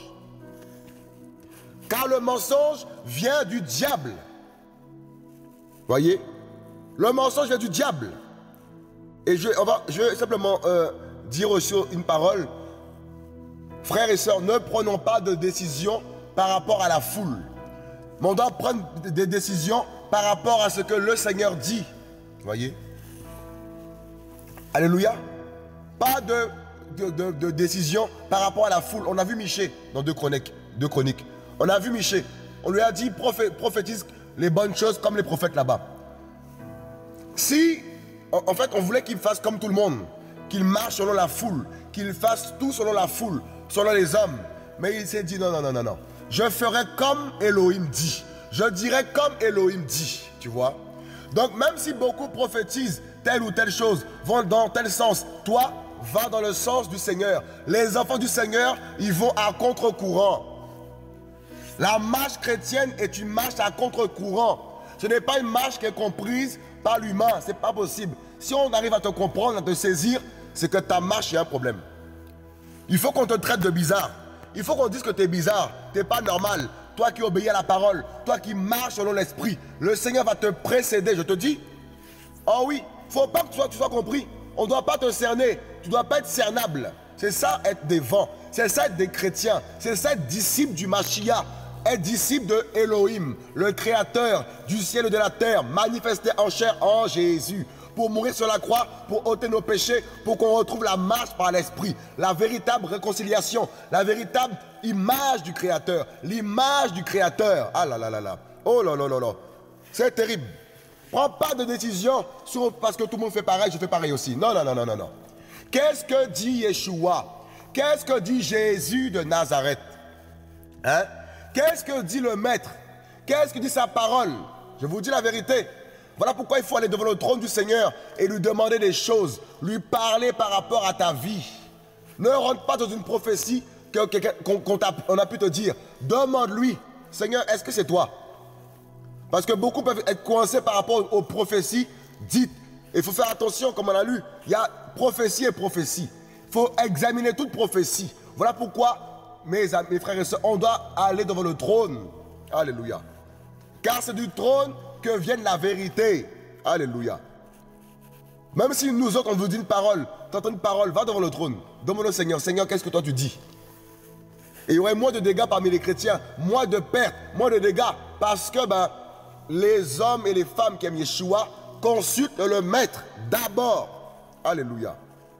Car le mensonge vient du diable. Voyez? Le mensonge vient du diable. Et je, on va, je vais simplement euh, dire aussi une parole. Frères et sœurs, ne prenons pas de décision par rapport à la foule. Mais on doit prendre des décisions par rapport à ce que le Seigneur dit. Voyez? Alléluia. Pas de, de, de, de décision par rapport à la foule. On a vu Michée dans deux chroniques. Deux chroniques. On a vu Michée. On lui a dit prophé, prophétise les bonnes choses comme les prophètes là-bas. Si, en, en fait, on voulait qu'il fasse comme tout le monde, qu'il marche selon la foule, qu'il fasse tout selon la foule, selon les hommes. Mais il s'est dit non, non, non, non, non. Je ferai comme Elohim dit. Je dirai comme Elohim dit. Tu vois? Donc même si beaucoup prophétisent telle ou telle chose, vont dans tel sens, toi, va dans le sens du Seigneur. Les enfants du Seigneur, ils vont à contre-courant. La marche chrétienne est une marche à contre-courant. Ce n'est pas une marche qui est comprise par l'humain. Ce n'est pas possible. Si on arrive à te comprendre, à te saisir, c'est que ta marche, il y a un problème. Il faut qu'on te traite de bizarre. Il faut qu'on dise que tu es bizarre. Tu n'es pas normal. Toi qui obéis à la parole. Toi qui marches selon l'esprit. Le Seigneur va te précéder, je te dis. Oh oui, il ne faut pas que tu sois, tu sois compris. On ne doit pas te cerner. Tu ne dois pas être cernable. C'est ça être des vents. C'est ça être des chrétiens. C'est ça être disciple du Mashiach. Être disciple de Elohim, le créateur du ciel et de la terre, manifesté en chair en Jésus, pour mourir sur la croix, pour ôter nos péchés, pour qu'on retrouve la marche par l'esprit, la véritable réconciliation, la véritable image du créateur, l'image du créateur. Ah là là là là, oh là là là là, c'est terrible. Prends pas de décision sur, parce que tout le monde fait pareil, je fais pareil aussi. Non, non, non, non, non, non. Qu'est-ce que dit Yeshua? Qu'est-ce que dit Jésus de Nazareth? Hein? Qu'est-ce que dit le Maître? Qu'est-ce que dit sa parole? Je vous dis la vérité. Voilà pourquoi il faut aller devant le trône du Seigneur et lui demander des choses, lui parler par rapport à ta vie. Ne rentre pas dans une prophétie qu'on qu'on, qu'on a, on a pu te dire. Demande-lui, Seigneur, est-ce que c'est toi? Parce que beaucoup peuvent être coincés par rapport aux prophéties dites. Il faut faire attention, comme on a lu, il y a prophétie et prophétie. Il faut examiner toute prophétie. Voilà pourquoi, mes, amis, mes frères et sœurs, on doit aller devant le trône. Alléluia. Car c'est du trône que vient la vérité. Alléluia. Même si nous autres, on vous dit une parole, tu entends une parole, va devant le trône. Demande au Seigneur, Seigneur, qu'est-ce que toi tu dis? Et il y aurait moins de dégâts parmi les chrétiens, moins de pertes, moins de dégâts, parce que ben, les hommes et les femmes qui aiment Yeshua consultent le Maître d'abord. Alléluia.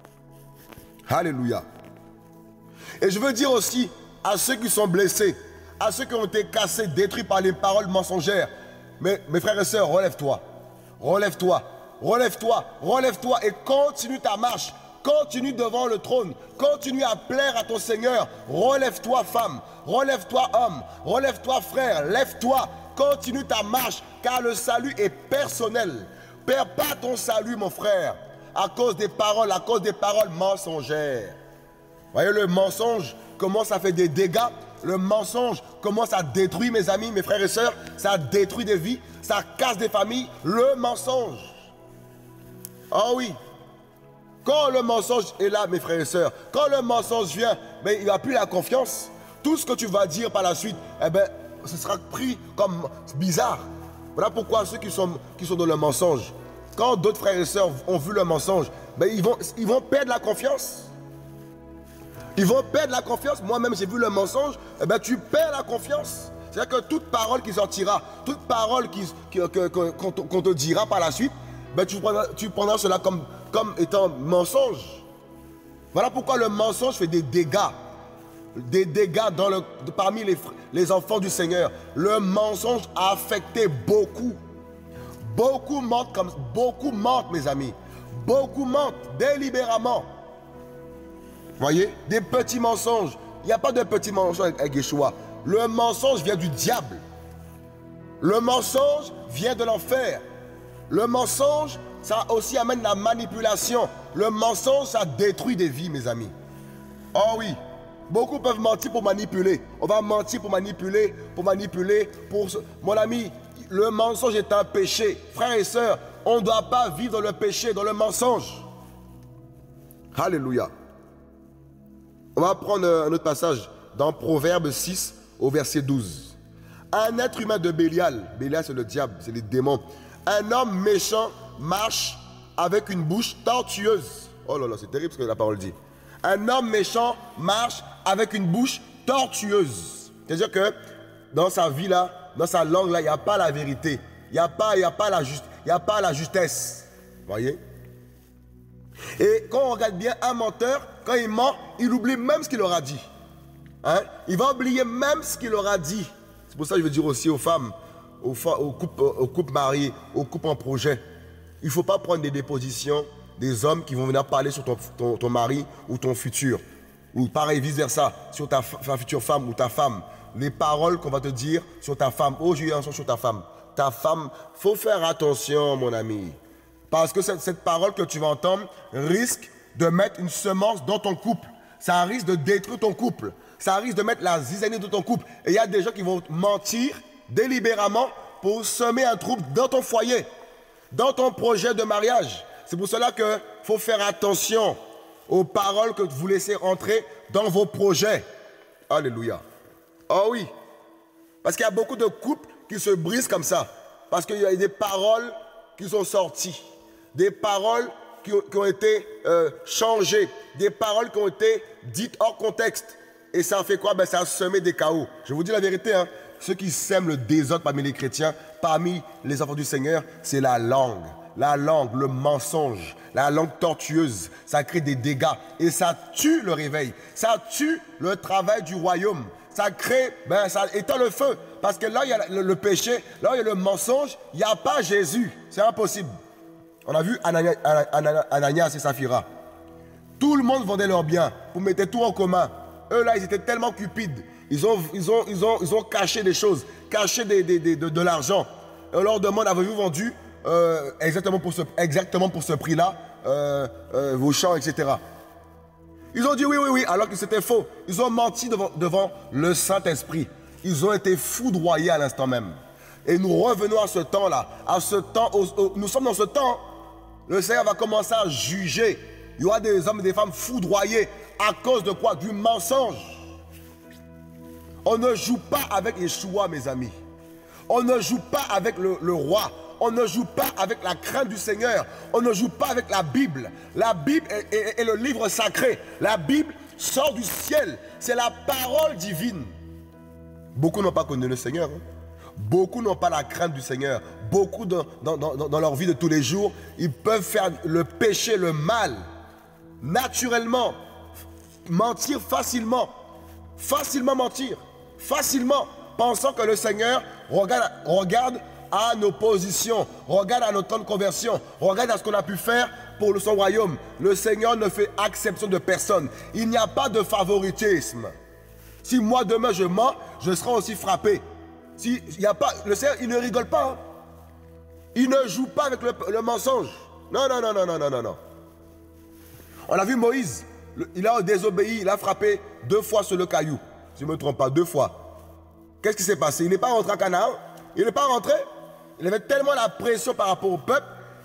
Alléluia. Et je veux dire aussi à ceux qui sont blessés, à ceux qui ont été cassés, détruits par les paroles mensongères, mais mes frères et sœurs, relève-toi, relève-toi, relève-toi, relève-toi et continue ta marche, continue devant le trône, continue à plaire à ton Seigneur, relève-toi femme, relève-toi homme, relève-toi frère, lève-toi, continue ta marche, car le salut est personnel. Perds pas ton salut mon frère, à cause des paroles, à cause des paroles mensongères. Voyez, le mensonge commence à faire des dégâts. Le mensonge commence à détruire, mes amis, mes frères et sœurs. Ça détruit des vies, ça casse des familles. Le mensonge. Oh oui. Quand le mensonge est là, mes frères et sœurs, quand le mensonge vient, ben, il n'y a plus la confiance. Tout ce que tu vas dire par la suite, eh ben, ce sera pris comme bizarre. Voilà pourquoi ceux qui sont, qui sont dans le mensonge, quand d'autres frères et sœurs ont vu le mensonge, ben, ils, vont, ils vont perdre la confiance. Ils vont perdre la confiance. Moi-même, j'ai vu le mensonge, eh ben, tu perds la confiance. C'est-à-dire que toute parole qui sortira, toute parole qu'on qui, que, que, qu'on te, qu'on te dira par la suite, ben, tu, prendras, tu prendras cela comme, comme étant mensonge. Voilà pourquoi le mensonge fait des dégâts. Des dégâts dans le, parmi les, les enfants du Seigneur. Le mensonge a affecté beaucoup. Beaucoup mentent, comme, beaucoup mentent, mes amis. Beaucoup mentent délibérément. Voyez, des petits mensonges. Il n'y a pas de petits mensonges avec, avec Yeshua. Le mensonge vient du diable. Le mensonge vient de l'enfer. Le mensonge, ça aussi amène la manipulation. Le mensonge, ça détruit des vies, mes amis. Oh oui, beaucoup peuvent mentir pour manipuler. On va mentir pour manipuler, pour manipuler, pour... Mon ami, le mensonge est un péché. Frères et sœurs, on ne doit pas vivre dans le péché, dans le mensonge. Alléluia. On va prendre un autre passage dans Proverbe six au verset douze. Un être humain de Bélial, Bélial c'est le diable, c'est les démons. Un homme méchant marche avec une bouche tortueuse. Oh là là, c'est terrible ce que la parole dit. Un homme méchant marche avec une bouche tortueuse. C'est-à-dire que dans sa vie là, dans sa langue là, il n'y a pas la vérité. Il n'y a pas, il y a pas la juste, il y a pas la justesse. Voyez? Et quand on regarde bien un menteur, quand il ment, il oublie même ce qu'il aura dit. Hein? Il va oublier même ce qu'il aura dit. C'est pour ça que je veux dire aussi aux femmes, aux, aux couples, aux couples mariés, aux couples en projet. Il ne faut pas prendre des dépositions des hommes qui vont venir parler sur ton, ton, ton mari ou ton futur. Ou pareil, vice-versa, sur ta, ta future femme ou ta femme. Les paroles qu'on va te dire sur ta femme. Oh, j'ai eu un son sur ta femme. Ta femme, il faut faire attention, mon ami. Parce que cette, cette parole que tu vas entendre risque de mettre une semence dans ton couple. Ça risque de détruire ton couple. Ça risque de mettre la zizanie dans ton couple. Et il y a des gens qui vont mentir délibérément pour semer un trouble dans ton foyer, dans ton projet de mariage. C'est pour cela qu'il faut faire attention aux paroles que vous laissez entrer dans vos projets. Alléluia. Oh oui. Parce qu'il y a beaucoup de couples qui se brisent comme ça. Parce qu'il y a des paroles qui sont sorties. Des paroles qui ont, qui ont été euh, changées. Des paroles qui ont été dites hors contexte. Et ça fait quoi? Ben, ça a semé des chaos. Je vous dis la vérité, hein. Ceux qui sèment le désordre parmi les chrétiens, parmi les enfants du Seigneur, c'est la langue. La langue, le mensonge, la langue tortueuse, ça crée des dégâts. Et ça tue le réveil. Ça tue le travail du royaume. Ça crée, ben, ça éteint le feu. Parce que là, il y a le, le péché, là, il y a le mensonge, il n'y a pas Jésus. C'est impossible. On a vu Anania, Anania, Ananias et Saphira. Tout le monde vendait leurs biens. Vous mettez tout en commun. Eux, là, ils étaient tellement cupides. Ils ont, ils ont, ils ont, ils ont caché des choses, caché des, des, des, de, de l'argent. Et on leur demande, avez-vous vendu euh, exactement pour ce, exactement pour ce prix-là euh, euh, vos champs, et cetera. Ils ont dit oui, oui, oui, alors que c'était faux. Ils ont menti devant, devant le Saint-Esprit. Ils ont été foudroyés à l'instant même. Et nous revenons à ce temps-là. À ce temps, au, au, nous sommes dans ce temps. Le Seigneur va commencer à juger. Il y aura des hommes et des femmes foudroyés. À cause de quoi? Du mensonge. On ne joue pas avec Yeshua, mes amis. On ne joue pas avec le, le roi. On ne joue pas avec la crainte du Seigneur. On ne joue pas avec la Bible. La Bible est, est, est le livre sacré. La Bible sort du ciel. C'est la parole divine. Beaucoup n'ont pas connu le Seigneur. Hein. Beaucoup n'ont pas la crainte du Seigneur. Beaucoup dans, dans, dans, dans leur vie de tous les jours, ils peuvent faire le péché, le mal, naturellement. Mentir facilement. Facilement mentir. Facilement. Pensant que le Seigneur regarde, regarde à nos positions, regarde à notre temps de conversion, regarde à ce qu'on a pu faire pour son royaume. Le Seigneur ne fait exception de personne. Il n'y a pas de favoritisme. Si moi demain je mens, je serai aussi frappé. Si, il y a pas, le Seigneur, il ne rigole pas. Hein. Il ne joue pas avec le, le mensonge. Non, non, non, non, non, non, non, non. On a vu Moïse. Le, il a désobéi, il a frappé deux fois sur le caillou. Si je ne me trompe pas, deux fois. Qu'est-ce qui s'est passé? Il n'est pas rentré à Canaan. Il n'est pas rentré. Il avait tellement la pression par rapport au peuple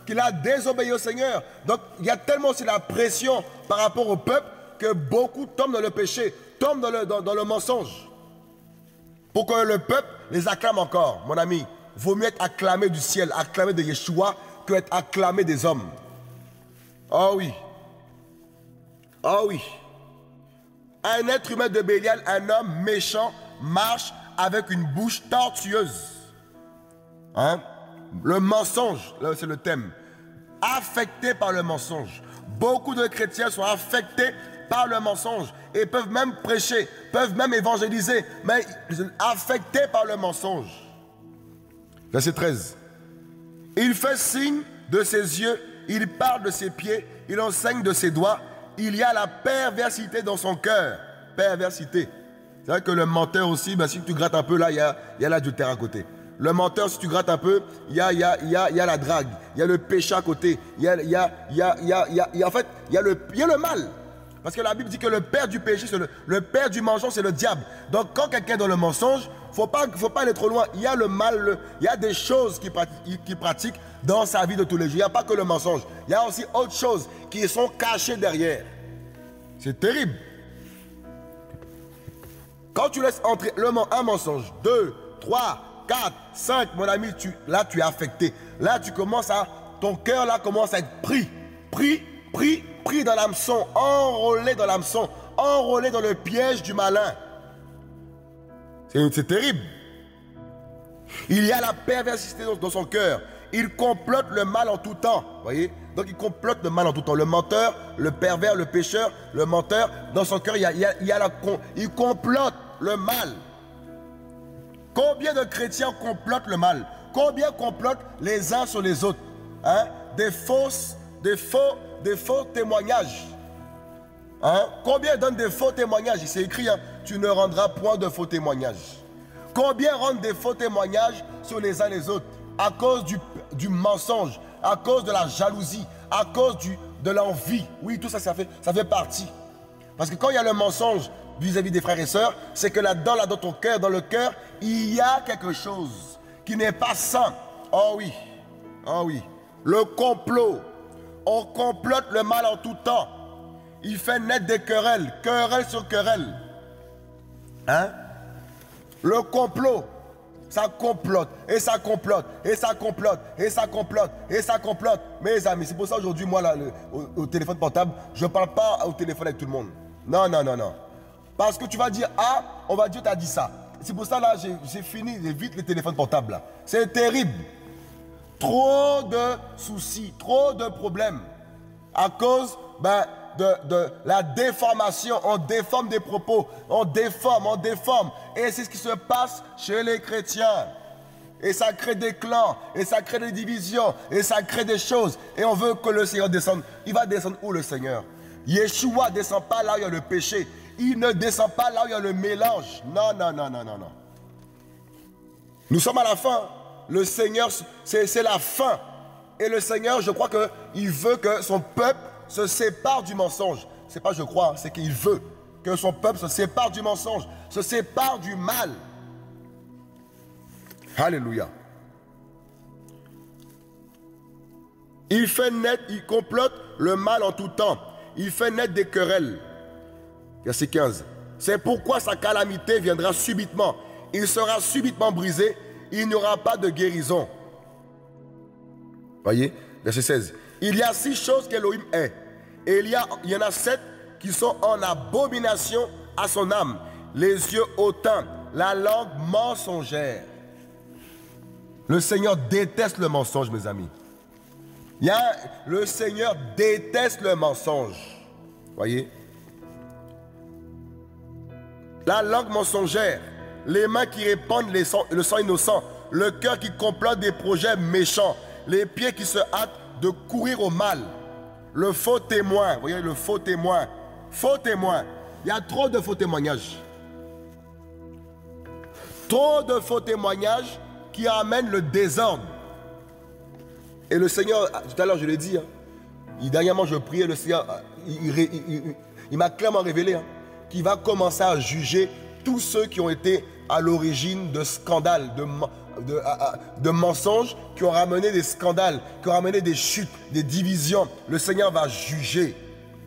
qu'il a désobéi au Seigneur. Donc il y a tellement aussi la pression par rapport au peuple que beaucoup tombent dans le péché, tombent dans le, dans, dans le mensonge. Pour que le peuple les acclame encore, mon ami. Vaut mieux être acclamé du ciel, acclamé de Yeshua, que être acclamé des hommes. Oh oui. Oh oui. Un être humain de Bélial, un homme méchant, marche avec une bouche tortueuse. Hein? Le mensonge, c'est le thème. Affecté par le mensonge. Beaucoup de chrétiens sont affectés par le mensonge et peuvent même prêcher, peuvent même évangéliser, mais affectés par le mensonge. Verset treize. Il fait signe de ses yeux, il parle de ses pieds, il enseigne de ses doigts. Il y a la perversité dans son cœur. Perversité. C'est vrai que le menteur aussi, ben, si tu grattes un peu là, il y a, il y a l'adultère à côté. Le menteur, si tu grattes un peu, il y a, il y a, il y a, il y a la drague, il y a le péché à côté, il y a, il y a, il y a, il y a, il y a, il y a en fait, il y a le, il y a le mal. Parce que la Bible dit que le père du péché, c'est le, le père du mensonge, c'est le diable. Donc quand quelqu'un est dans le mensonge, faut pas, faut pas aller trop loin. Il y a le mal, le, il y a des choses qu'il pratique, qu'il pratique dans sa vie de tous les jours. Il n'y a pas que le mensonge. Il y a aussi autres choses qui sont cachées derrière. C'est terrible. Quand tu laisses entrer le, un mensonge, deux, trois, quatre, cinq, mon ami, tu, là tu es affecté. Là tu commences à, ton cœur là commence à être pris, pris, pris, pris dans l'hameçon, enrôlé dans l'hameçon, enrôlé dans le piège du malin. C'est terrible. Il y a la perversité dans, dans son cœur. Il complote le mal en tout temps. Voyez? Donc il complote le mal en tout temps. Le menteur, le pervers, le pécheur, le menteur, dans son cœur, il, y a, il, y a, il, y a la, il complote le mal. Combien de chrétiens complotent le mal? Combien complotent les uns sur les autres? Hein? Des fausses, des faux, des faux témoignages. Hein? Combien donnent des faux témoignages? Il s'est écrit, hein, tu ne rendras point de faux témoignages. Combien rendent des faux témoignages sur les uns les autres? À cause du, du mensonge, à cause de la jalousie, à cause du, de l'envie. Oui, tout ça, ça fait, ça fait partie. Parce que quand il y a le mensonge vis-à-vis des frères et sœurs, c'est que là-dedans, là, dans ton cœur, dans le cœur, il y a quelque chose qui n'est pas sain. Oh oui, oh oui. Le complot. On complote le mal en tout temps. Il fait naître des querelles, querelle sur querelle. Hein? Le complot. Ça complote, et ça complote, et ça complote, et ça complote, et ça complote. Mes amis, c'est pour ça aujourd'hui, moi, là, le, au, au téléphone portable, je ne parle pas au téléphone avec tout le monde. Non, non, non, non. Parce que tu vas dire, ah, on va dire, tu as dit ça. C'est pour ça, là, j'ai fini vite les téléphones portables. C'est terrible. Trop de soucis, trop de problèmes. À cause, ben, De, de la déformation, on déforme des propos, on déforme, on déforme. Et c'est ce qui se passe chez les chrétiens. Et ça crée des clans, et ça crée des divisions, et ça crée des choses. Et on veut que le Seigneur descende. Il va descendre où le Seigneur? Yeshua ne descend pas là où il y a le péché. Il ne descend pas là où il y a le mélange. Non, non, non, non, non, non. Nous sommes à la fin. Le Seigneur, c'est la fin. Et le Seigneur, je crois qu'il veut que son peuple se sépare du mensonge. C'est pas je crois, c'est qu'il veut que son peuple se sépare du mensonge, se sépare du mal. Alléluia. Il fait naître, il complote le mal en tout temps. Il fait naître des querelles. Verset quinze. C'est pourquoi sa calamité viendra subitement. Il sera subitement brisé. Il n'y aura pas de guérison. Voyez, verset seize. Il y a six choses qu'Élohim est. Et il y, a, il y en a sept qui sont en abomination à son âme. Les yeux hautains, la langue mensongère. Le Seigneur déteste le mensonge, mes amis. Il y a, le Seigneur déteste le mensonge. Voyez? La langue mensongère, les mains qui répandent les sang, le sang innocent, le cœur qui complote des projets méchants, les pieds qui se hâtent de courir au mal, le faux témoin, vous voyez, le faux témoin, faux témoin, il y a trop de faux témoignages. Trop de faux témoignages qui amènent le désordre. Et le Seigneur, tout à l'heure je l'ai dit, hein, il, dernièrement je priais, le Seigneur, il, il, il, il, il m'a clairement révélé hein, qu'il va commencer à juger tous ceux qui ont été à l'origine de scandales, de, de, de mensonges qui ont ramené des scandales, qui ont ramené des chutes, des divisions. Le Seigneur va juger.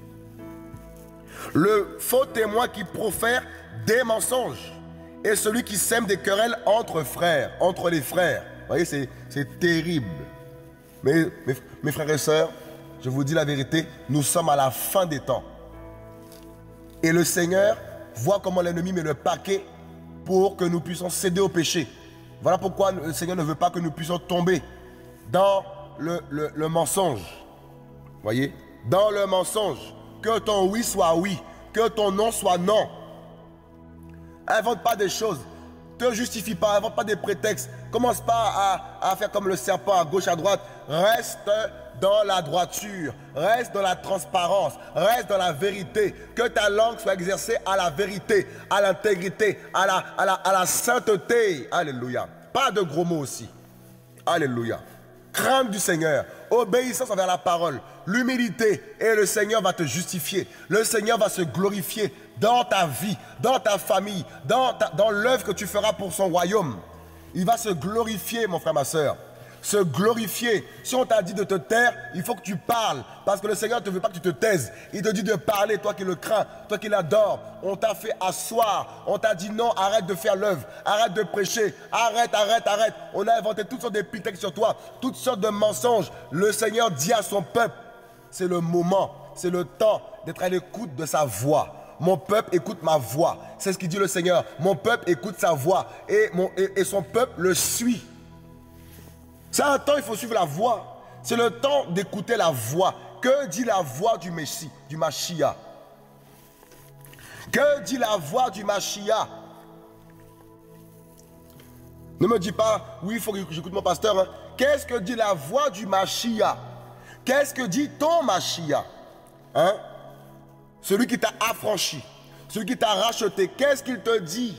Le faux témoin qui profère des mensonges et celui qui sème des querelles entre frères, entre les frères. Vous voyez, c'est terrible. Mais mes, mes frères et sœurs, je vous dis la vérité, nous sommes à la fin des temps. Et le Seigneur voit comment l'ennemi met le paquet pour que nous puissions céder au péché. Voilà pourquoi le Seigneur ne veut pas que nous puissions tomber dans le, le, le mensonge. Vous voyez? Dans le mensonge. Que ton oui soit oui, que ton non soit non. Invente pas des choses. Ne te justifie pas, invente pas des prétextes. Commence pas à, à faire comme le serpent à gauche, à droite. Reste dans la droiture, reste dans la transparence, reste dans la vérité. Que ta langue soit exercée à la vérité, à l'intégrité, à la, à, la, à la sainteté. Alléluia. Pas de gros mots aussi. Alléluia. Crainte du Seigneur, obéissance envers la parole, l'humilité, et le Seigneur va te justifier. Le Seigneur va se glorifier dans ta vie, dans ta famille, dans, ta, dans l'œuvre que tu feras pour son royaume. Il va se glorifier, mon frère, ma soeur. Se glorifier. Si on t'a dit de te taire, il faut que tu parles. Parce que le Seigneur ne veut pas que tu te taises. Il te dit de parler, toi qui le crains, toi qui l'adores. On t'a fait asseoir. On t'a dit non, arrête de faire l'œuvre. Arrête de prêcher. Arrête, arrête, arrête. On a inventé toutes sortes de prétextes sur toi. Toutes sortes de mensonges. Le Seigneur dit à son peuple, c'est le moment, c'est le temps d'être à l'écoute de sa voix. Mon peuple écoute ma voix. C'est ce qu'il dit le Seigneur. Mon peuple écoute sa voix. Et, mon, et, et son peuple le suit. C'est un temps, il faut suivre la voix. C'est le temps d'écouter la voix. Que dit la voix du Messie, du Machia? Que dit la voix du Machia? Ne me dis pas, oui, il faut que j'écoute mon pasteur. Hein. Qu'est-ce que dit la voix du Machia? Qu'est-ce que dit ton Machia? Hein? Celui qui t'a affranchi, celui qui t'a racheté, qu'est-ce qu'il te dit?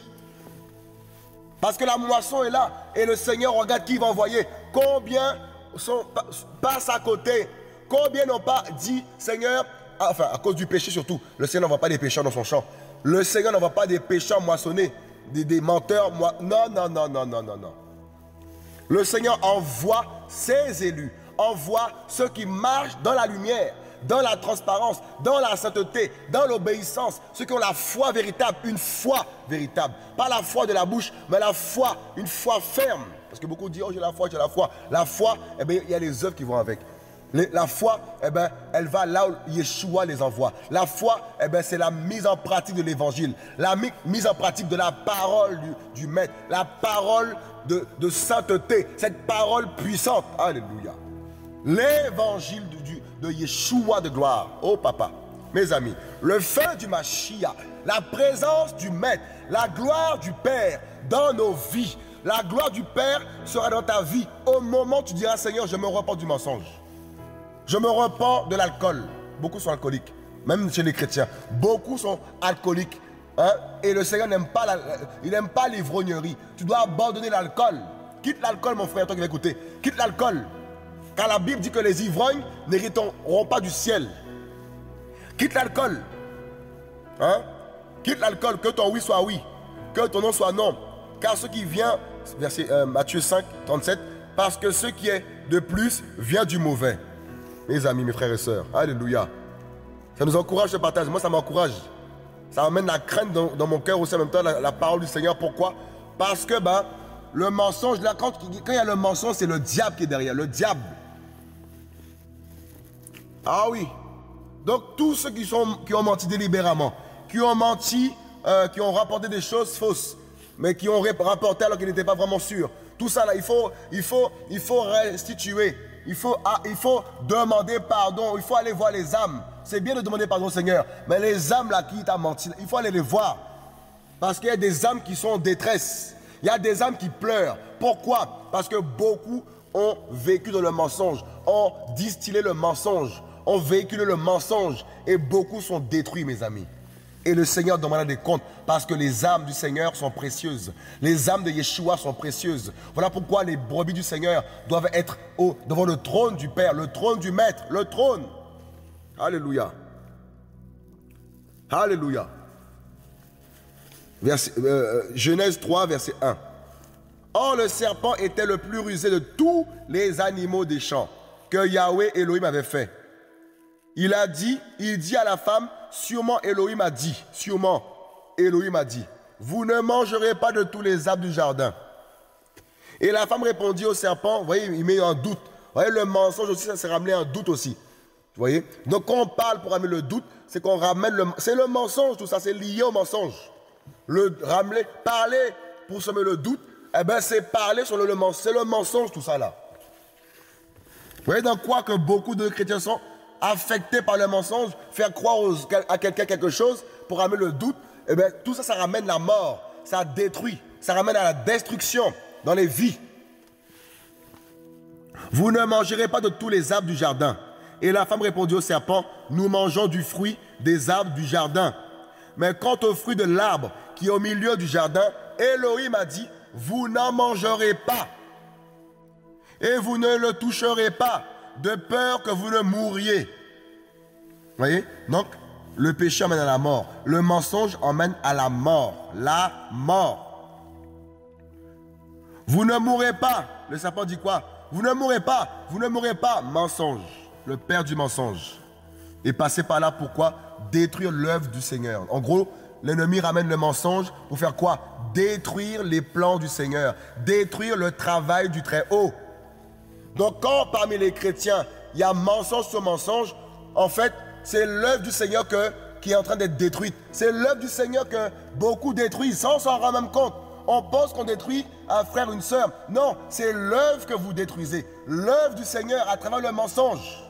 Parce que la moisson est là et le Seigneur regarde qui il va envoyer. Combien sont, passent à côté? Combien n'ont pas dit, Seigneur, enfin à cause du péché surtout, le Seigneur n'envoie pas des pécheurs dans son champ. Le Seigneur n'envoie pas des pécheurs moissonnés, des, des menteurs. Moi, non, non, non, non, non, non, non. Le Seigneur envoie ses élus, envoie ceux qui marchent dans la lumière, dans la transparence, dans la sainteté, dans l'obéissance, ceux qui ont la foi véritable, une foi véritable. Pas la foi de la bouche, mais la foi, une foi ferme. Parce que beaucoup disent, oh j'ai la foi, j'ai la foi. La foi, eh bien, il y a les œuvres qui vont avec. Les, la foi, eh bien, elle va là où Yeshua les envoie. La foi, eh bien, c'est la mise en pratique de l'évangile, la mi mise en pratique de la parole du, du Maître, la parole de, de sainteté, cette parole puissante. Alléluia. L'évangile du, de Yeshua de gloire. Oh papa, mes amis, le feu du Mashiach, la présence du Maître, la gloire du Père dans nos vies. La gloire du Père sera dans ta vie au moment où tu diras, Seigneur, je me repens du mensonge. Je me repens de l'alcool. Beaucoup sont alcooliques, même chez les chrétiens. Beaucoup sont alcooliques. Hein? Et le Seigneur n'aime pas la, il n'aime pas l'ivrognerie. Tu dois abandonner l'alcool. Quitte l'alcool, mon frère, toi qui vas écouter. Quitte l'alcool. Car la Bible dit que les ivrognes n'hériteront pas du ciel. Quitte l'alcool. Hein? Quitte l'alcool, que ton oui soit oui, que ton non soit non. Car ce qui vient, verset euh, Matthieu cinq, trente-sept, parce que ce qui est de plus vient du mauvais. Mes amis, mes frères et sœurs, alléluia. Ça nous encourage ce partage. Moi, ça m'encourage. Ça amène la crainte dans, dans mon cœur aussi en même temps, la, la parole du Seigneur. Pourquoi? Parce que ben, le mensonge, là, quand, quand il y a le mensonge, c'est le diable qui est derrière. Le diable. Ah oui. Donc, tous ceux qui, sont, qui ont menti délibérément, qui ont menti, euh, qui ont rapporté des choses fausses, mais qui ont rapporté alors qu'ils n'étaient pas vraiment sûrs. Tout ça, là, il faut, il faut, il faut restituer. Il faut, ah, il faut demander pardon. Il faut aller voir les âmes. C'est bien de demander pardon au Seigneur. Mais les âmes là qui t'ont menti, il faut aller les voir. Parce qu'il y a des âmes qui sont en détresse. Il y a des âmes qui pleurent. Pourquoi? Parce que beaucoup ont vécu dans le mensonge, ont distillé le mensonge, ont véhiculé le mensonge. Et beaucoup sont détruits, mes amis. Et le Seigneur demandera des comptes parce que les âmes du Seigneur sont précieuses. Les âmes de Yeshua sont précieuses. Voilà pourquoi les brebis du Seigneur doivent être au, devant le trône du Père, le trône du Maître, le trône. Alléluia. Alléluia. Verset, euh, Genèse trois, verset un. Or, le serpent était le plus rusé de tous les animaux des champs que Yahweh Elohim avait fait. Il a dit, il dit à la femme, sûrement Elohim a dit, sûrement Elohim a dit, vous ne mangerez pas de tous les arbres du jardin. Et la femme répondit au serpent, vous voyez, il met un doute. Vous voyez, le mensonge aussi, ça s'est ramené un doute aussi. Vous voyez? Donc, quand on parle pour ramener le doute, c'est qu'on ramène le... C'est le mensonge, tout ça, c'est lié au mensonge. Le ramener, parler pour semer le doute, eh bien, c'est parler sur le, le mensonge. C'est le mensonge, tout ça, là. Vous voyez dans quoi que beaucoup de chrétiens sont affectés par le mensonge, faire croire aux, à quelqu'un quelque chose pour ramener le doute, eh bien, tout ça, ça ramène la mort, ça détruit, ça ramène à la destruction dans les vies. Vous ne mangerez pas de tous les arbres du jardin. Et la femme répondit au serpent, nous mangeons du fruit des arbres du jardin. Mais quant au fruit de l'arbre qui est au milieu du jardin, Elohim a dit, vous n'en mangerez pas. Et vous ne le toucherez pas, de peur que vous ne mouriez. Vous voyez? Donc, le péché emmène à la mort. Le mensonge emmène à la mort. La mort. Vous ne mourrez pas. Le serpent dit quoi? Vous ne mourrez pas. Vous ne mourrez pas. Mensonge. Le père du mensonge. Et passer par là, pourquoi? Détruire l'œuvre du Seigneur. En gros, l'ennemi ramène le mensonge pour faire quoi? Détruire les plans du Seigneur. Détruire le travail du Très-Haut. Donc quand parmi les chrétiens, il y a mensonge sur mensonge, en fait, c'est l'œuvre du Seigneur que, qui est en train d'être détruite. C'est l'œuvre du Seigneur que beaucoup détruisent sans s'en rendre même compte. On pense qu'on détruit un frère, une sœur. Non, c'est l'œuvre que vous détruisez. L'œuvre du Seigneur à travers le mensonge.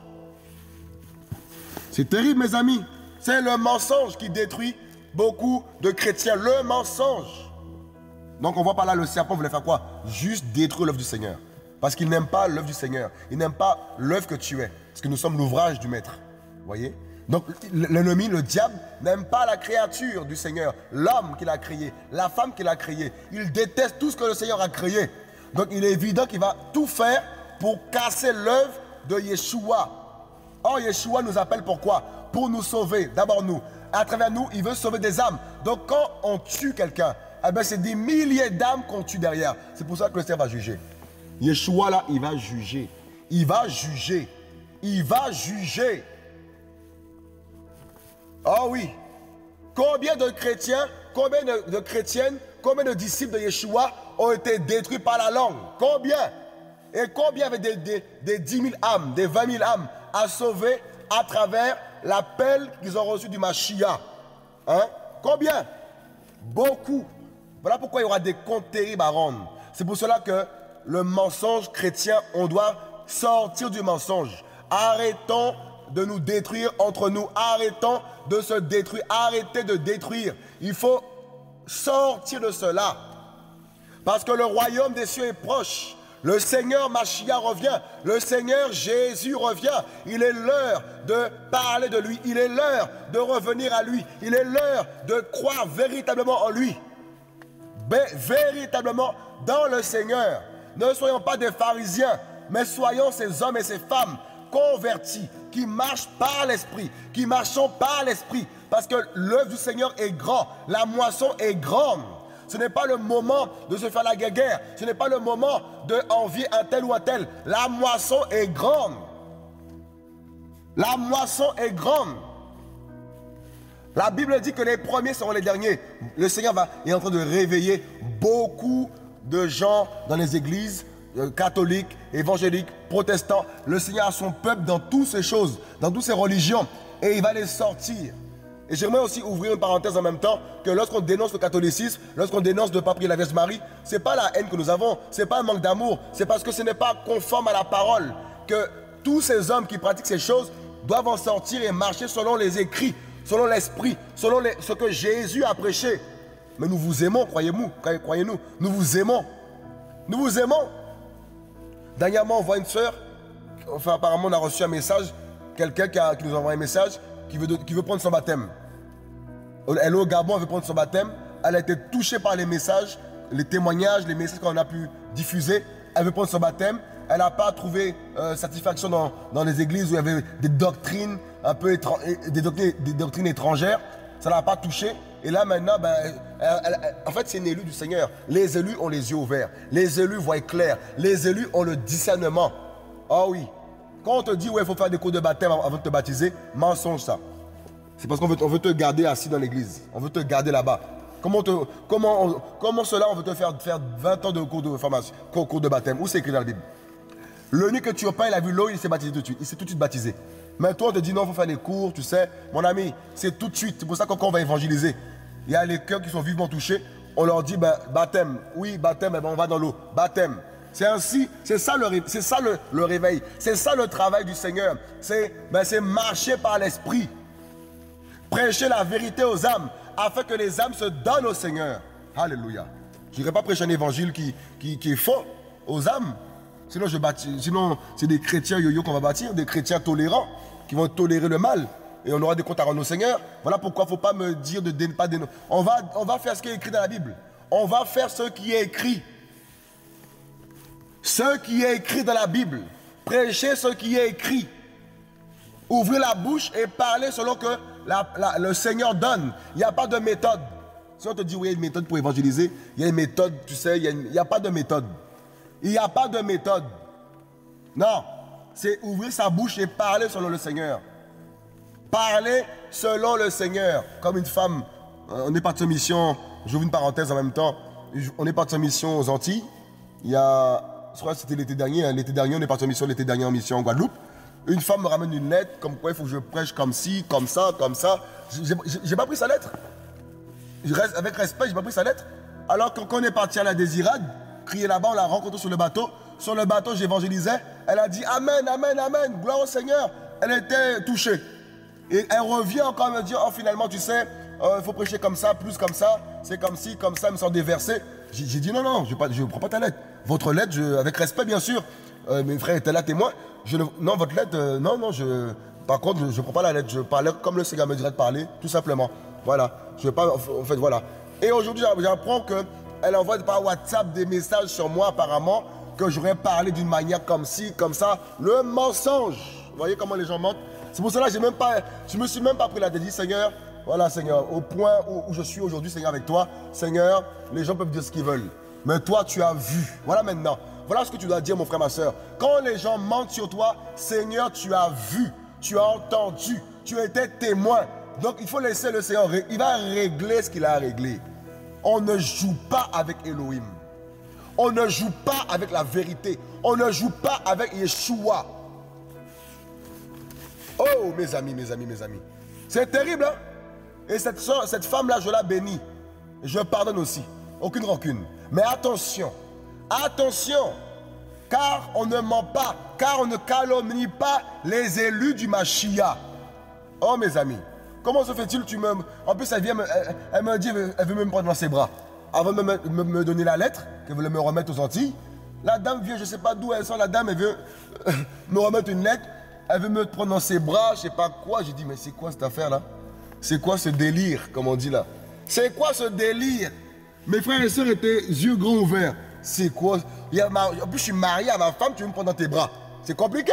C'est terrible, mes amis. C'est le mensonge qui détruit beaucoup de chrétiens. Le mensonge. Donc on voit par là, le serpent voulait faire quoi? Juste détruire l'œuvre du Seigneur. Parce qu'il n'aime pas l'œuvre du Seigneur. Il n'aime pas l'œuvre que tu es. Parce que nous sommes l'ouvrage du Maître. Vous voyez? Donc l'ennemi, le diable, n'aime pas la créature du Seigneur. L'homme qu'il a créé, la femme qu'il a créée. Il déteste tout ce que le Seigneur a créé. Donc il est évident qu'il va tout faire pour casser l'œuvre de Yeshua. Or Yeshua nous appelle pourquoi? Pour nous sauver. D'abord nous. À travers nous, il veut sauver des âmes. Donc quand on tue quelqu'un, eh ben, c'est des milliers d'âmes qu'on tue derrière. C'est pour ça que le Seigneur va juger. Yeshua là, il va juger. Il va juger. Il va juger. Oh oui. Combien de chrétiens, combien de, de chrétiennes, combien de disciples de Yeshua ont été détruits par la langue? Combien? Et combien avait des, des, des dix mille âmes, des vingt mille âmes à sauver à travers l'appel qu'ils ont reçu du Mashiach? Hein? Combien? Beaucoup. Voilà pourquoi il y aura des comptes terribles à rendre. C'est pour cela que le mensonge chrétien, on doit sortir du mensonge. Arrêtons de nous détruire entre nous. Arrêtons de se détruire. Arrêtez de détruire. Il faut sortir de cela. Parce que le royaume des cieux est proche. Le Seigneur Mashiach revient. Le Seigneur Jésus revient. Il est l'heure de parler de lui. Il est l'heure de revenir à lui. Il est l'heure de croire véritablement en lui. Véritablement dans le Seigneur. Ne soyons pas des pharisiens, mais soyons ces hommes et ces femmes convertis, qui marchent par l'Esprit, qui marchons par l'Esprit, parce que l'œuvre du Seigneur est grande, la moisson est grande. Ce n'est pas le moment de se faire la guerre, ce n'est pas le moment d'envier un tel ou un tel. La moisson est grande. La moisson est grande. La Bible dit que les premiers seront les derniers. Le Seigneur va, est en train de réveiller beaucoup de gens dans les églises euh, catholiques, évangéliques, protestants. Le Seigneur a son peuple dans toutes ces choses, dans toutes ces religions, et il va les sortir. Et j'aimerais aussi ouvrir une parenthèse en même temps, que lorsqu'on dénonce le catholicisme, lorsqu'on dénonce de ne pas prier la Vierge Marie, ce n'est pas la haine que nous avons, ce n'est pas un manque d'amour, c'est parce que ce n'est pas conforme à la parole, que tous ces hommes qui pratiquent ces choses doivent en sortir et marcher selon les écrits, selon l'esprit, selon les, ce que Jésus a prêché. Mais nous vous aimons, croyez-nous, croyez-nous, nous vous aimons. Nous vous aimons. Dernièrement, on voit une sœur, enfin apparemment on a reçu un message, quelqu'un qui, qui nous envoie un message, qui veut, de, qui veut prendre son baptême. Elle est au Gabon, elle veut prendre son baptême. Elle a été touchée par les messages, les témoignages, les messages qu'on a pu diffuser. Elle veut prendre son baptême. Elle n'a pas trouvé euh, satisfaction dans, dans les églises où il y avait des doctrines un peu étran des, doctrines, des doctrines étrangères. Ça ne l'a pas touchée. Et là maintenant, ben, elle, elle, elle, en fait c'est une élue du Seigneur. Les élus ont les yeux ouverts. Les élus voient clair. Les élus ont le discernement. Ah oui. Quand on te dit, ouais, il faut faire des cours de baptême avant de te baptiser, mensonge ça. C'est parce qu'on veut, on veut te garder assis dans l'église. On veut te garder là-bas. Comment, te, comment, on, comment cela, on veut te faire faire vingt ans de cours de formation, cours, cours de baptême? Où c'est écrit dans la Bible? L'eunuque que tu as pas, il a vu l'eau, il s'est baptisé tout de suite. Il s'est tout de suite baptisé. Mais toi, on te dit non, il faut faire des cours, tu sais. Mon ami, c'est tout de suite. C'est pour ça que quand on va évangéliser, il y a les cœurs qui sont vivement touchés. On leur dit, ben, baptême. Oui, baptême, ben, on va dans l'eau. Baptême. C'est ainsi, c'est ça, le, c'est ça le, le réveil. C'est ça le travail du Seigneur. C'est ben, marcher par l'esprit. Prêcher la vérité aux âmes, afin que les âmes se donnent au Seigneur. Alléluia. Je n'irai pas prêcher un évangile qui, qui, qui est faux aux âmes. Sinon, je bâtis, sinon c'est des chrétiens yo-yo qu'on va bâtir, des chrétiens tolérants, qui vont tolérer le mal. Et on aura des comptes à rendre au Seigneur. Voilà pourquoi il ne faut pas me dire de ne pas dénoncer. On va, on va faire ce qui est écrit dans la Bible. On va faire ce qui est écrit. Ce qui est écrit dans la Bible. Prêcher ce qui est écrit. Ouvrez la bouche et parlez selon que la, la, le Seigneur donne. Il n'y a pas de méthode. Si on te dit, oui, il y a une méthode pour évangéliser, il y a une méthode, tu sais, il n'y a, a pas de méthode. Il n'y a pas de méthode. Non. C'est ouvrir sa bouche et parler selon le Seigneur. Parler selon le Seigneur. Comme une femme, on est parti en mission, j'ouvre une parenthèse en même temps, on est parti en mission aux Antilles. Il y a, je crois que c'était l'été dernier, l'été dernier, on est parti en mission, l'été dernier en mission en Guadeloupe. Une femme me ramène une lettre, comme quoi il faut que je prêche comme ci, comme ça, comme ça. J'ai pas pris sa lettre. Je reste, avec respect, j'ai pas pris sa lettre. Alors que quand on est parti à la Désirade, crier là-bas, on l'a rencontrée sur le bateau. Sur le bateau, j'évangélisais. Elle a dit Amen, Amen, Amen, gloire au Seigneur. Elle était touchée. Et elle revient encore à me dire, oh finalement, tu sais, il euh, faut prêcher comme ça, plus comme ça, c'est comme ci, comme ça, elle me sort des versets. J'ai dit non, non, je ne prends pas ta lettre. Votre lettre, je, avec respect, bien sûr. Euh, mes frères étaient là, témoins. Je ne, non, votre lettre, euh, non, non, je, par contre, je ne prends pas la lettre. Je parlais comme le Seigneur me dirait de parler, tout simplement. Voilà. Je veux pas, en fait, voilà. Et aujourd'hui, j'apprends qu'elle envoie par WhatsApp des messages sur moi, apparemment, que j'aurais parlé d'une manière comme ci, comme ça. Le mensonge. Vous voyez comment les gens mentent? C'est pour cela que j'ai même pas, je ne me suis même pas pris la tête. Dit, Seigneur, voilà, Seigneur, au point où, où je suis aujourd'hui, Seigneur, avec toi, Seigneur, les gens peuvent dire ce qu'ils veulent. Mais toi, tu as vu. Voilà maintenant. Voilà ce que tu dois dire, mon frère, ma soeur. Quand les gens mentent sur toi, Seigneur, tu as vu, tu as entendu, tu étais témoin. Donc, il faut laisser le Seigneur, il va régler ce qu'il a réglé. On ne joue pas avec Elohim. On ne joue pas avec la vérité. On ne joue pas avec Yeshua. Oh, mes amis, mes amis, mes amis. C'est terrible, hein? Et cette, soeur, cette femme-là, je la bénis. Je pardonne aussi. Aucune rancune. Mais attention, attention, car on ne ment pas, car on ne calomnie pas les élus du Mashiach. Oh, mes amis, comment se fait-il tu me... En plus, elle, vient me, elle, elle me dit, elle veut me prendre dans ses bras. Avant de me, me, me donner la lettre, qu'elle voulait me remettre aux Antilles, la dame vient, je ne sais pas d'où elle sort, la dame, elle veut euh, me remettre une lettre. Elle veut me prendre dans ses bras, je ne sais pas quoi. J'ai dit, mais c'est quoi cette affaire-là? C'est quoi ce délire, comme on dit là? C'est quoi ce délire? Mes frères et sœurs étaient yeux grands ouverts. C'est quoi? Il y a ma... En plus, je suis marié à ma femme, tu veux me prendre dans tes bras. C'est compliqué.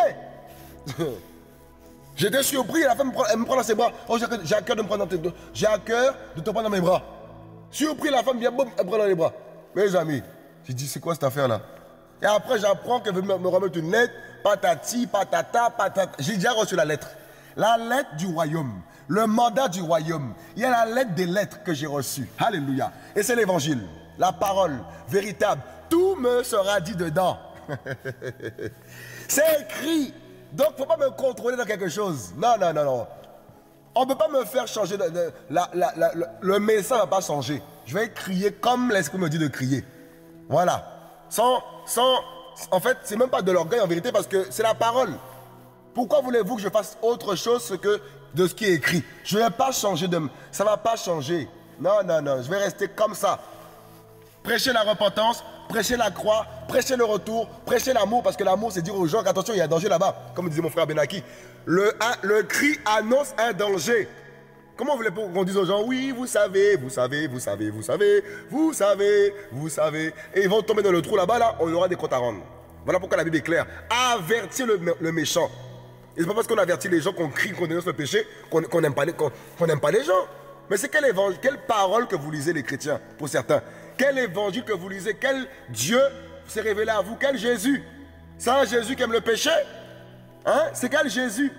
J'étais surpris, la femme me prend, elle me prend dans ses bras. Oh, j'ai à cœur de me prendre dans tes bras. J'ai à cœur de te prendre dans mes bras. Surpris, la femme vient, boum, elle me prend dans les bras. Mes amis, j'ai dit, c'est quoi cette affaire-là? Et après, j'apprends qu'elle veut me, me remettre une lettre. Patati, patata, patata. J'ai déjà reçu la lettre. La lettre du royaume. Le mandat du royaume. Il y a la lettre des lettres que j'ai reçues. Alléluia. Et c'est l'évangile. La parole véritable. Tout me sera dit dedans. C'est écrit. Donc, il ne faut pas me contrôler dans quelque chose. Non, non, non, non. On ne peut pas me faire changer. De, de, la, la, la, le, le message ne va pas changer. Je vais crier comme l'Esprit me dit de crier. Voilà. Sans... sans en fait, c'est même pas de l'orgueil en vérité parce que c'est la parole. Pourquoi voulez-vous que je fasse autre chose que de ce qui est écrit? Je ne vais pas changer de... Ça ne va pas changer. Non, non, non. Je vais rester comme ça. Prêcher la repentance, prêcher la croix, prêcher le retour, prêcher l'amour. Parce que l'amour, c'est dire aux gens qu'attention, il y a un danger là-bas. Comme disait mon frère Benaki. Le, le cri annonce un danger. Comment vous voulez qu'on dise aux gens, oui, vous savez, vous savez, vous savez, vous savez, vous savez, vous savez. Et ils vont tomber dans le trou là-bas, là, on aura des comptes à rendre. Voilà pourquoi la Bible est claire. Avertir le, le méchant. Et c'est pas parce qu'on avertit les gens qu'on crie, qu'on dénonce le péché, qu'on n'aime pas, qu'on, qu'on n'aime pas les gens. Mais c'est quel évangile, quelle parole que vous lisez les chrétiens, pour certains? Quel évangile que vous lisez? Quel Dieu s'est révélé à vous? Quel Jésus? C'est un Jésus qui aime le péché? Hein? C'est quel Jésus?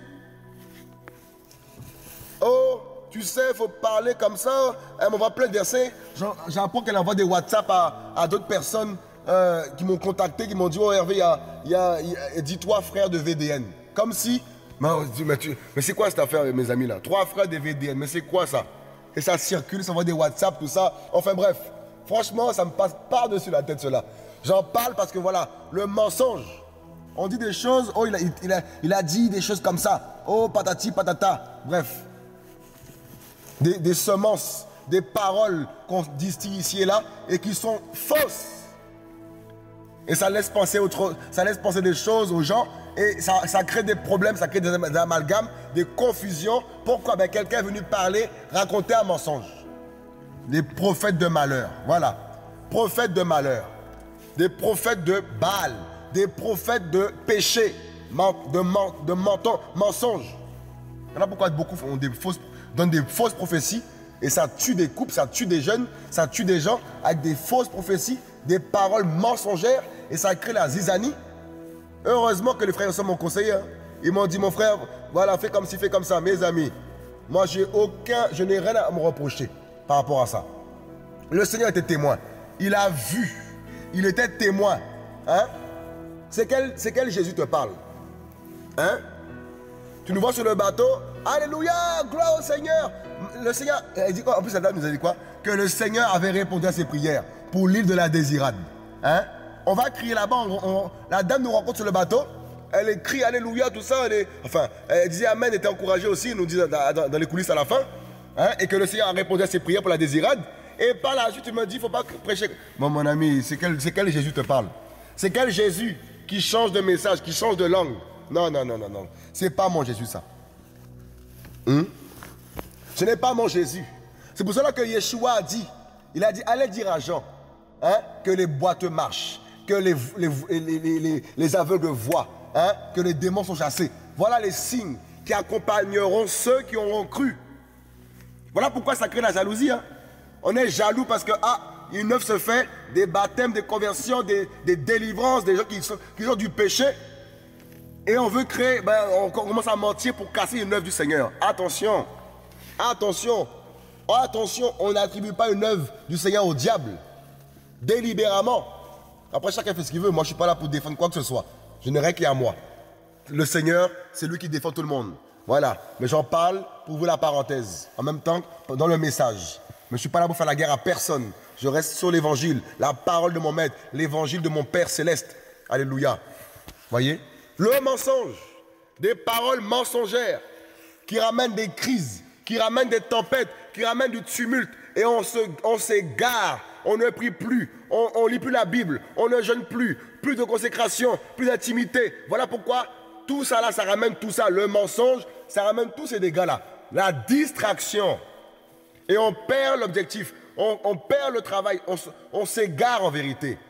Oh, tu sais, il faut parler comme ça. Elle m'envoie plein de versets. J'apprends qu'elle envoie des WhatsApp à, à d'autres personnes euh, qui m'ont contacté, qui m'ont dit, oh Hervé, il y a, il y a, il y a dis-toi frère de V D N. Comme si, mais, mais, mais c'est quoi cette affaire, mes amis là? Trois frères de V D N, mais c'est quoi ça? Et ça circule, ça envoie des WhatsApp, tout ça. Enfin bref, franchement, ça me passe par-dessus la tête cela. J'en parle parce que voilà, le mensonge. On dit des choses, oh il a, il, a, il a dit des choses comme ça. Oh patati patata. Bref. Des, des semences, des paroles qu'on distille ici et là et qui sont fausses. Et ça laisse penser, autre, ça laisse penser des choses aux gens et ça, ça crée des problèmes, ça crée des, des amalgames, des confusions. Pourquoi? Ben, quelqu'un est venu parler, raconter un mensonge. Des prophètes de malheur, voilà. Prophètes de malheur. Des prophètes de Baal. Des prophètes de péché, de, de menton, mensonges. Voilà pourquoi beaucoup font des fausses, donnent des fausses prophéties et ça tue des couples, ça tue des jeunes, ça tue des gens avec des fausses prophéties, des paroles mensongères et ça crée la zizanie. Heureusement que les frères et sœurs m'ont conseillé. Hein. Ils m'ont dit, mon frère, voilà, fais comme ci, fais comme ça. Mes amis, moi, j'ai aucun, je n'ai rien à me reprocher par rapport à ça. Le Seigneur était témoin. Il a vu. Il était témoin. Hein? C'est quel, c'est quel Jésus te parle? Hein? Tu nous vois sur le bateau? Alléluia, gloire au Seigneur. Le Seigneur, elle dit quoi? En plus, la dame nous a dit quoi? Que le Seigneur avait répondu à ses prières pour l'île de la Désirade. Hein? On va crier là-bas. On, on, la dame nous rencontre sur le bateau. Elle crie Alléluia, tout ça. Elle est, enfin, elle disait Amen, elle était encouragée aussi, nous dit dans, dans, dans les coulisses à la fin. Hein? Et que le Seigneur a répondu à ses prières pour la Désirade. Et par la suite, tu me dis, il ne faut pas prêcher. Bon, mon ami, c'est quel, c'est quel Jésus te parle? C'est quel Jésus qui change de message, qui change de langue? Non, non, non, non, non. C'est pas mon Jésus, ça. Hum? Ce n'est pas mon Jésus. C'est pour cela que Yeshua a dit, il a dit, allez dire à Jean, hein, que les boiteux marchent, que les, les, les, les, les aveugles voient, hein, que les démons sont chassés. Voilà les signes qui accompagneront ceux qui auront cru. Voilà pourquoi ça crée la jalousie. Hein. On est jaloux parce que, ah, une œuvre se fait, des baptêmes, des conversions, des, des délivrances, des gens qui, sont, qui ont du péché. Et on veut créer, ben, on commence à mentir pour casser une œuvre du Seigneur. Attention, attention, attention, on n'attribue pas une œuvre du Seigneur au diable. Délibérément. Après, chacun fait ce qu'il veut. Moi, je ne suis pas là pour défendre quoi que ce soit. Je n'ai rien qu'à moi. Le Seigneur, c'est lui qui défend tout le monde. Voilà. Mais j'en parle pour vous la parenthèse. En même temps, dans le message. Mais je ne suis pas là pour faire la guerre à personne. Je reste sur l'évangile, la parole de mon maître, l'évangile de mon Père céleste. Alléluia. Voyez? Le mensonge, des paroles mensongères qui ramènent des crises, qui ramènent des tempêtes, qui ramènent du tumulte. Et on se, on s'égare, on ne prie plus, on ne lit plus la Bible, on ne jeûne plus, plus de consécration, plus d'intimité. Voilà pourquoi tout ça là, ça ramène tout ça. Le mensonge, ça ramène tous ces dégâts-là. La distraction. Et on perd l'objectif, on, on perd le travail, on, on s'égare en vérité.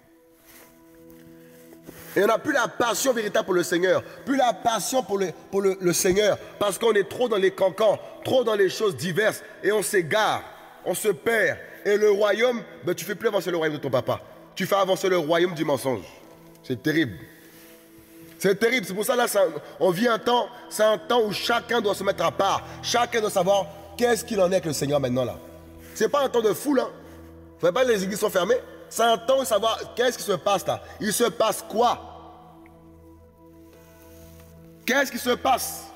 Et on n'a plus la passion véritable pour le Seigneur, plus la passion pour le, pour le, le Seigneur, parce qu'on est trop dans les cancans, trop dans les choses diverses, et on s'égare, on se perd. Et le royaume, ben, tu ne fais plus avancer le royaume de ton papa, tu fais avancer le royaume du mensonge. C'est terrible. C'est terrible, c'est pour ça là, ça, on vit un temps, c'est un temps où chacun doit se mettre à part, chacun doit savoir qu'est-ce qu'il en est avec le Seigneur maintenant là. Ce n'est pas un temps de foule, hein. Vous ne voyez pas, les églises sont fermées. C'est un temps de savoir qu'est-ce qui se passe là. Il se passe quoi? Qu'est-ce qui se passe?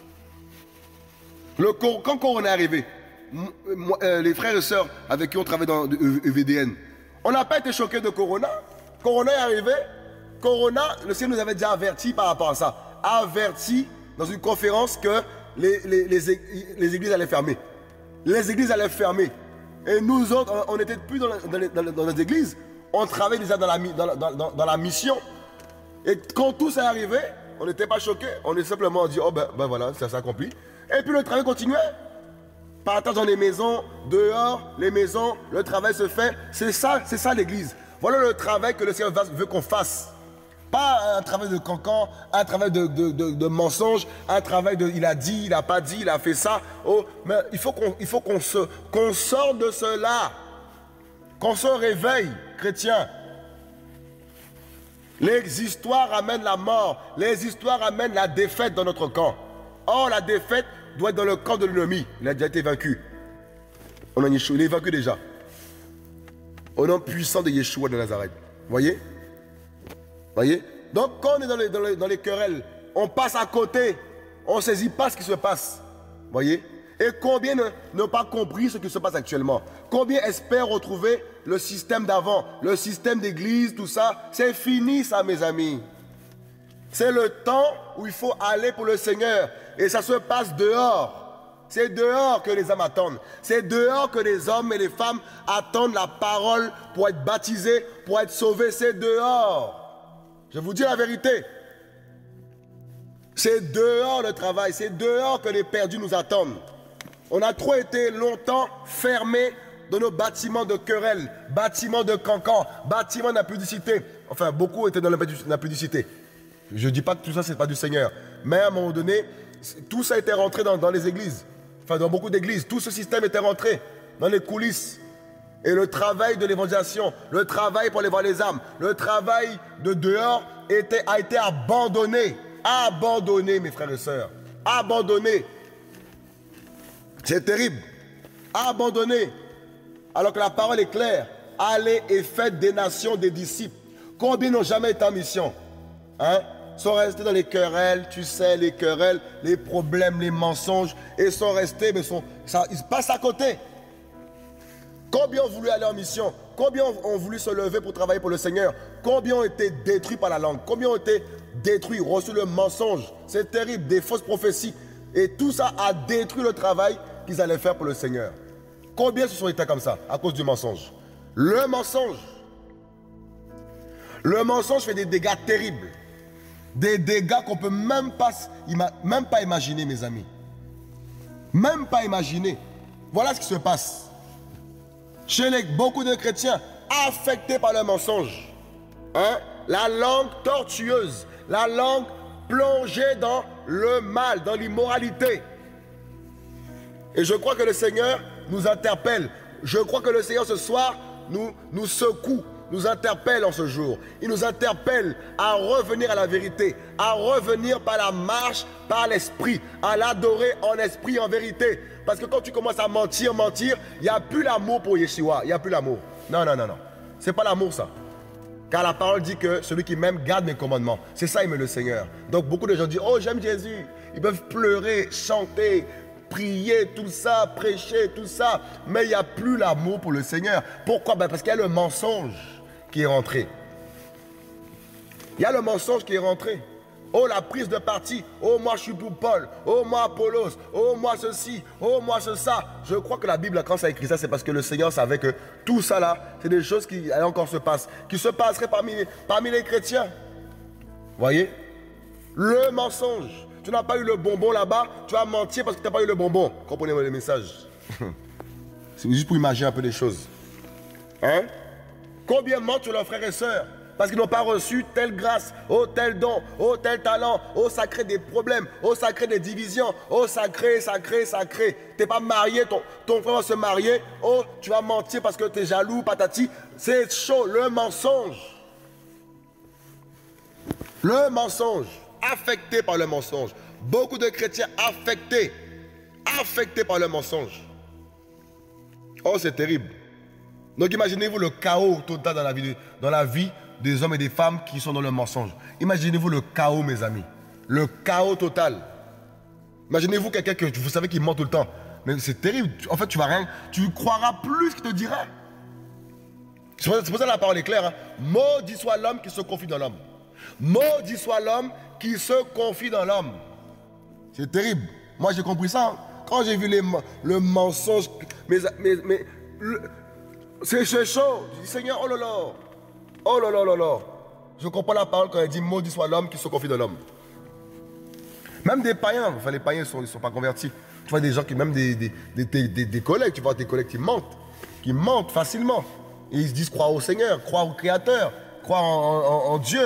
Le, quand Corona est arrivé, moi, euh, les frères et sœurs avec qui on travaille dans le E V D N, on n'a pas été choqués de Corona. Corona est arrivé. Corona, le Seigneur nous avait déjà averti par rapport à ça. Averti dans une conférence que les, les, les, les églises allaient fermer. Les églises allaient fermer. Et nous autres, on n'était plus dans, la, dans, les, dans, dans les églises, on travaillait déjà dans la, dans, dans, dans la mission. Et quand tout s'est arrivé, on n'était pas choqués, on est simplement dit, oh ben, ben voilà, ça s'accomplit. Et puis le travail continuait. Partage dans les maisons, dehors, les maisons, le travail se fait. C'est ça, c'est ça l'église. Voilà le travail que le Seigneur veut qu'on fasse. Pas un travail de cancan, un travail de, de, de, de mensonge, un travail de il a dit, il n'a pas dit, il a fait ça. Oh, mais il faut qu'on il faut qu'on se, qu'on sorte de cela. Qu'on se réveille, chrétiens. Les histoires amènent la mort. Les histoires amènent la défaite dans notre camp. Or, la défaite doit être dans le camp de l'ennemi. Il a déjà été vaincu. On a Yeshua, il est vaincu déjà. Au nom puissant de Yeshua de Nazareth. Voyez? Voyez? Donc, quand on est dans les, dans, les, dans les querelles, on passe à côté. On ne saisit pas ce qui se passe. Voyez? Et combien n'ont pas compris ce qui se passe actuellement? Combien espèrent retrouver le système d'avant, le système d'église, tout ça? C'est fini ça, mes amis. C'est le temps où il faut aller pour le Seigneur. Et ça se passe dehors. C'est dehors que les âmes attendent. C'est dehors que les hommes et les femmes attendent la parole pour être baptisés, pour être sauvés. C'est dehors. Je vous dis la vérité. C'est dehors le travail. C'est dehors que les perdus nous attendent. On a trop été longtemps fermés dans nos bâtiments de querelles, bâtiments de cancans, bâtiments d'impudicité. Enfin, beaucoup étaient dans l'impudicité. Je ne dis pas que tout ça, ce n'est pas du Seigneur. Mais à un moment donné, tout ça était rentré dans, dans les églises. Enfin, dans beaucoup d'églises. Tout ce système était rentré dans les coulisses. Et le travail de l'évangélisation, le travail pour aller voir les âmes, le travail de dehors était, a été abandonné. Abandonné, mes frères et sœurs. Abandonné. C'est terrible. Abandonné. Alors que la parole est claire. Allez et faites des nations des disciples. Combien n'ont jamais été en mission? Hein? Sont restés dans les querelles, tu sais, les querelles, les problèmes, les mensonges, et sont restés, mais sont, ça, ils passent à côté. Combien ont voulu aller en mission? Combien ont, ont voulu se lever pour travailler pour le Seigneur? Combien ont été détruits par la langue? Combien ont été détruits, reçus le mensonge? C'est terrible, des fausses prophéties. Et tout ça a détruit le travail qu'ils allaient faire pour le Seigneur. Combien se sont éteints comme ça, à cause du mensonge? Le mensonge. Le mensonge fait des dégâts terribles. Des dégâts qu'on ne peut même pas, même pas imaginer, mes amis. Même pas imaginer. Voilà ce qui se passe. Chez les, beaucoup de chrétiens affectés par le mensonge. Hein? La langue tortueuse. La langue plongée dans le mal, dans l'immoralité. Et je crois que le Seigneur nous interpelle. Je crois que le Seigneur ce soir nous, nous secoue. Nous interpelle en ce jour. Il nous interpelle à revenir à la vérité, à revenir par la marche, par l'esprit, à l'adorer en esprit, en vérité. Parce que quand tu commences à mentir, mentir, il n'y a plus l'amour pour Yeshua. Il n'y a plus l'amour. Non, non, non, non. Ce n'est pas l'amour, ça. Car la parole dit que celui qui m'aime garde mes commandements. C'est ça, aimer le Seigneur. Donc beaucoup de gens disent, oh, j'aime Jésus. Ils peuvent pleurer, chanter, prier, tout ça, prêcher, tout ça. Mais il n'y a plus l'amour pour le Seigneur. Pourquoi? Ben parce qu'il y a le mensonge qui est rentré. Il y a le mensonge qui est rentré. Oh, la prise de parti. Oh, moi, je suis pour Paul. Oh, moi, Apollos. Oh, moi, ceci. Oh, moi, ce, ça. Je crois que la Bible, quand ça a écrit ça, c'est parce que le Seigneur savait que tout ça, là, c'est des choses qui allaient encore se passer, qui se passeraient parmi, parmi les chrétiens. Voyez? Le mensonge. Tu n'as pas eu le bonbon là-bas, tu vas mentir parce que tu n'as pas eu le bonbon. Comprenez-moi le message. C'est juste pour imaginer un peu les choses. Hein? Combien mentent leurs frères et sœurs parce qu'ils n'ont pas reçu telle grâce, oh tel don, oh tel talent, oh ça crée des problèmes, oh ça crée des divisions, oh ça crée, ça crée, ça crée. Tu n'es pas marié, ton, ton frère va se marier, oh tu vas mentir parce que tu es jaloux, patati. C'est chaud, le mensonge. Le mensonge, affecté par le mensonge. Beaucoup de chrétiens affectés, affectés par le mensonge. Oh c'est terrible. Donc imaginez-vous le chaos total dans la, vie de, dans la vie des hommes et des femmes qui sont dans le mensonge. Imaginez-vous le chaos, mes amis. Le chaos total. Imaginez-vous quelqu'un que vous savez qui ment tout le temps. Mais c'est terrible. En fait, tu vas rien. Tu croiras plus ce qu'il te dira. C'est pour, pour ça que la parole est claire. Hein. Maudit soit l'homme qui se confie dans l'homme. Maudit soit l'homme qui se confie dans l'homme. C'est terrible. Moi, j'ai compris ça. Hein. Quand j'ai vu les, le mensonge, mais, mais, mais le, c'est chaud. Je dis, Seigneur, oh là là. Oh là là là là. Je comprends la parole quand elle dit maudit soit l'homme qui se confie dans l'homme. Même des païens, enfin les païens ne sont, sont pas convertis. Tu vois des gens qui, même des, des, des, des, des collègues, tu vois des collègues qui mentent. Qui mentent facilement. Et ils se disent croire au Seigneur, croire au Créateur, croire en, en, en Dieu.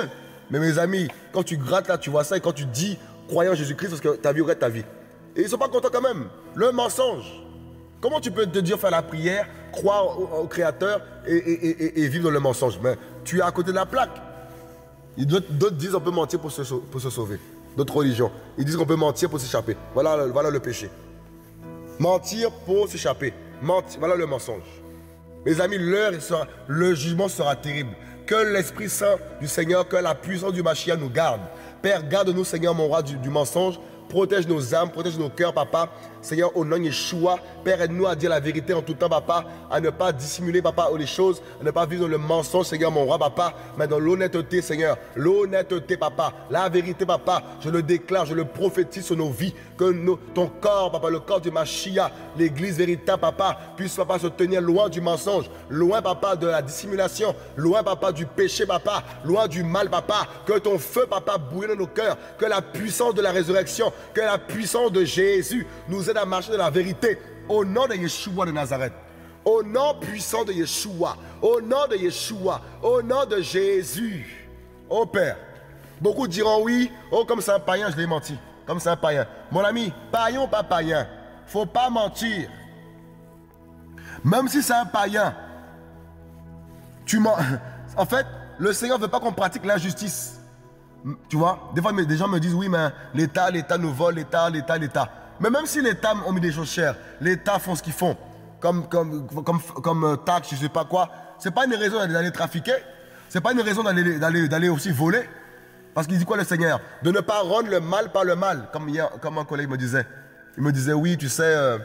Mais mes amis, quand tu grattes là, tu vois ça, et quand tu dis croyant en Jésus-Christ, parce que ta vie aurait ta vie. Et ils ne sont pas contents quand même. Le mensonge. Comment tu peux te dire faire la prière, croire au, au Créateur et, et, et, et vivre dans le mensonge? Mais tu es à côté de la plaque. D'autres disent qu'on peut mentir pour se, pour se sauver. D'autres religions. Ils disent qu'on peut mentir pour s'échapper. Voilà, voilà le péché. Mentir pour s'échapper. Voilà le mensonge. Mes amis, l'heure, le jugement sera terrible. Que l'Esprit Saint du Seigneur, que la puissance du Mashiach nous garde. Père, garde-nous, Seigneur, mon roi, du, du mensonge. Protège nos âmes, protège nos cœurs, papa. Seigneur, au nom de Yeshua, Père, aide-nous à dire la vérité en tout temps, papa. À ne pas dissimuler, papa, les choses. À ne pas vivre dans le mensonge, Seigneur, mon roi, papa. Mais dans l'honnêteté, Seigneur. L'honnêteté, papa. La vérité, papa. Je le déclare, je le prophétise sur nos vies. Que nos, ton corps, papa, le corps du Mashiach, l'église véritable, papa, puisse, papa, se tenir loin du mensonge. Loin, papa, de la dissimulation. Loin, papa, du péché, papa. Loin du mal, papa. Que ton feu, papa, bouille dans nos cœurs. Que la puissance de la résurrection, que la puissance de Jésus nous aide à marcher dans la vérité. Au nom de Yeshua de Nazareth. Au nom puissant de Yeshua. Au nom de Yeshua. Au nom de Jésus. Oh Père. Beaucoup diront oui. Oh, comme c'est un païen, je l'ai menti. Comme c'est un païen. Mon ami, païen ou pas païen, faut pas mentir. Même si c'est un païen, tu mens. En fait, le Seigneur ne veut pas qu'on pratique l'injustice. Tu vois, des fois des gens me disent oui, mais l'État, l'État nous vole, l'État, l'État, l'État. Mais même si l'État ont mis des choses chères, l'État font ce qu'ils font, comme, comme, comme, comme euh, taxe, je sais pas quoi, c'est pas une raison d'aller trafiquer, c'est pas une raison d'aller d'aller d'aller aussi voler. Parce qu'il dit quoi le Seigneur? De ne pas rendre le mal par le mal, comme hier, comme un collègue me disait. Il me disait oui, tu sais, euh,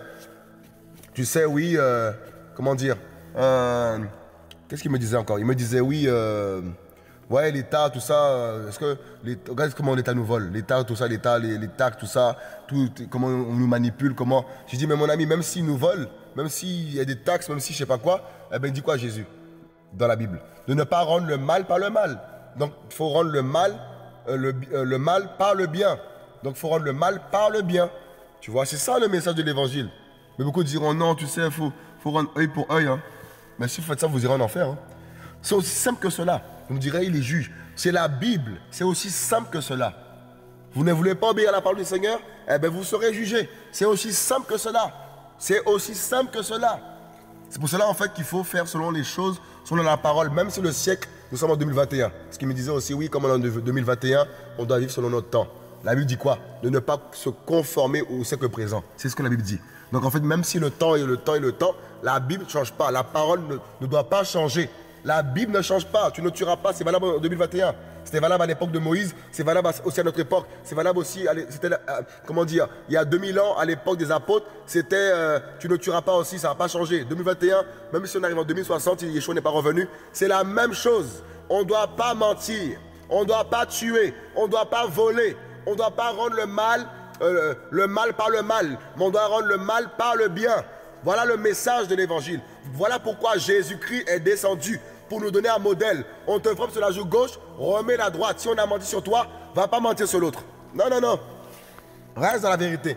tu sais, oui, euh, comment dire, euh, qu'est-ce qu'il me disait encore? Il me disait oui. Euh, Ouais, l'État, tout ça, est-ce que, regarde comment l'État nous vole, l'État, tout ça, l'État, les, les taxes, tout ça, tout, comment on nous manipule, comment... J'ai dit, mais mon ami, même s'ils nous volent, même s'il y a des taxes, même si je sais pas quoi, eh bien, il dit quoi Jésus, dans la Bible? De ne pas rendre le mal par le mal. Donc, il faut rendre le mal, euh, le, euh, le mal par le bien. Donc, il faut rendre le mal par le bien. Tu vois, c'est ça le message de l'Évangile. Mais beaucoup diront, non, tu sais, il faut, faut rendre œil pour œil. Hein. Mais si vous faites ça, vous irez en enfer. Hein. C'est aussi simple que cela. Vous me direz, il est juge. C'est la Bible. C'est aussi simple que cela. Vous ne voulez pas obéir à la parole du Seigneur? Eh bien, vous serez jugé. C'est aussi simple que cela. C'est aussi simple que cela. C'est pour cela, en fait, qu'il faut faire selon les choses, selon la parole. Même si le siècle, nous sommes en deux mille vingt et un. Ce qui me disait aussi, oui, comme on est en deux mille vingt et un, on doit vivre selon notre temps. La Bible dit quoi? De ne pas se conformer au siècle présent. C'est ce que la Bible dit. Donc, en fait, même si le temps est le temps et le temps, la Bible ne change pas. La parole ne, ne doit pas changer. La Bible ne change pas, tu ne tueras pas, c'est valable en deux mille vingt et un. C'était valable à l'époque de Moïse, c'est valable aussi à notre époque, c'est valable aussi, c'était, euh, comment dire, il y a deux mille ans, à l'époque des apôtres, c'était euh, tu ne tueras pas aussi, ça n'a pas changé. deux mille vingt et un, même si on arrive en deux mille soixante, Yeshua n'est pas revenu, c'est la même chose. On ne doit pas mentir, on ne doit pas tuer, on ne doit pas voler, on ne doit pas rendre le mal, euh, le mal par le mal, mais on doit rendre le mal par le bien. Voilà le message de l'évangile. Voilà pourquoi Jésus-Christ est descendu. Pour nous donner un modèle. On te frappe sur la joue gauche, remets la droite. Si on a menti sur toi, va pas mentir sur l'autre. Non, non, non. Reste dans la vérité.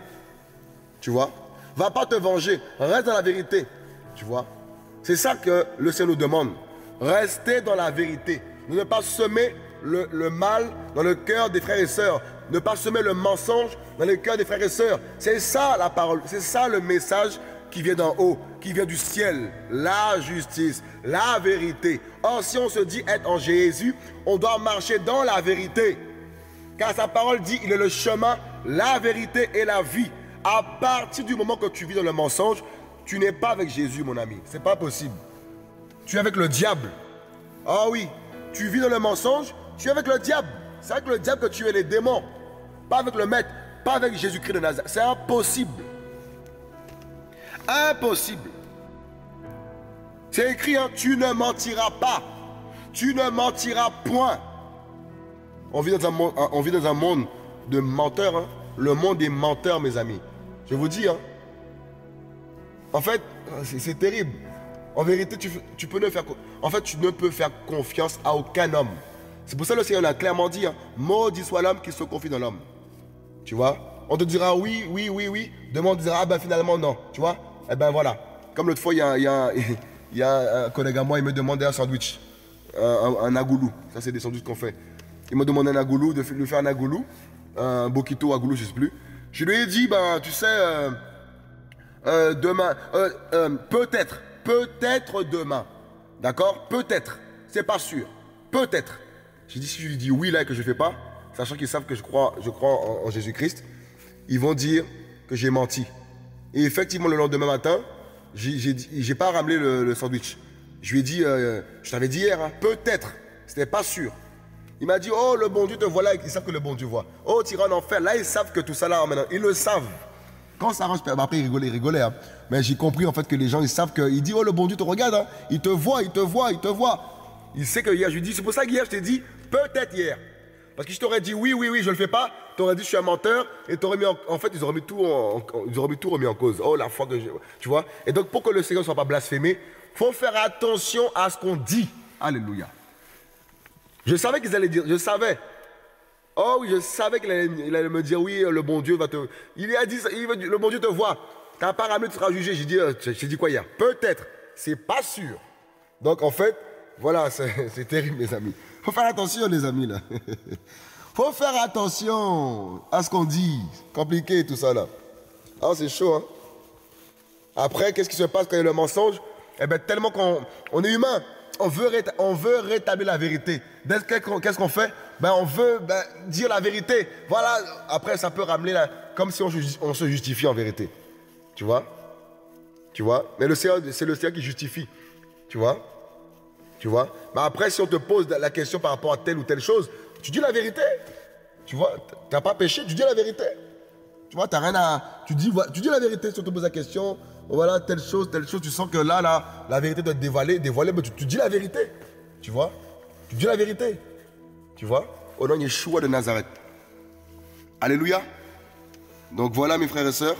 Tu vois? Va pas te venger. Reste dans la vérité. Tu vois? C'est ça que le Seigneur nous demande. Restez dans la vérité. Ne pas semer le, le mal dans le cœur des frères et sœurs. Ne pas semer le mensonge dans le cœur des frères et sœurs. C'est ça la parole. C'est ça le message qui vient d'en haut, qui vient du ciel, la justice, la vérité. Or, si on se dit être en Jésus, on doit marcher dans la vérité. Car sa parole dit, il est le chemin, la vérité et la vie. À partir du moment que tu vis dans le mensonge, tu n'es pas avec Jésus, mon ami. Ce n'est pas possible. Tu es avec le diable. Ah oui, tu vis dans le mensonge, tu es avec le diable. C'est avec le diable que tu es les démons. Pas avec le maître, pas avec Jésus-Christ de Nazareth. C'est impossible. Impossible. C'est écrit, hein, tu ne mentiras pas. Tu ne mentiras point. On vit dans un monde, on vit dans un monde de menteurs. Hein. Le monde des menteurs, mes amis. Je vous dis. Hein. En fait, c'est terrible. En vérité, tu, tu peux ne faire, en fait, tu ne peux faire confiance à aucun homme. C'est pour ça que le Seigneur l'a clairement dit. Hein, maudit soit l'homme qui se confie dans l'homme. Tu vois? On te dira oui, oui, oui, oui. Demain, on te dira, ah ben finalement, non. Tu vois? Eh ben voilà. Comme l'autre fois, il y a, il y a, il y a un collègue à moi, il me demandait un sandwich. Un, un, un agoulou. Ça, c'est des sandwichs qu'on fait. Il m'a demandé un agoulou, de lui faire un agoulou, un bokito agoulou, je sais plus. Je lui ai dit, ben, tu sais, euh, euh, demain, euh, euh, peut-être, peut-être demain. D'accord? Peut-être. C'est pas sûr. Peut-être. J'ai dit, si je lui dis oui là et que je ne fais pas, sachant qu'ils savent que je crois, je crois en, en Jésus-Christ, ils vont dire que j'ai menti. Et effectivement, le lendemain matin, j'ai pas ramené le, le sandwich. Je lui ai dit, euh, je t'avais dit hier, hein, peut-être. C'était pas sûr. Il m'a dit, oh, le bon Dieu te voit là, ils savent que le bon Dieu voit. Oh, tu iras en enfer. Là, ils savent que tout ça là, maintenant, ils le savent. Quand ça arrange, après, ils rigolaient, ils rigolaient. Hein. Mais j'ai compris en fait que les gens, ils savent qu'il dit, oh, le bon Dieu te regarde. Hein. Il te voit, il te voit, il te voit. Il sait que hier, je lui dis, c'est pour ça qu'hier, je t'ai dit, peut-être hier. Parce que je t'aurais dit, oui, oui, oui, je le fais pas. Tu aurais dit, je suis un menteur. Et t'aurais mis en, en fait, ils auraient mis tout en, en, ils auraient mis tout remis en cause. Oh, la foi que je. Tu vois. Et donc, pour que le Seigneur ne soit pas blasphémé, il faut faire attention à ce qu'on dit. Alléluia. Je savais qu'ils allaient dire, je savais. Oh oui, je savais qu'il allait, il allait me dire, oui, le bon Dieu va te... Il a dit, il veut, le bon Dieu te voit. Tu n'as pas ramené, tu seras jugé. J'ai dit, euh, j'ai dit quoi hier? Peut-être. C'est pas sûr. Donc en fait, voilà, c'est terrible, mes amis. Faut faire attention, les amis, là. Faut faire attention à ce qu'on dit. Compliqué, tout ça, là. Ah, c'est chaud, hein. Après, qu'est-ce qui se passe quand il y a le mensonge? Eh bien, tellement qu'on on est humain. On veut, on veut rétablir la vérité. Qu'est-ce qu'on fait? Ben, on veut ben, dire la vérité. Voilà, après ça peut ramener la, comme si on, on se justifie en vérité. Tu vois? Tu vois? Mais c'est le Seigneur qui justifie. Tu vois? Tu vois? Mais après, si on te pose la question par rapport à telle ou telle chose, tu dis la vérité. Tu vois? Tu n'as pas péché, tu dis la vérité. Tu vois, tu n'as rien à... Tu dis, tu dis la vérité si on te pose la question. Voilà, telle chose, telle chose, tu sens que là, là, la vérité doit être dévoilée, dévoilée, mais tu, tu dis la vérité. Tu vois? Tu dis la vérité. Tu vois? Au nom de Yeshua de Nazareth. Alléluia. Donc voilà, mes frères et sœurs.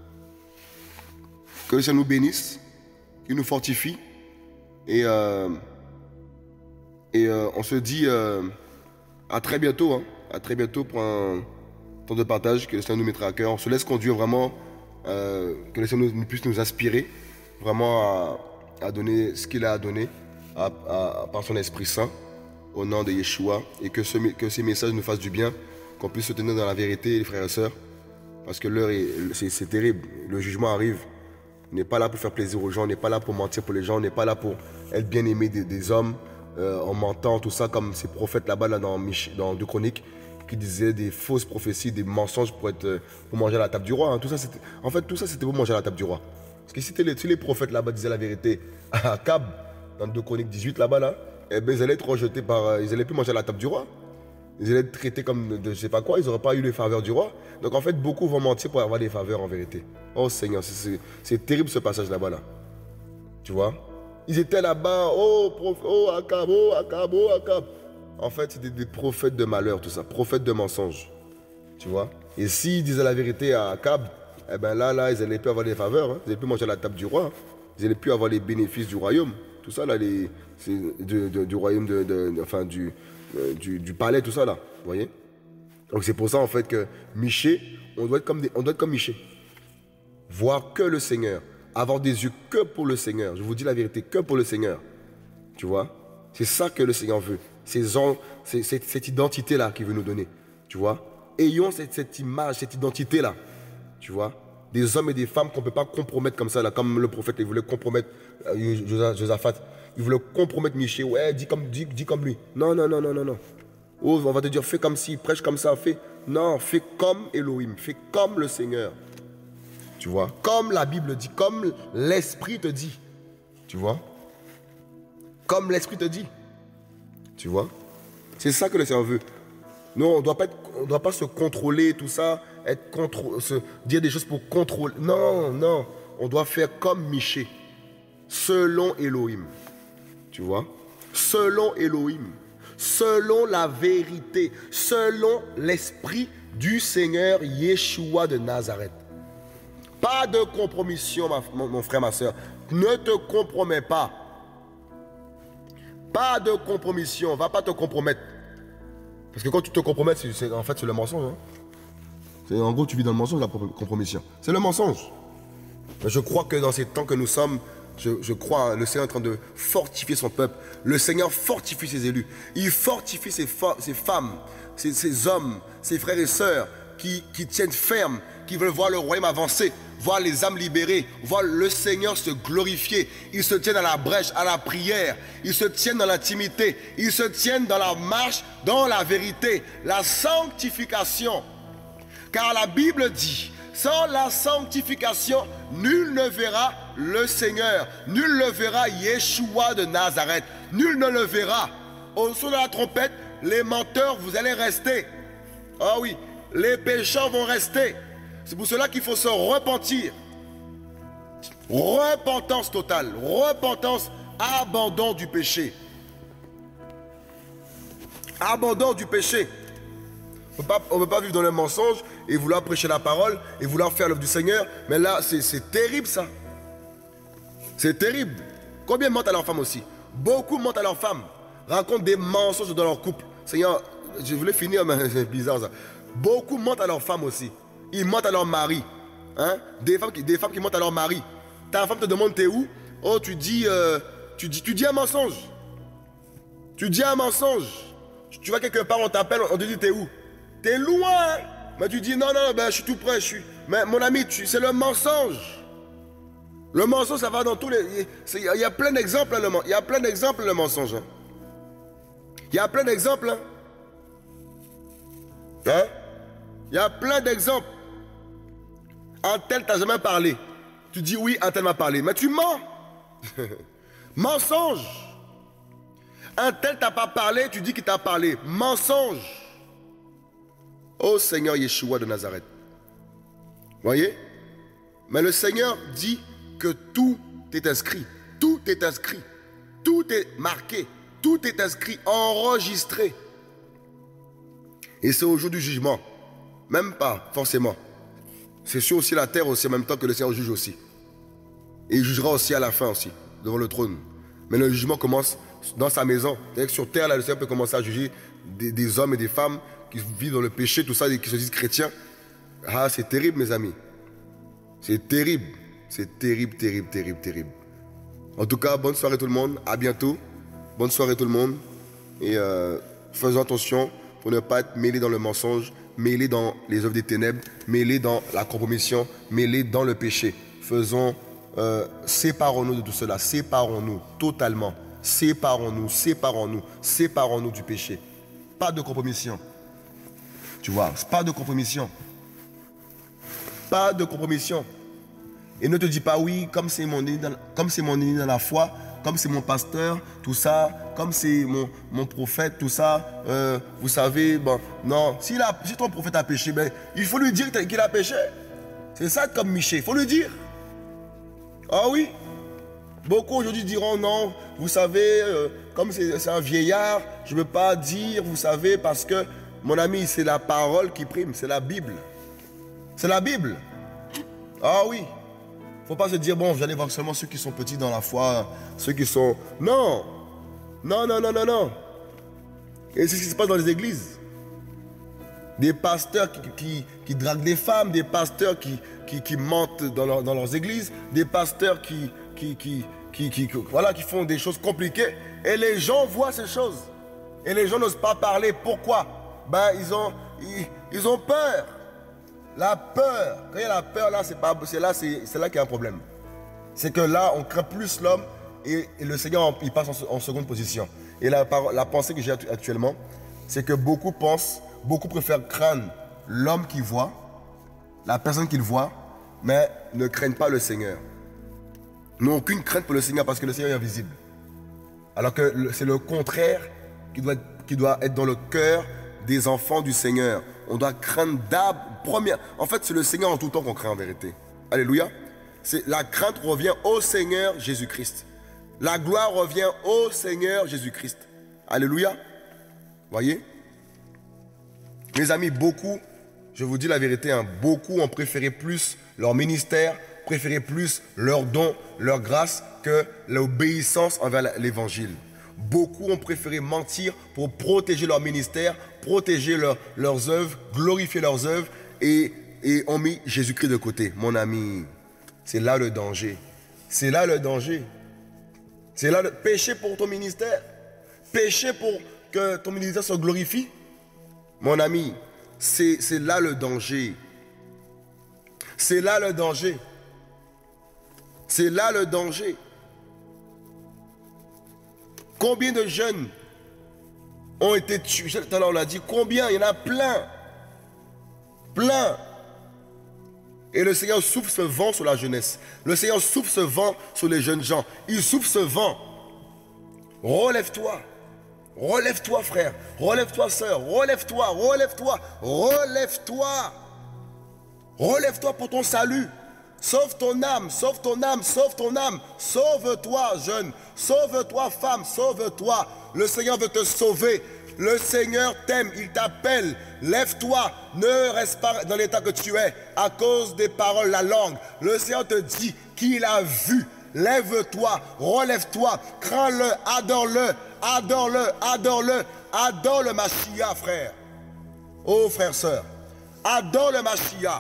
Que le Seigneur nous bénisse, qu'il nous fortifie. Et, euh, et euh, on se dit euh, à très bientôt. Hein, à très bientôt pour un temps de partage que le Seigneur nous mettra à cœur. On se laisse conduire vraiment. Euh, que le Seigneur nous, puisse nous inspirer vraiment à, à donner ce qu'il a à donner à, à, par son Esprit Saint au nom de Yeshua et que, ce, que ces messages nous fassent du bien, qu'on puisse se tenir dans la vérité, les frères et sœurs, parce que l'heure est, c'est terrible, le jugement arrive. On n'est pas là pour faire plaisir aux gens, on n'est pas là pour mentir pour les gens, on n'est pas là pour être bien aimé des, des hommes euh, en mentant, tout ça, comme ces prophètes là-bas là, dans, dans deux Chroniques, qui disaient des fausses prophéties, des mensonges pour, être, pour manger à la table du roi. Hein. Tout ça, en fait, tout ça, c'était pour manger à la table du roi. Parce que si, les, si les prophètes là-bas disaient la vérité à Akab, dans deux Chroniques dix-huit là-bas, là, eh ben, ils allaient être rejetés par... Ils n'allaient plus manger à la table du roi. Ils allaient être traités comme de je sais pas quoi, ils n'auraient pas eu les faveurs du roi. Donc en fait, beaucoup vont mentir pour avoir des faveurs en vérité. Oh Seigneur, c'est terrible ce passage là-bas, là. Tu vois? Ils étaient là-bas, oh, prof, oh, Akab, oh, Akab, oh, Akab. En fait, c'était des prophètes de malheur, tout ça, prophètes de mensonges. Tu vois? Et s'ils disaient la vérité à Akab, eh ben là, là, ils n'allaient plus avoir des faveurs, hein. Ils n'allaient plus manger à la table du roi, hein. Ils n'allaient plus avoir les bénéfices du royaume. Tout ça, là, les, de, de, du royaume, de, de, de, enfin, du, euh, du, du palais, tout ça, là. Vous voyez? Donc c'est pour ça, en fait, que Michée, on doit être comme, des, on doit être comme Michée. Voir que le Seigneur. Avoir des yeux que pour le Seigneur. Je vous dis la vérité, que pour le Seigneur. Tu vois? C'est ça que le Seigneur veut. C'est cette, cette identité-là qu'il veut nous donner. Tu vois? Ayons cette, cette image, cette identité-là. Tu vois? Des hommes et des femmes qu'on ne peut pas compromettre comme ça, là, comme le prophète, il voulait compromettre euh, Josaphat. Il voulait compromettre Michée. Ouais, dis comme, dis, dis comme lui. Non, non, non, non, non, non. Oh, on va te dire, fais comme ci, prêche comme ça, fais. Non, fais comme Elohim, fais comme le Seigneur. Tu vois? Comme la Bible dit, comme l'Esprit te dit. Tu vois? Comme l'Esprit te dit. Tu vois? C'est ça que le Seigneur veut. Non, on doit pas être, on doit pas se contrôler, tout ça, être contro se dire des choses pour contrôler. Non, non. On doit faire comme Michée. Selon Elohim. Tu vois? Selon Elohim. Selon la vérité. Selon l'Esprit du Seigneur Yeshua de Nazareth. Pas de compromission, ma, mon, mon frère, ma soeur. Ne te compromets pas. Pas de compromission. Va pas te compromettre. Parce que quand tu te compromets, c'est, en fait, c'est le mensonge. Hein. En gros, tu vis dans le mensonge, la compromission. C'est le mensonge. Mais je crois que dans ces temps que nous sommes, Je, je crois, hein, le Seigneur est en train de fortifier son peuple. Le Seigneur fortifie ses élus. Il fortifie ses, ses femmes, ses, ses hommes, ses frères et sœurs qui, qui tiennent ferme, qui veulent voir le royaume avancer, voir les âmes libérées, voir le Seigneur se glorifier. Ils se tiennent à la brèche, à la prière. Ils se tiennent dans l'intimité. Ils se tiennent dans la marche, dans la vérité, la sanctification. Car la Bible dit, sans la sanctification, nul ne verra le Seigneur. Nul ne verra Yeshua de Nazareth. Nul ne le verra. Au son de la trompette, les menteurs, vous allez rester. Ah oui, les pécheurs vont rester. C'est pour cela qu'il faut se repentir. Repentance totale. Repentance, abandon du péché. Abandon du péché. On ne peut pas vivre dans le mensonge et vouloir prêcher la parole et vouloir faire l'œuvre du Seigneur. Mais là, c'est terrible ça. C'est terrible. Combien mentent à leur femme aussi? Beaucoup mentent à leur femme. Racontent des mensonges dans leur couple. Seigneur, je voulais finir, mais c'est bizarre ça. Beaucoup mentent à leur femme aussi. Ils mentent à leur mari. Hein? Des femmes qui, des femmes qui mentent à leur mari. Ta femme te demande t'es où? Oh, tu dis, euh, tu dis, tu dis un mensonge. Tu dis un mensonge. Tu vas quelque part, on t'appelle, on te dit t'es où? T'es loin. Mais tu dis non, non, ben, je suis tout près. Je suis... Mais mon ami, c'est le mensonge. Le mensonge, ça va dans tous les... Il y, y a plein d'exemples, hein, il y a plein d'exemples, le mensonge. Hein. Il y a plein d'exemples. Hein? Hein? Il y a plein d'exemples. Un tel t'a jamais parlé. Tu dis oui, un tel m'a parlé. Mais tu mens. Mensonge. Un tel t'a pas parlé, tu dis qu'il t'a parlé. Mensonge. Ô Seigneur Yeshua de Nazareth. Voyez? Mais le Seigneur dit que tout est inscrit. Tout est inscrit. Tout est marqué. Tout est inscrit, enregistré. Et c'est au jour du jugement. Même pas, forcément. C'est sur aussi la terre aussi, en même temps que le Seigneur juge aussi. Et il jugera aussi à la fin aussi, devant le trône. Mais le jugement commence dans sa maison. C'est-à-dire que sur terre, là, le Seigneur peut commencer à juger des, des hommes et des femmes qui vivent dans le péché, tout ça, et qui se disent chrétiens. Ah, c'est terrible, mes amis. C'est terrible. C'est terrible, terrible, terrible, terrible. En tout cas, bonne soirée tout le monde. À bientôt. Bonne soirée tout le monde. Et euh, faisons attention pour ne pas être mêlés dans le mensonge, mêlés dans les œuvres des ténèbres, mêlés dans la compromission, mêlés dans le péché. Faisons, euh, séparons-nous de tout cela. Séparons-nous totalement. Séparons-nous, séparons-nous, séparons-nous du péché. Pas de compromission. Tu vois, pas de compromission. Pas de compromission. Et ne te dis pas oui, comme c'est mon ennemi dans, comme c'est mon ennemi dans la foi, comme c'est mon pasteur, tout ça, comme c'est mon, mon prophète, tout ça, euh, vous savez, bon, non. Si, la, si ton prophète a péché, ben, il faut lui dire qu'il a péché. C'est ça comme Miché, il faut lui dire. Ah oui. Beaucoup aujourd'hui diront non, vous savez, euh, comme c'est un vieillard, je ne peux pas dire, vous savez, parce que, mon ami, c'est la parole qui prime, c'est la Bible. C'est la Bible. Ah oui. Il ne faut pas se dire, bon, j'allais voir seulement ceux qui sont petits dans la foi, ceux qui sont... Non. Non, non, non, non, non. Et c'est ce qui se passe dans les églises. Des pasteurs qui, qui, qui draguent des femmes, des pasteurs qui, qui, qui mentent dans, leur, dans leurs églises, des pasteurs qui, qui, qui, qui, qui, qui, voilà, qui font des choses compliquées. Et les gens voient ces choses. Et les gens n'osent pas parler. Pourquoi? Ben, ils ont, ils, ils ont peur. La peur, quand il y a la peur, là, c'est là, c'est là qu'il y a un problème. C'est que là, on craint plus l'homme et, et le Seigneur, il passe en, en seconde position. Et la, la pensée que j'ai actuellement, c'est que beaucoup pensent, beaucoup préfèrent craindre l'homme qui voit, la personne qu'il voit, mais ne craignent pas le Seigneur. N'ont aucune crainte pour le Seigneur parce que le Seigneur est invisible. Alors que c'est le contraire qui doit, qui doit être dans le cœur des enfants du Seigneur. On doit craindre d'abord, première. En fait, c'est le Seigneur en tout temps qu'on craint en vérité. Alléluia. La crainte revient au Seigneur Jésus-Christ. La gloire revient au Seigneur Jésus-Christ. Alléluia. Voyez? Mes amis, beaucoup, je vous dis la vérité, hein, beaucoup ont préféré plus leur ministère, préféré plus leur don, leur grâce que l'obéissance envers l'évangile. Beaucoup ont préféré mentir pour protéger leur ministère, protéger leur, leurs œuvres, glorifier leurs œuvres et, et ont mis Jésus-Christ de côté. Mon ami, c'est là le danger. C'est là le danger. C'est là le péché pour ton ministère. Péché pour que ton ministère se glorifie. Mon ami, c'est là le danger. C'est là le danger. C'est là le danger. Combien de jeunes ont été tués? Tout à l'heure, on l'a dit. Combien? Il y en a plein. Plein. Et le Seigneur souffle ce vent sur la jeunesse. Le Seigneur souffle ce vent sur les jeunes gens. Il souffle ce vent. Relève-toi. Relève-toi, frère. Relève-toi, sœur. Relève-toi. Relève-toi. Relève-toi. Relève-toi pour ton salut. Sauve ton âme. Sauve ton âme. Sauve ton âme. Sauve-toi, jeune. Sauve-toi, femme. Sauve-toi. Le Seigneur veut te sauver. Le Seigneur t'aime, il t'appelle. Lève-toi, ne reste pas dans l'état que tu es à cause des paroles, la langue. Le Seigneur te dit qu'il a vu. Lève-toi, relève-toi, crains-le, adore-le, adore-le, adore-le, adore le Machia, frère. Oh, frère, sœur, adore le Machia.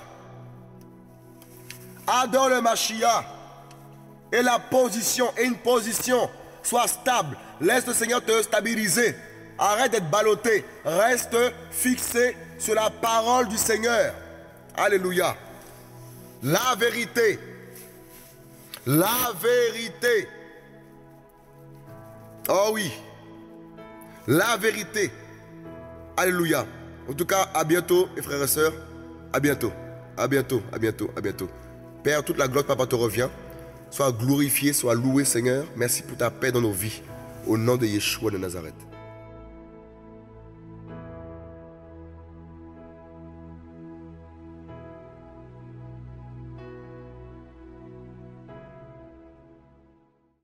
Adore le Machia. Et la position, et une position, sois stable. Laisse le Seigneur te stabiliser. Arrête d'être ballotté. Reste fixé sur la parole du Seigneur. Alléluia. La vérité. La vérité. Oh oui. La vérité. Alléluia. En tout cas, à bientôt, mes frères et sœurs. À bientôt. À bientôt. À bientôt. À bientôt. Père, toute la gloire, Papa, te revient. Sois glorifié, sois loué, Seigneur. Merci pour ta paix dans nos vies. Au nom de Yeshua de Nazareth.